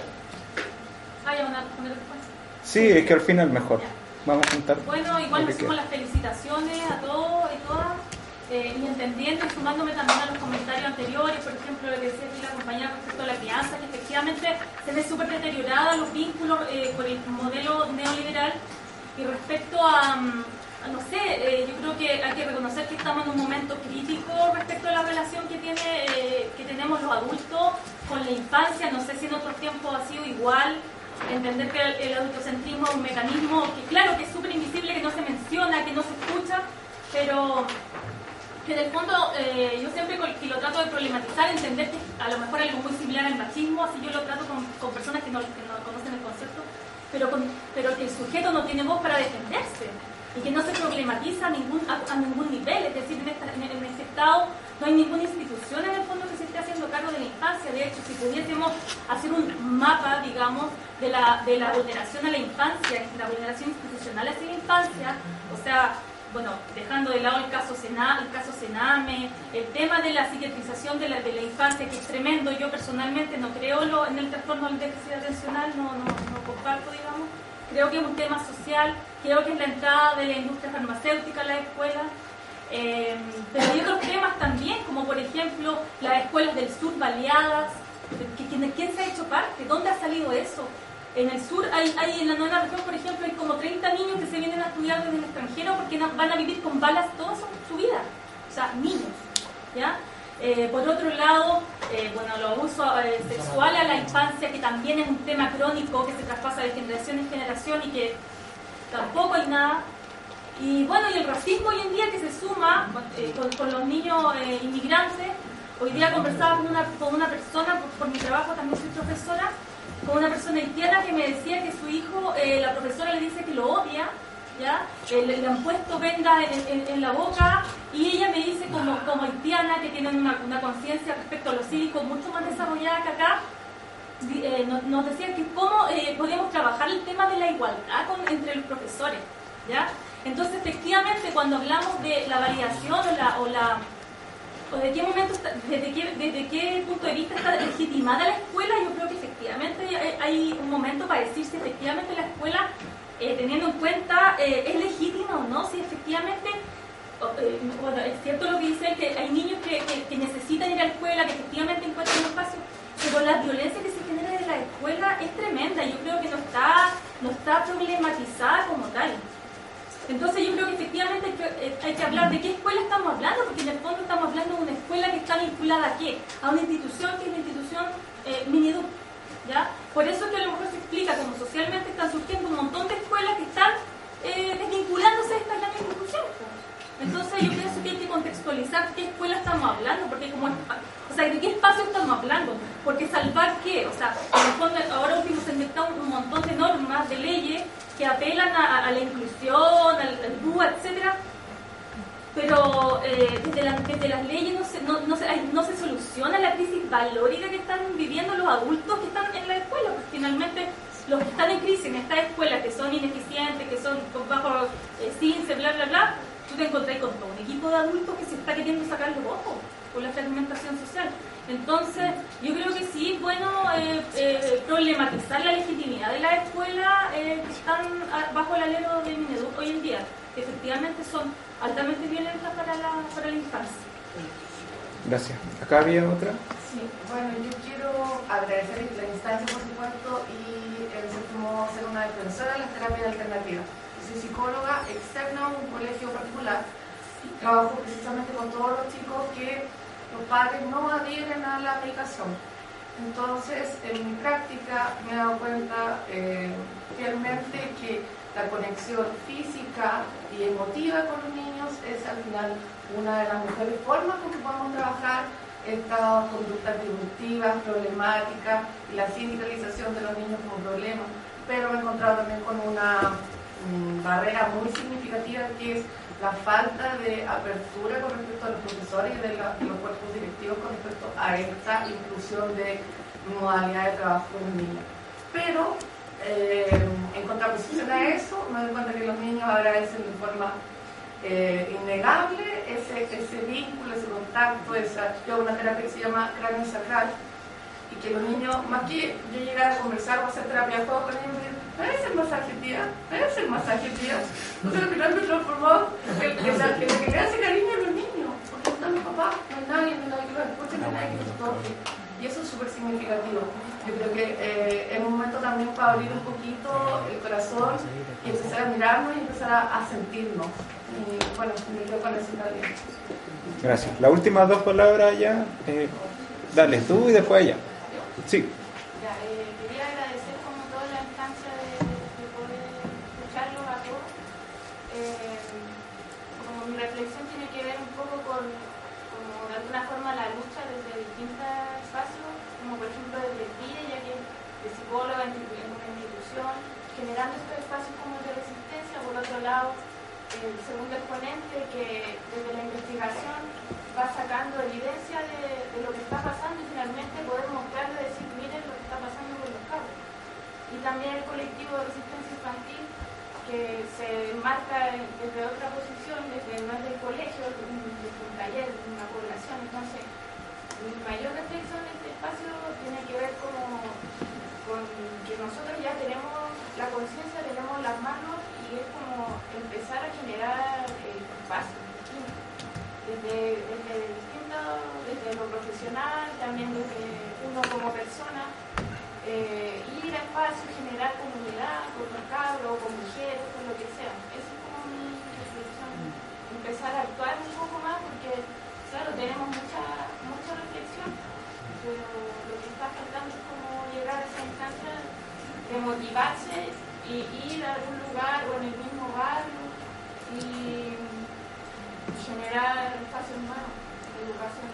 ¿Hay una responder después? Sí, es que al final mejor. Vamos a juntar. Bueno, igual me sumo las felicitaciones a todos y todas. Y entendiendo y sumándome también a los comentarios anteriores, por ejemplo, lo que decía aquí la compañera respecto a la crianza, que efectivamente se ve súper deteriorada los vínculos por el modelo neoliberal. Y respecto a no sé, yo creo que hay que reconocer que estamos en un momento crítico respecto a la relación que tenemos los adultos con la infancia. No sé si en otros tiempos ha sido igual. Entender que el adultocentrismo es un mecanismo que claro que es súper invisible, que no se menciona, que no se escucha, pero que en el fondo yo siempre que lo trato de problematizar, entender que a lo mejor algo muy similar al machismo, así yo lo trato con personas que no conocen el concepto, pero que el sujeto no tiene voz para defenderse y que no se problematiza a ningún nivel, es decir, en este estado no hay ninguna institución en el fondo que se esté haciendo cargo de la infancia. De hecho, si pudiésemos hacer un mapa, digamos, de la vulneración a la infancia, la vulneración institucional hacia la infancia, o sea, bueno, dejando de lado el caso Sename, el tema de la psiquiatrización de la infancia, que es tremendo. Yo personalmente no creo en el trastorno del déficit atencional, no comparto, digamos. Creo que es un tema social, creo que es la entrada de la industria farmacéutica a las escuelas. Pero hay otros temas también, como por ejemplo las escuelas del sur baleadas. ¿Quién se ha hecho parte? ¿Dónde ha salido eso? En el sur, en la novena región, por ejemplo, hay como 30 niños que se vienen a estudiar desde el extranjero porque van a vivir con balas toda su vida. O sea, niños, ¿ya? Por otro lado, bueno, los abusos sexuales a la infancia, que también es un tema crónico que se traspasa de generación en generación y que tampoco hay nada. Y bueno, y el racismo hoy en día que se suma con los niños inmigrantes. Hoy día conversaba con una persona, por mi trabajo también soy profesora, con una persona haitiana que me decía que su hijo, la profesora le dice que lo odia, ¿ya? Le han puesto vendas en la boca, y ella me dice como haitiana, que tienen una conciencia respecto a lo cívico mucho más desarrollada que acá, nos decía que cómo podíamos trabajar el tema de la igualdad entre los profesores, ¿ya? Entonces, efectivamente, cuando hablamos de la validación o de qué momento, desde qué punto de vista está legitimada la escuela, yo creo que efectivamente hay un momento para decir si efectivamente la escuela, teniendo en cuenta, es legítima o no, si efectivamente, bueno, es cierto lo que dicen, que hay niños que necesitan ir a la escuela, que efectivamente encuentran un espacio, pero la violencia que se genera en la escuela es tremenda. Yo creo que no está problematizada como tal. Entonces yo creo que efectivamente hay que hablar de qué escuela estamos hablando, porque en el fondo estamos hablando de una escuela que está vinculada ¿a qué? A una institución que es la institución Mineduc, ¿ya? Por eso es que a lo mejor se explica como socialmente están surgiendo un montón de escuelas que están desvinculándose de esta gran institución. Entonces yo pienso que hay que contextualizar qué escuela estamos hablando, porque como, o sea, de qué espacio estamos hablando, porque salvar qué, o sea, en el fondo ahora último se han inventado un montón de normas, de leyes que apelan a la inclusión, al DUA, etcétera, pero desde las leyes no se soluciona la crisis valórica que están viviendo los adultos que están en la escuela, porque finalmente los que están en crisis en estas escuelas, que son ineficientes, que son con bajo CINCE, bla, bla, bla, tú te encontrás con todo un equipo de adultos que se está queriendo sacar los ojos por la fragmentación social. Entonces, yo creo que sí es bueno problematizar la legitimidad de las escuelas que están bajo el alero de Mineduc hoy en día, que efectivamente son altamente violentas para la infancia. Gracias. ¿Acá había otra? Sí, bueno, yo quiero agradecer la instancia, por supuesto, y en cierto modo ser una defensora de las terapias alternativas. Soy psicóloga externa a un colegio particular y trabajo precisamente con todos los chicos que los padres no adhieren a la medicación. Entonces, en mi práctica me he dado cuenta fielmente que la conexión física y emotiva con los niños es al final una de las mejores formas con que podemos trabajar estas conductas disruptivas, problemáticas y la sindicalización de los niños como problema. Pero me he encontrado también con una barrera muy significativa que es la falta de apertura con respecto a los profesores y de los cuerpos directivos con respecto a esta inclusión de modalidad de trabajo con los niños. Pero en contraposición a eso, me doy cuenta que los niños agradecen de forma innegable ese vínculo, ese contacto, yo hago una terapia que se llama cráneo sacral, y que los niños, más que yo llegar a conversar o hacer terapia de juego con ellos, me dicen, ¿me ves el masaje, tía? ¿Me ves el masaje, tía? Entonces al final me transformó en lo que le hace cariño a los niños, porque no está mi papá, no hay nadie que los escuche, no hay nadie que los toque, y eso es súper significativo. Yo creo que es un momento también para abrir un poquito el corazón y empezar a mirarnos y empezar a sentirnos. Y bueno, me quedo con eso también. Gracias. Las últimas dos palabras ya, dale tú y después ella. Sí. Ya, quería agradecer como toda la instancia de poder escucharlos a todos. Como mi reflexión tiene que ver un poco con como de alguna forma la lucha desde distintos espacios, como por ejemplo desde el PIDE, ya que de psicóloga en una institución, generando estos espacios como de resistencia. Por otro lado, el segundo exponente que desde la investigación va sacando evidencia de lo que está pasando y finalmente poder mostrarle y decir, miren lo que está pasando con los cabros. Y también el colectivo de resistencia infantil que se marca desde otra posición, desde no es del colegio, desde un taller, desde una población. Entonces, mi mayor reflexión en este espacio tiene que ver con que nosotros ya tenemos la conciencia, tenemos las manos y es como empezar a generar espacios desde lo profesional, también desde uno como persona, ir a espacios, generar comunidad con los cabros, con mujeres, con lo que sea. Eso es como mi reflexión, empezar a actuar un poco más porque, claro, tenemos mucha reflexión, pero lo que está faltando es como llegar a esa instancia de motivarse y ir a algún lugar o en el mismo barrio y generar espacios nuevos de educación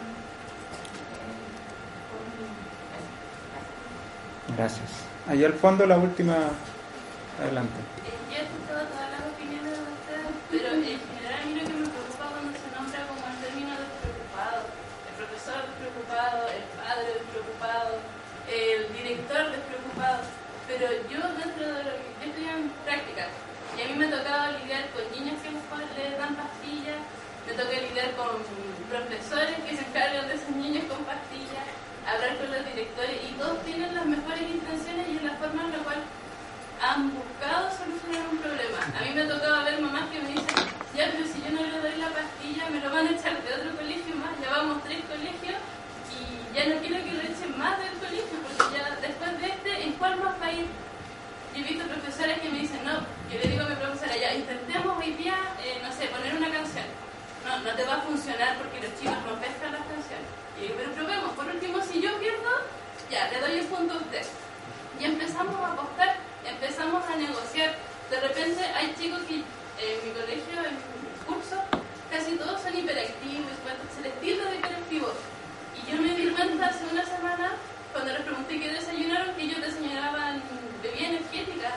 con los niños. Gracias. Allá al fondo la última, adelante. Yo he escuchado todas las opiniones de ustedes, pero en general a mí lo que me preocupa cuando se nombra como el término despreocupado, el profesor despreocupado, el padre despreocupado, el director despreocupado, pero yo dentro de lo que yo estoy en práctica y a mí me ha tocado lidiar con niños que les dan pastillas, me toca lidiar con profesores que se encargan de esos niños con pastillas, hablar con los directores y todos tienen las mejores intenciones y es la forma en la cual han buscado solucionar un problema. A mí me ha tocado ver mamás que me dicen, ya, pero si yo no le doy la pastilla me lo van a echar de otro colegio más, ya vamos 3 colegios y ya no quiero que lo echen más del colegio porque ya después de ¿en cuál más va a ir? Yo he visto profesores que me dicen, no, yo le digo a mi profesora, ya, intentemos hoy día, no sé, poner una canción. No te va a funcionar porque los chicos no pescan las canciones. Y digo, pero probemos, por último, si yo pierdo, ya, le doy el punto a usted. Y empezamos a apostar, empezamos a negociar. De repente hay chicos que en mi colegio, en mi curso, casi todos son hiperactivos, se les tilda de hiperactivos. Y yo me di cuenta hace una semana, cuando les pregunté qué desayunaron, que ellos desayunaban bebida energética.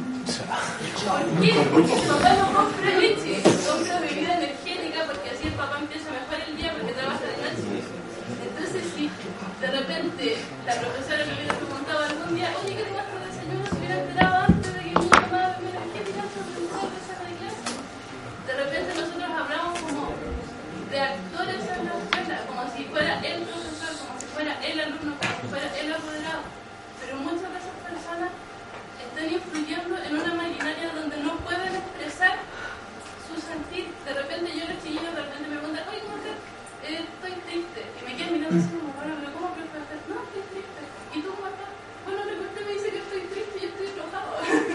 ¿Por qué? Porque el papá no compra leche, compra bebida energética porque así el papá empieza mejor el día porque trabaja de noche. Entonces, si de repente la profesora me hubiera preguntado algún día, oye, ¿qué tomas por desayuno? Se hubiera enterado antes de que mi hijo tomaba bebida energética antes de empezar la sala de clase. De repente nosotros hablamos como de actores en la escuela, como si fuera el profesor, como si fuera el alumno, como si fuera el apoderado. Pero muchas de esas personas están influyendo en una maquinaria donde no pueden expresar su sentir. De repente yo los chiquillos de repente me preguntan, oye, ¿cómo estás? Estoy triste. Y me quedan mirando así como, bueno, pero ¿cómo que estás? No, estoy triste. ¿Y tú cómo estás? Bueno, lo que usted me dice que estoy triste y estoy enojado.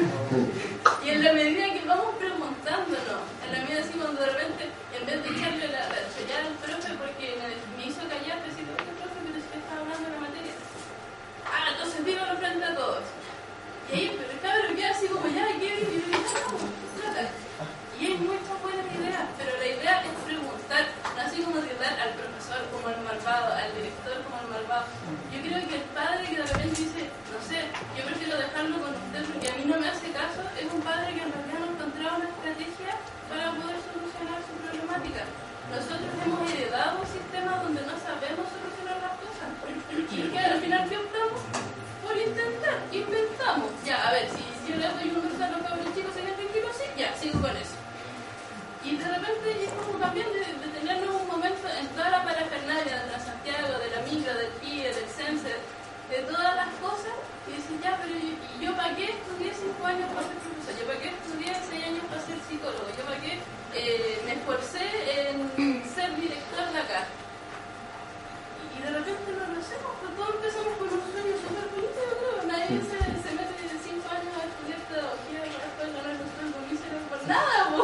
Y en la medida que vamos preguntándonos, en la medida así cuando de repente, en vez de echarle la pellar al profe porque me hizo callar, decirle, oye, profe, pero si estaba hablando de la materia. Ah, entonces dígalo frente a todos. Y ahí, pero el cabrón queda así como ya, ¿qué? Y yo le trata. Y hay muchas buenas ideas, pero la idea es preguntar, no así como tratar al profesor como el malvado, al director como el malvado. Yo creo que el padre que de repente dice, no sé, yo prefiero dejarlo con usted porque a mí no me hace caso, es un padre que en realidad no encontraba una estrategia para poder solucionar su problemática. Nosotros hemos heredado un sistema donde no sabemos solucionar las cosas. Y que al final, ¿qué optamos? Por intentar, inventamos. Ya, a ver, si yo le doy un mensaje a los cabros chicos, ¿se quedan tranquilos? Sí, ya, sigo con eso. Y de repente es como también de tenernos un momento en toda la parafernalia de Transantiago, de la micro, del PIE, del CENSE, de todas las cosas, y decir, ya, pero yo para qué estudié 5 años para ser profesor, yo para qué estudié 6 años para ser psicólogo, yo para qué me esforcé en ser director de acá. Y de repente no lo hacemos, pues todos empezamos con un sueño súper bonito, yo creo. Nadie se mete de 5 años a estudiar pedagogía para después ganar un sueldo mísero por nada, po.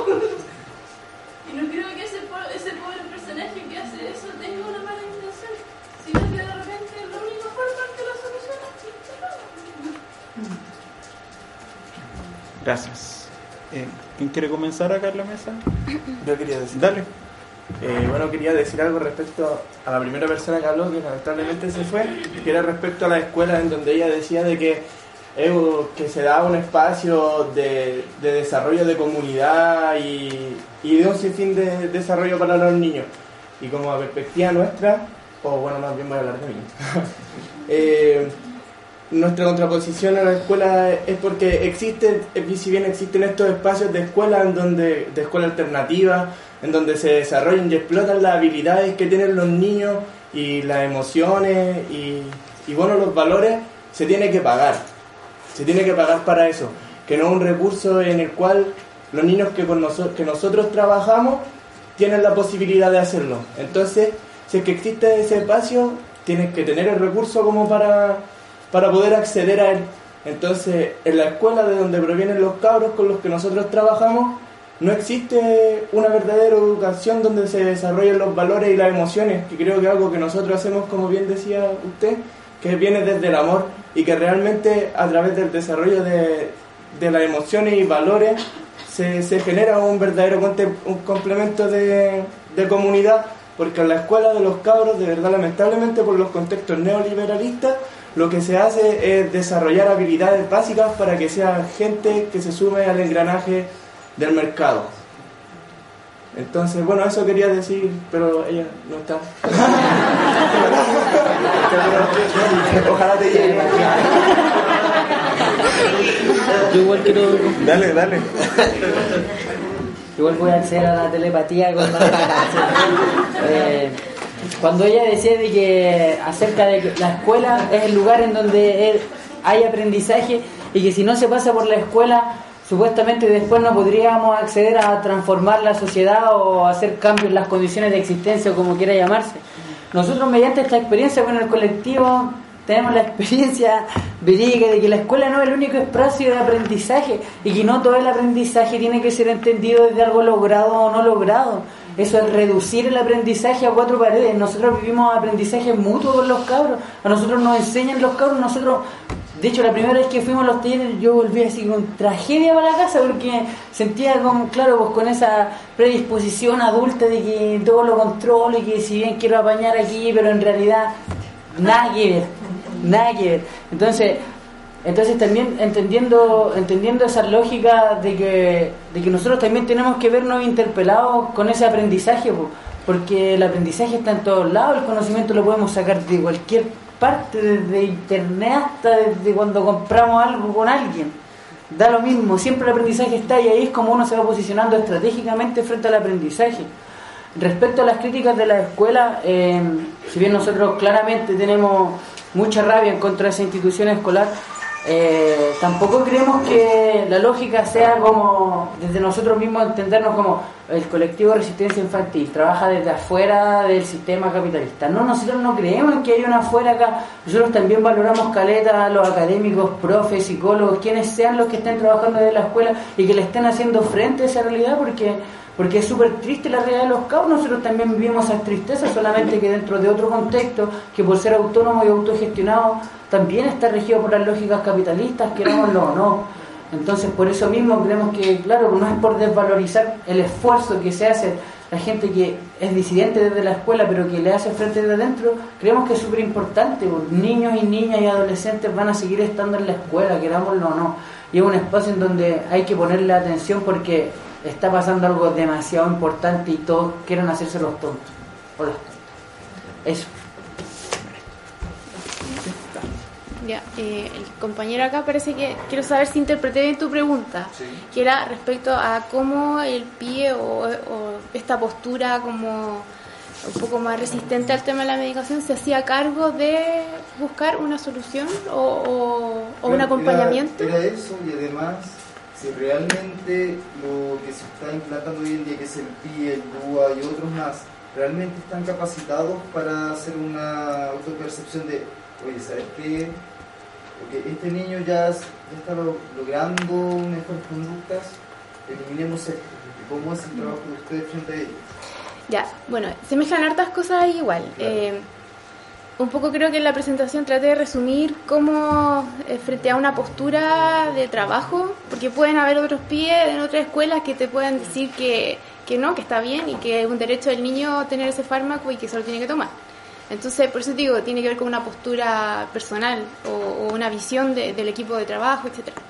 Y no creo que ese pobre personaje que hace eso tenga una mala intención, sino que de repente la única forma que lo soluciona es chicharrón. Gracias. ¿Quién quiere comenzar acá en la mesa? Yo quería decir. Dale. Bueno, quería decir algo respecto a la primera persona que habló, que lamentablemente se fue, que era respecto a la escuela, en donde ella decía de que se da un espacio de desarrollo de comunidad y de un sinfín de desarrollo para los niños. Y como a perspectiva nuestra, o bueno, más bien voy a hablar de mí, nuestra contraposición a la escuela es porque si bien existen estos espacios de escuela de escuela alternativa, en donde se desarrollan y explotan las habilidades que tienen los niños y las emociones y bueno, los valores, se tiene que pagar para eso, que no es un recurso en el cual los niños que nosotros trabajamos tienen la posibilidad de hacerlo. Entonces, si es que existe ese espacio, tienes que tener el recurso como para poder acceder a él. Entonces, en la escuela de donde provienen los cabros con los que nosotros trabajamos, no existe una verdadera educación donde se desarrollen los valores y las emociones, que creo que es algo que nosotros hacemos, como bien decía usted, que viene desde el amor y que realmente a través del desarrollo de las emociones y valores se genera un verdadero un complemento de comunidad, porque en la escuela de los cabros, de verdad, lamentablemente por los contextos neoliberalistas, lo que se hace es desarrollar habilidades básicas para que sea gente que se sume al engranaje del mercado. Entonces, bueno, eso quería decir, pero ella no está. Ojalá te llegue. Yo igual quiero... Dale. Igual voy a acceder a la telepatía con cuando ella decía de que acerca de que la escuela es el lugar en donde hay aprendizaje y que si no se pasa por la escuela supuestamente después no podríamos acceder a transformar la sociedad o hacer cambios en las condiciones de existencia o como quiera llamarse. Nosotros mediante esta experiencia con el colectivo tenemos la experiencia verídica de que la escuela no es el único espacio de aprendizaje y que no todo el aprendizaje tiene que ser entendido desde algo logrado o no logrado. Eso es reducir el aprendizaje a 4 paredes. Nosotros vivimos aprendizaje mutuo con los cabros. A nosotros nos enseñan los cabros. De hecho, la primera vez que fuimos a los talleres yo volví así con tragedia para la casa porque sentía con esa predisposición adulta de que todo lo controlo y que si bien quiero apañar aquí, pero en realidad nada que ver. Entonces también entendiendo esa lógica de que nosotros también tenemos que vernos interpelados con ese aprendizaje, porque el aprendizaje está en todos lados, el conocimiento lo podemos sacar de cualquier parte, desde internet hasta desde cuando compramos algo con alguien, da lo mismo, siempre el aprendizaje está y ahí es como uno se va posicionando estratégicamente frente al aprendizaje. Respecto a las críticas de la escuela, si bien nosotros claramente tenemos mucha rabia en contra de esa institución escolar, tampoco creemos que la lógica sea como desde nosotros mismos entendernos como el colectivo de resistencia infantil trabaja desde afuera del sistema capitalista. No, nosotros no creemos que hay una afuera acá. Nosotros también valoramos caleta a los académicos, profes, psicólogos, quienes sean los que estén trabajando desde la escuela y que le estén haciendo frente a esa realidad, porque es súper triste la realidad de los cabros. Nosotros también vivimos esas tristezas, solamente que dentro de otro contexto, que por ser autónomo y autogestionado también está regido por las lógicas capitalistas, querámoslo o no. Entonces, por eso mismo creemos que, claro, no es por desvalorizar el esfuerzo que se hace la gente que es disidente desde la escuela, pero que le hace frente de adentro, creemos que es súper importante. Niños y niñas y adolescentes van a seguir estando en la escuela, querámoslo o no. Y es un espacio en donde hay que ponerle atención porque está pasando algo demasiado importante y todos quieren hacerse los tontos o las tontas. Eso. Ya, el compañero acá parece que quiero saber si interpreté bien tu pregunta, sí, que era respecto a cómo el PIE o esta postura como un poco más resistente al tema de la medicación se hacía cargo de buscar una solución o un acompañamiento. Era eso, y además si realmente lo que se está implantando hoy en día, que es el PIE, el DUA y otros más, realmente están capacitados para hacer una autopercepción de, oye, ¿sabes qué? Porque este niño ya está logrando mejores conductas, eliminemos esto. ¿Cómo es el trabajo de ustedes frente a ello? Ya, bueno, se mezclan hartas cosas igual. Claro. Un poco creo que en la presentación traté de resumir cómo frente a una postura de trabajo, porque pueden haber otros pies en otras escuelas que te puedan decir que no, que está bien y que es un derecho del niño tener ese fármaco y que se lo tiene que tomar. Entonces, por eso digo, tiene que ver con una postura personal o una visión del equipo de trabajo,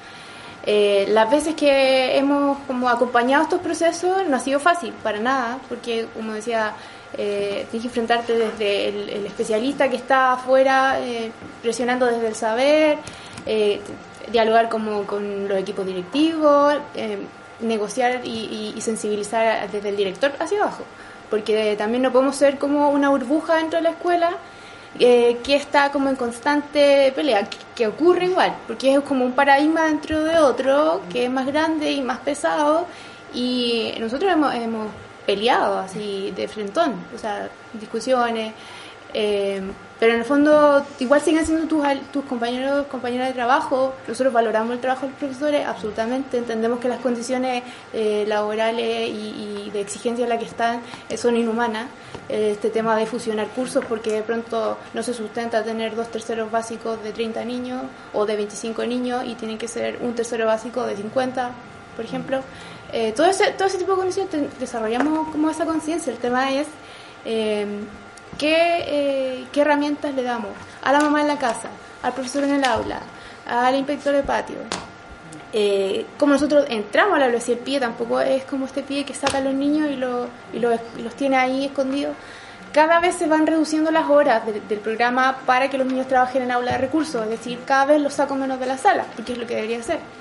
etc. Las veces que hemos como acompañado estos procesos no ha sido fácil, para nada, porque como decía, tienes que enfrentarte desde el especialista que está afuera presionando desde el saber, dialogar con los equipos directivos, negociar y sensibilizar desde el director hacia abajo, porque también no podemos ser como una burbuja dentro de la escuela que está como en constante pelea, que ocurre igual, porque es como un paradigma dentro de otro que es más grande y más pesado, y nosotros hemos peleado así de frentón, o sea, discusiones, pero en el fondo igual siguen siendo tus compañeros, compañeras de trabajo. Nosotros valoramos el trabajo de los profesores, absolutamente, entendemos que las condiciones laborales y de exigencia en las que están son inhumanas. Este tema de fusionar cursos, porque de pronto no se sustenta tener 2 terceros básicos de 30 niños o de 25 niños y tienen que ser un tercero básico de 50, por ejemplo. Todo ese tipo de condiciones desarrollamos como esa conciencia. El tema es ¿qué herramientas le damos a la mamá en la casa, al profesor en el aula, al inspector de patio? Como nosotros entramos al aula, si el PIE tampoco es como este PIE que saca a los niños y los tiene ahí escondidos. Cada vez se van reduciendo las horas del programa para que los niños trabajen en aula de recursos, es decir, cada vez los saco menos de la sala, porque es lo que debería ser.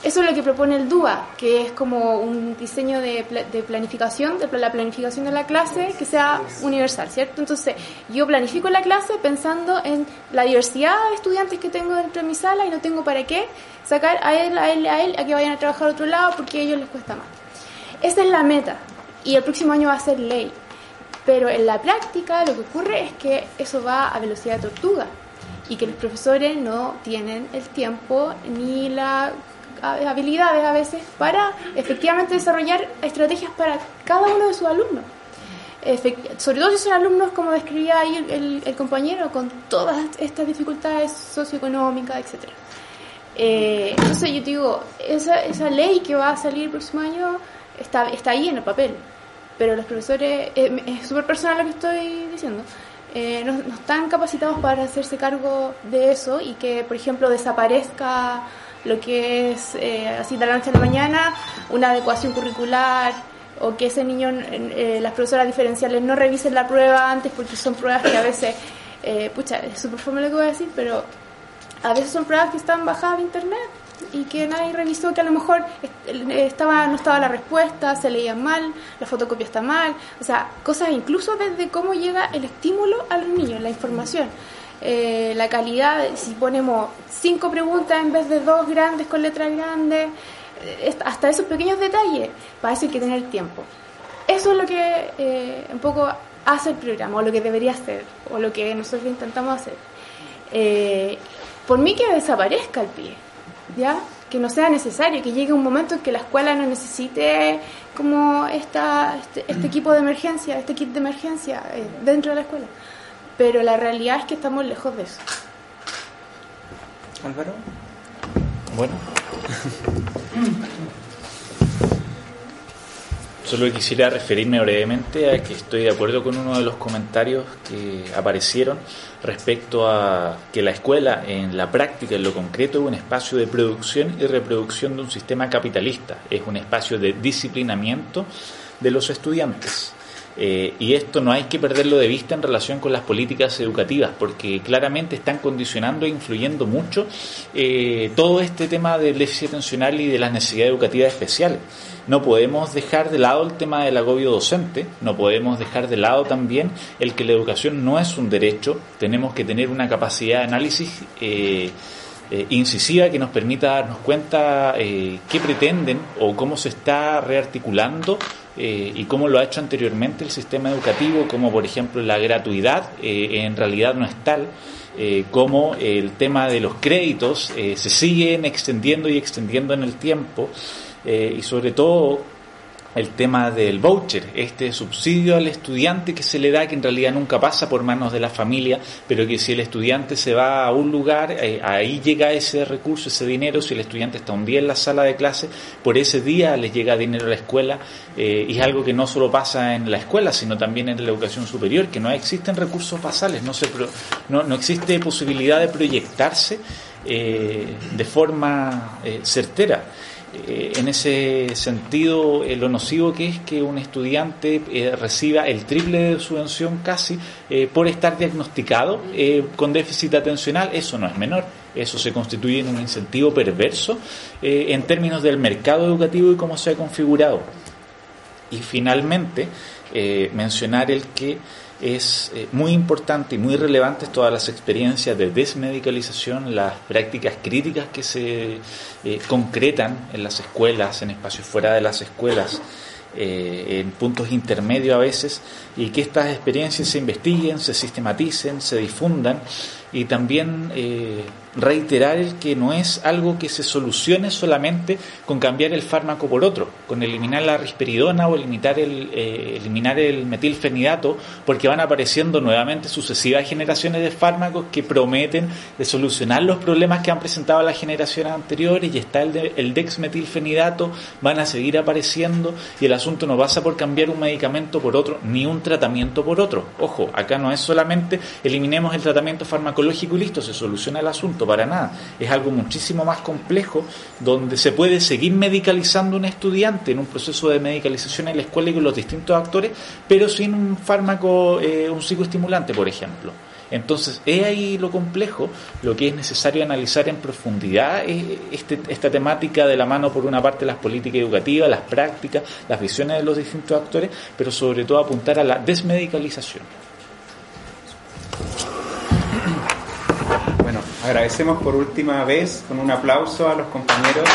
Eso es lo que propone el DUA, que es como un diseño de planificación, de la planificación de la clase que sea universal, ¿cierto? Entonces, yo planifico la clase pensando en la diversidad de estudiantes que tengo dentro de mi sala y no tengo para qué sacar a él, a que vayan a trabajar a otro lado porque a ellos les cuesta más. Esa es la meta y el próximo año va a ser ley. Pero en la práctica lo que ocurre es que eso va a velocidad de tortuga y que los profesores no tienen el tiempo ni las habilidades a veces para efectivamente desarrollar estrategias para cada uno de sus alumnos. Sobre todo si son alumnos, como describía ahí el compañero, con todas estas dificultades socioeconómicas, etc. Entonces yo digo, esa ley que va a salir el próximo año está ahí en el papel, pero los profesores, es súper personal lo que estoy diciendo, no están capacitados para hacerse cargo de eso y que, por ejemplo, desaparezca lo que es así de la noche a la mañana, una adecuación curricular, o que ese niño, las profesoras diferenciales no revisen la prueba antes porque son pruebas que a veces, es súper fome lo que voy a decir, pero a veces son pruebas que están bajadas de internet y que nadie revisó, que a lo mejor no estaba la respuesta, se leían mal, la fotocopia está mal, o sea, cosas incluso desde cómo llega el estímulo a los niños, la información. La calidad, si ponemos 5 preguntas en vez de 2 grandes con letras grandes, hasta esos pequeños detalles, para eso hay que tener tiempo. Eso es lo que un poco hace el programa, o lo que debería hacer, o lo que nosotros intentamos hacer. Por mí que desaparezca el PIE, ¿ya? Que no sea necesario, que llegue un momento en que la escuela no necesite como este equipo de emergencia, este kit de emergencia dentro de la escuela. Pero la realidad es que estamos lejos de eso. Álvaro. Bueno. Solo quisiera referirme brevemente a que estoy de acuerdo con uno de los comentarios que aparecieron respecto a que la escuela en la práctica, en lo concreto, es un espacio de producción y reproducción de un sistema capitalista, es un espacio de disciplinamiento de los estudiantes. Y esto no hay que perderlo de vista en relación con las políticas educativas, porque claramente están condicionando e influyendo mucho todo este tema del déficit atencional y de las necesidades educativas especiales. No podemos dejar de lado el tema del agobio docente, no podemos dejar de lado también el que la educación no es un derecho, tenemos que tener una capacidad de análisis incisiva que nos permita darnos cuenta qué pretenden o cómo se está rearticulando y cómo lo ha hecho anteriormente el sistema educativo, como por ejemplo la gratuidad en realidad no es tal, como el tema de los créditos se siguen extendiendo y extendiendo en el tiempo, y sobre todo el tema del voucher, este subsidio al estudiante que se le da, que en realidad nunca pasa por manos de la familia, pero que si el estudiante se va a un lugar, ahí llega ese recurso, ese dinero. Si el estudiante está un día en la sala de clase, por ese día les llega dinero a la escuela, y es algo que no solo pasa en la escuela, sino también en la educación superior, que no existen recursos basales, no existe posibilidad de proyectarse de forma certera. En ese sentido, lo nocivo que es que un estudiante reciba el triple de subvención casi por estar diagnosticado con déficit atencional, eso no es menor, eso se constituye en un incentivo perverso en términos del mercado educativo y cómo se ha configurado. Y finalmente, mencionar el que es muy importante y muy relevante todas las experiencias de desmedicalización, las prácticas críticas que se concretan en las escuelas, en espacios fuera de las escuelas, en puntos intermedios a veces, y que estas experiencias se investiguen, se sistematicen, se difundan, y también reiterar el que no es algo que se solucione solamente con cambiar el fármaco por otro, con eliminar la risperidona o eliminar el metilfenidato, porque van apareciendo nuevamente sucesivas generaciones de fármacos que prometen de solucionar los problemas que han presentado las generaciones anteriores, y está el dexmetilfenidato, van a seguir apareciendo, y el asunto no pasa por cambiar un medicamento por otro, ni un tratamiento por otro. Ojo, acá no es solamente eliminemos el tratamiento farmacológico y listo, se soluciona el asunto, para nada. Es algo muchísimo más complejo, donde se puede seguir medicalizando un estudiante en un proceso de medicalización en la escuela y con los distintos actores, pero sin un fármaco, un psicoestimulante, por ejemplo. Entonces, es ahí lo complejo, lo que es necesario analizar en profundidad esta temática de la mano, por una parte, las políticas educativas, las prácticas, las visiones de los distintos actores, pero sobre todo apuntar a la desmedicalización. Bueno, agradecemos por última vez con un aplauso a los compañeros.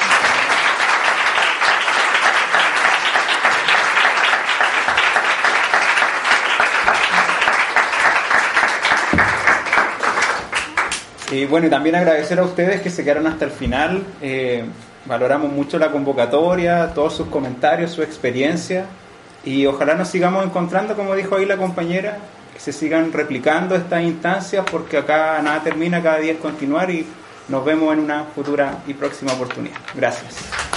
Y bueno, y también agradecer a ustedes que se quedaron hasta el final. Valoramos mucho la convocatoria, todos sus comentarios, su experiencia, y ojalá nos sigamos encontrando, como dijo ahí la compañera, que se sigan replicando estas instancias, porque acá nada termina, cada día es continuar, y nos vemos en una futura y próxima oportunidad. Gracias.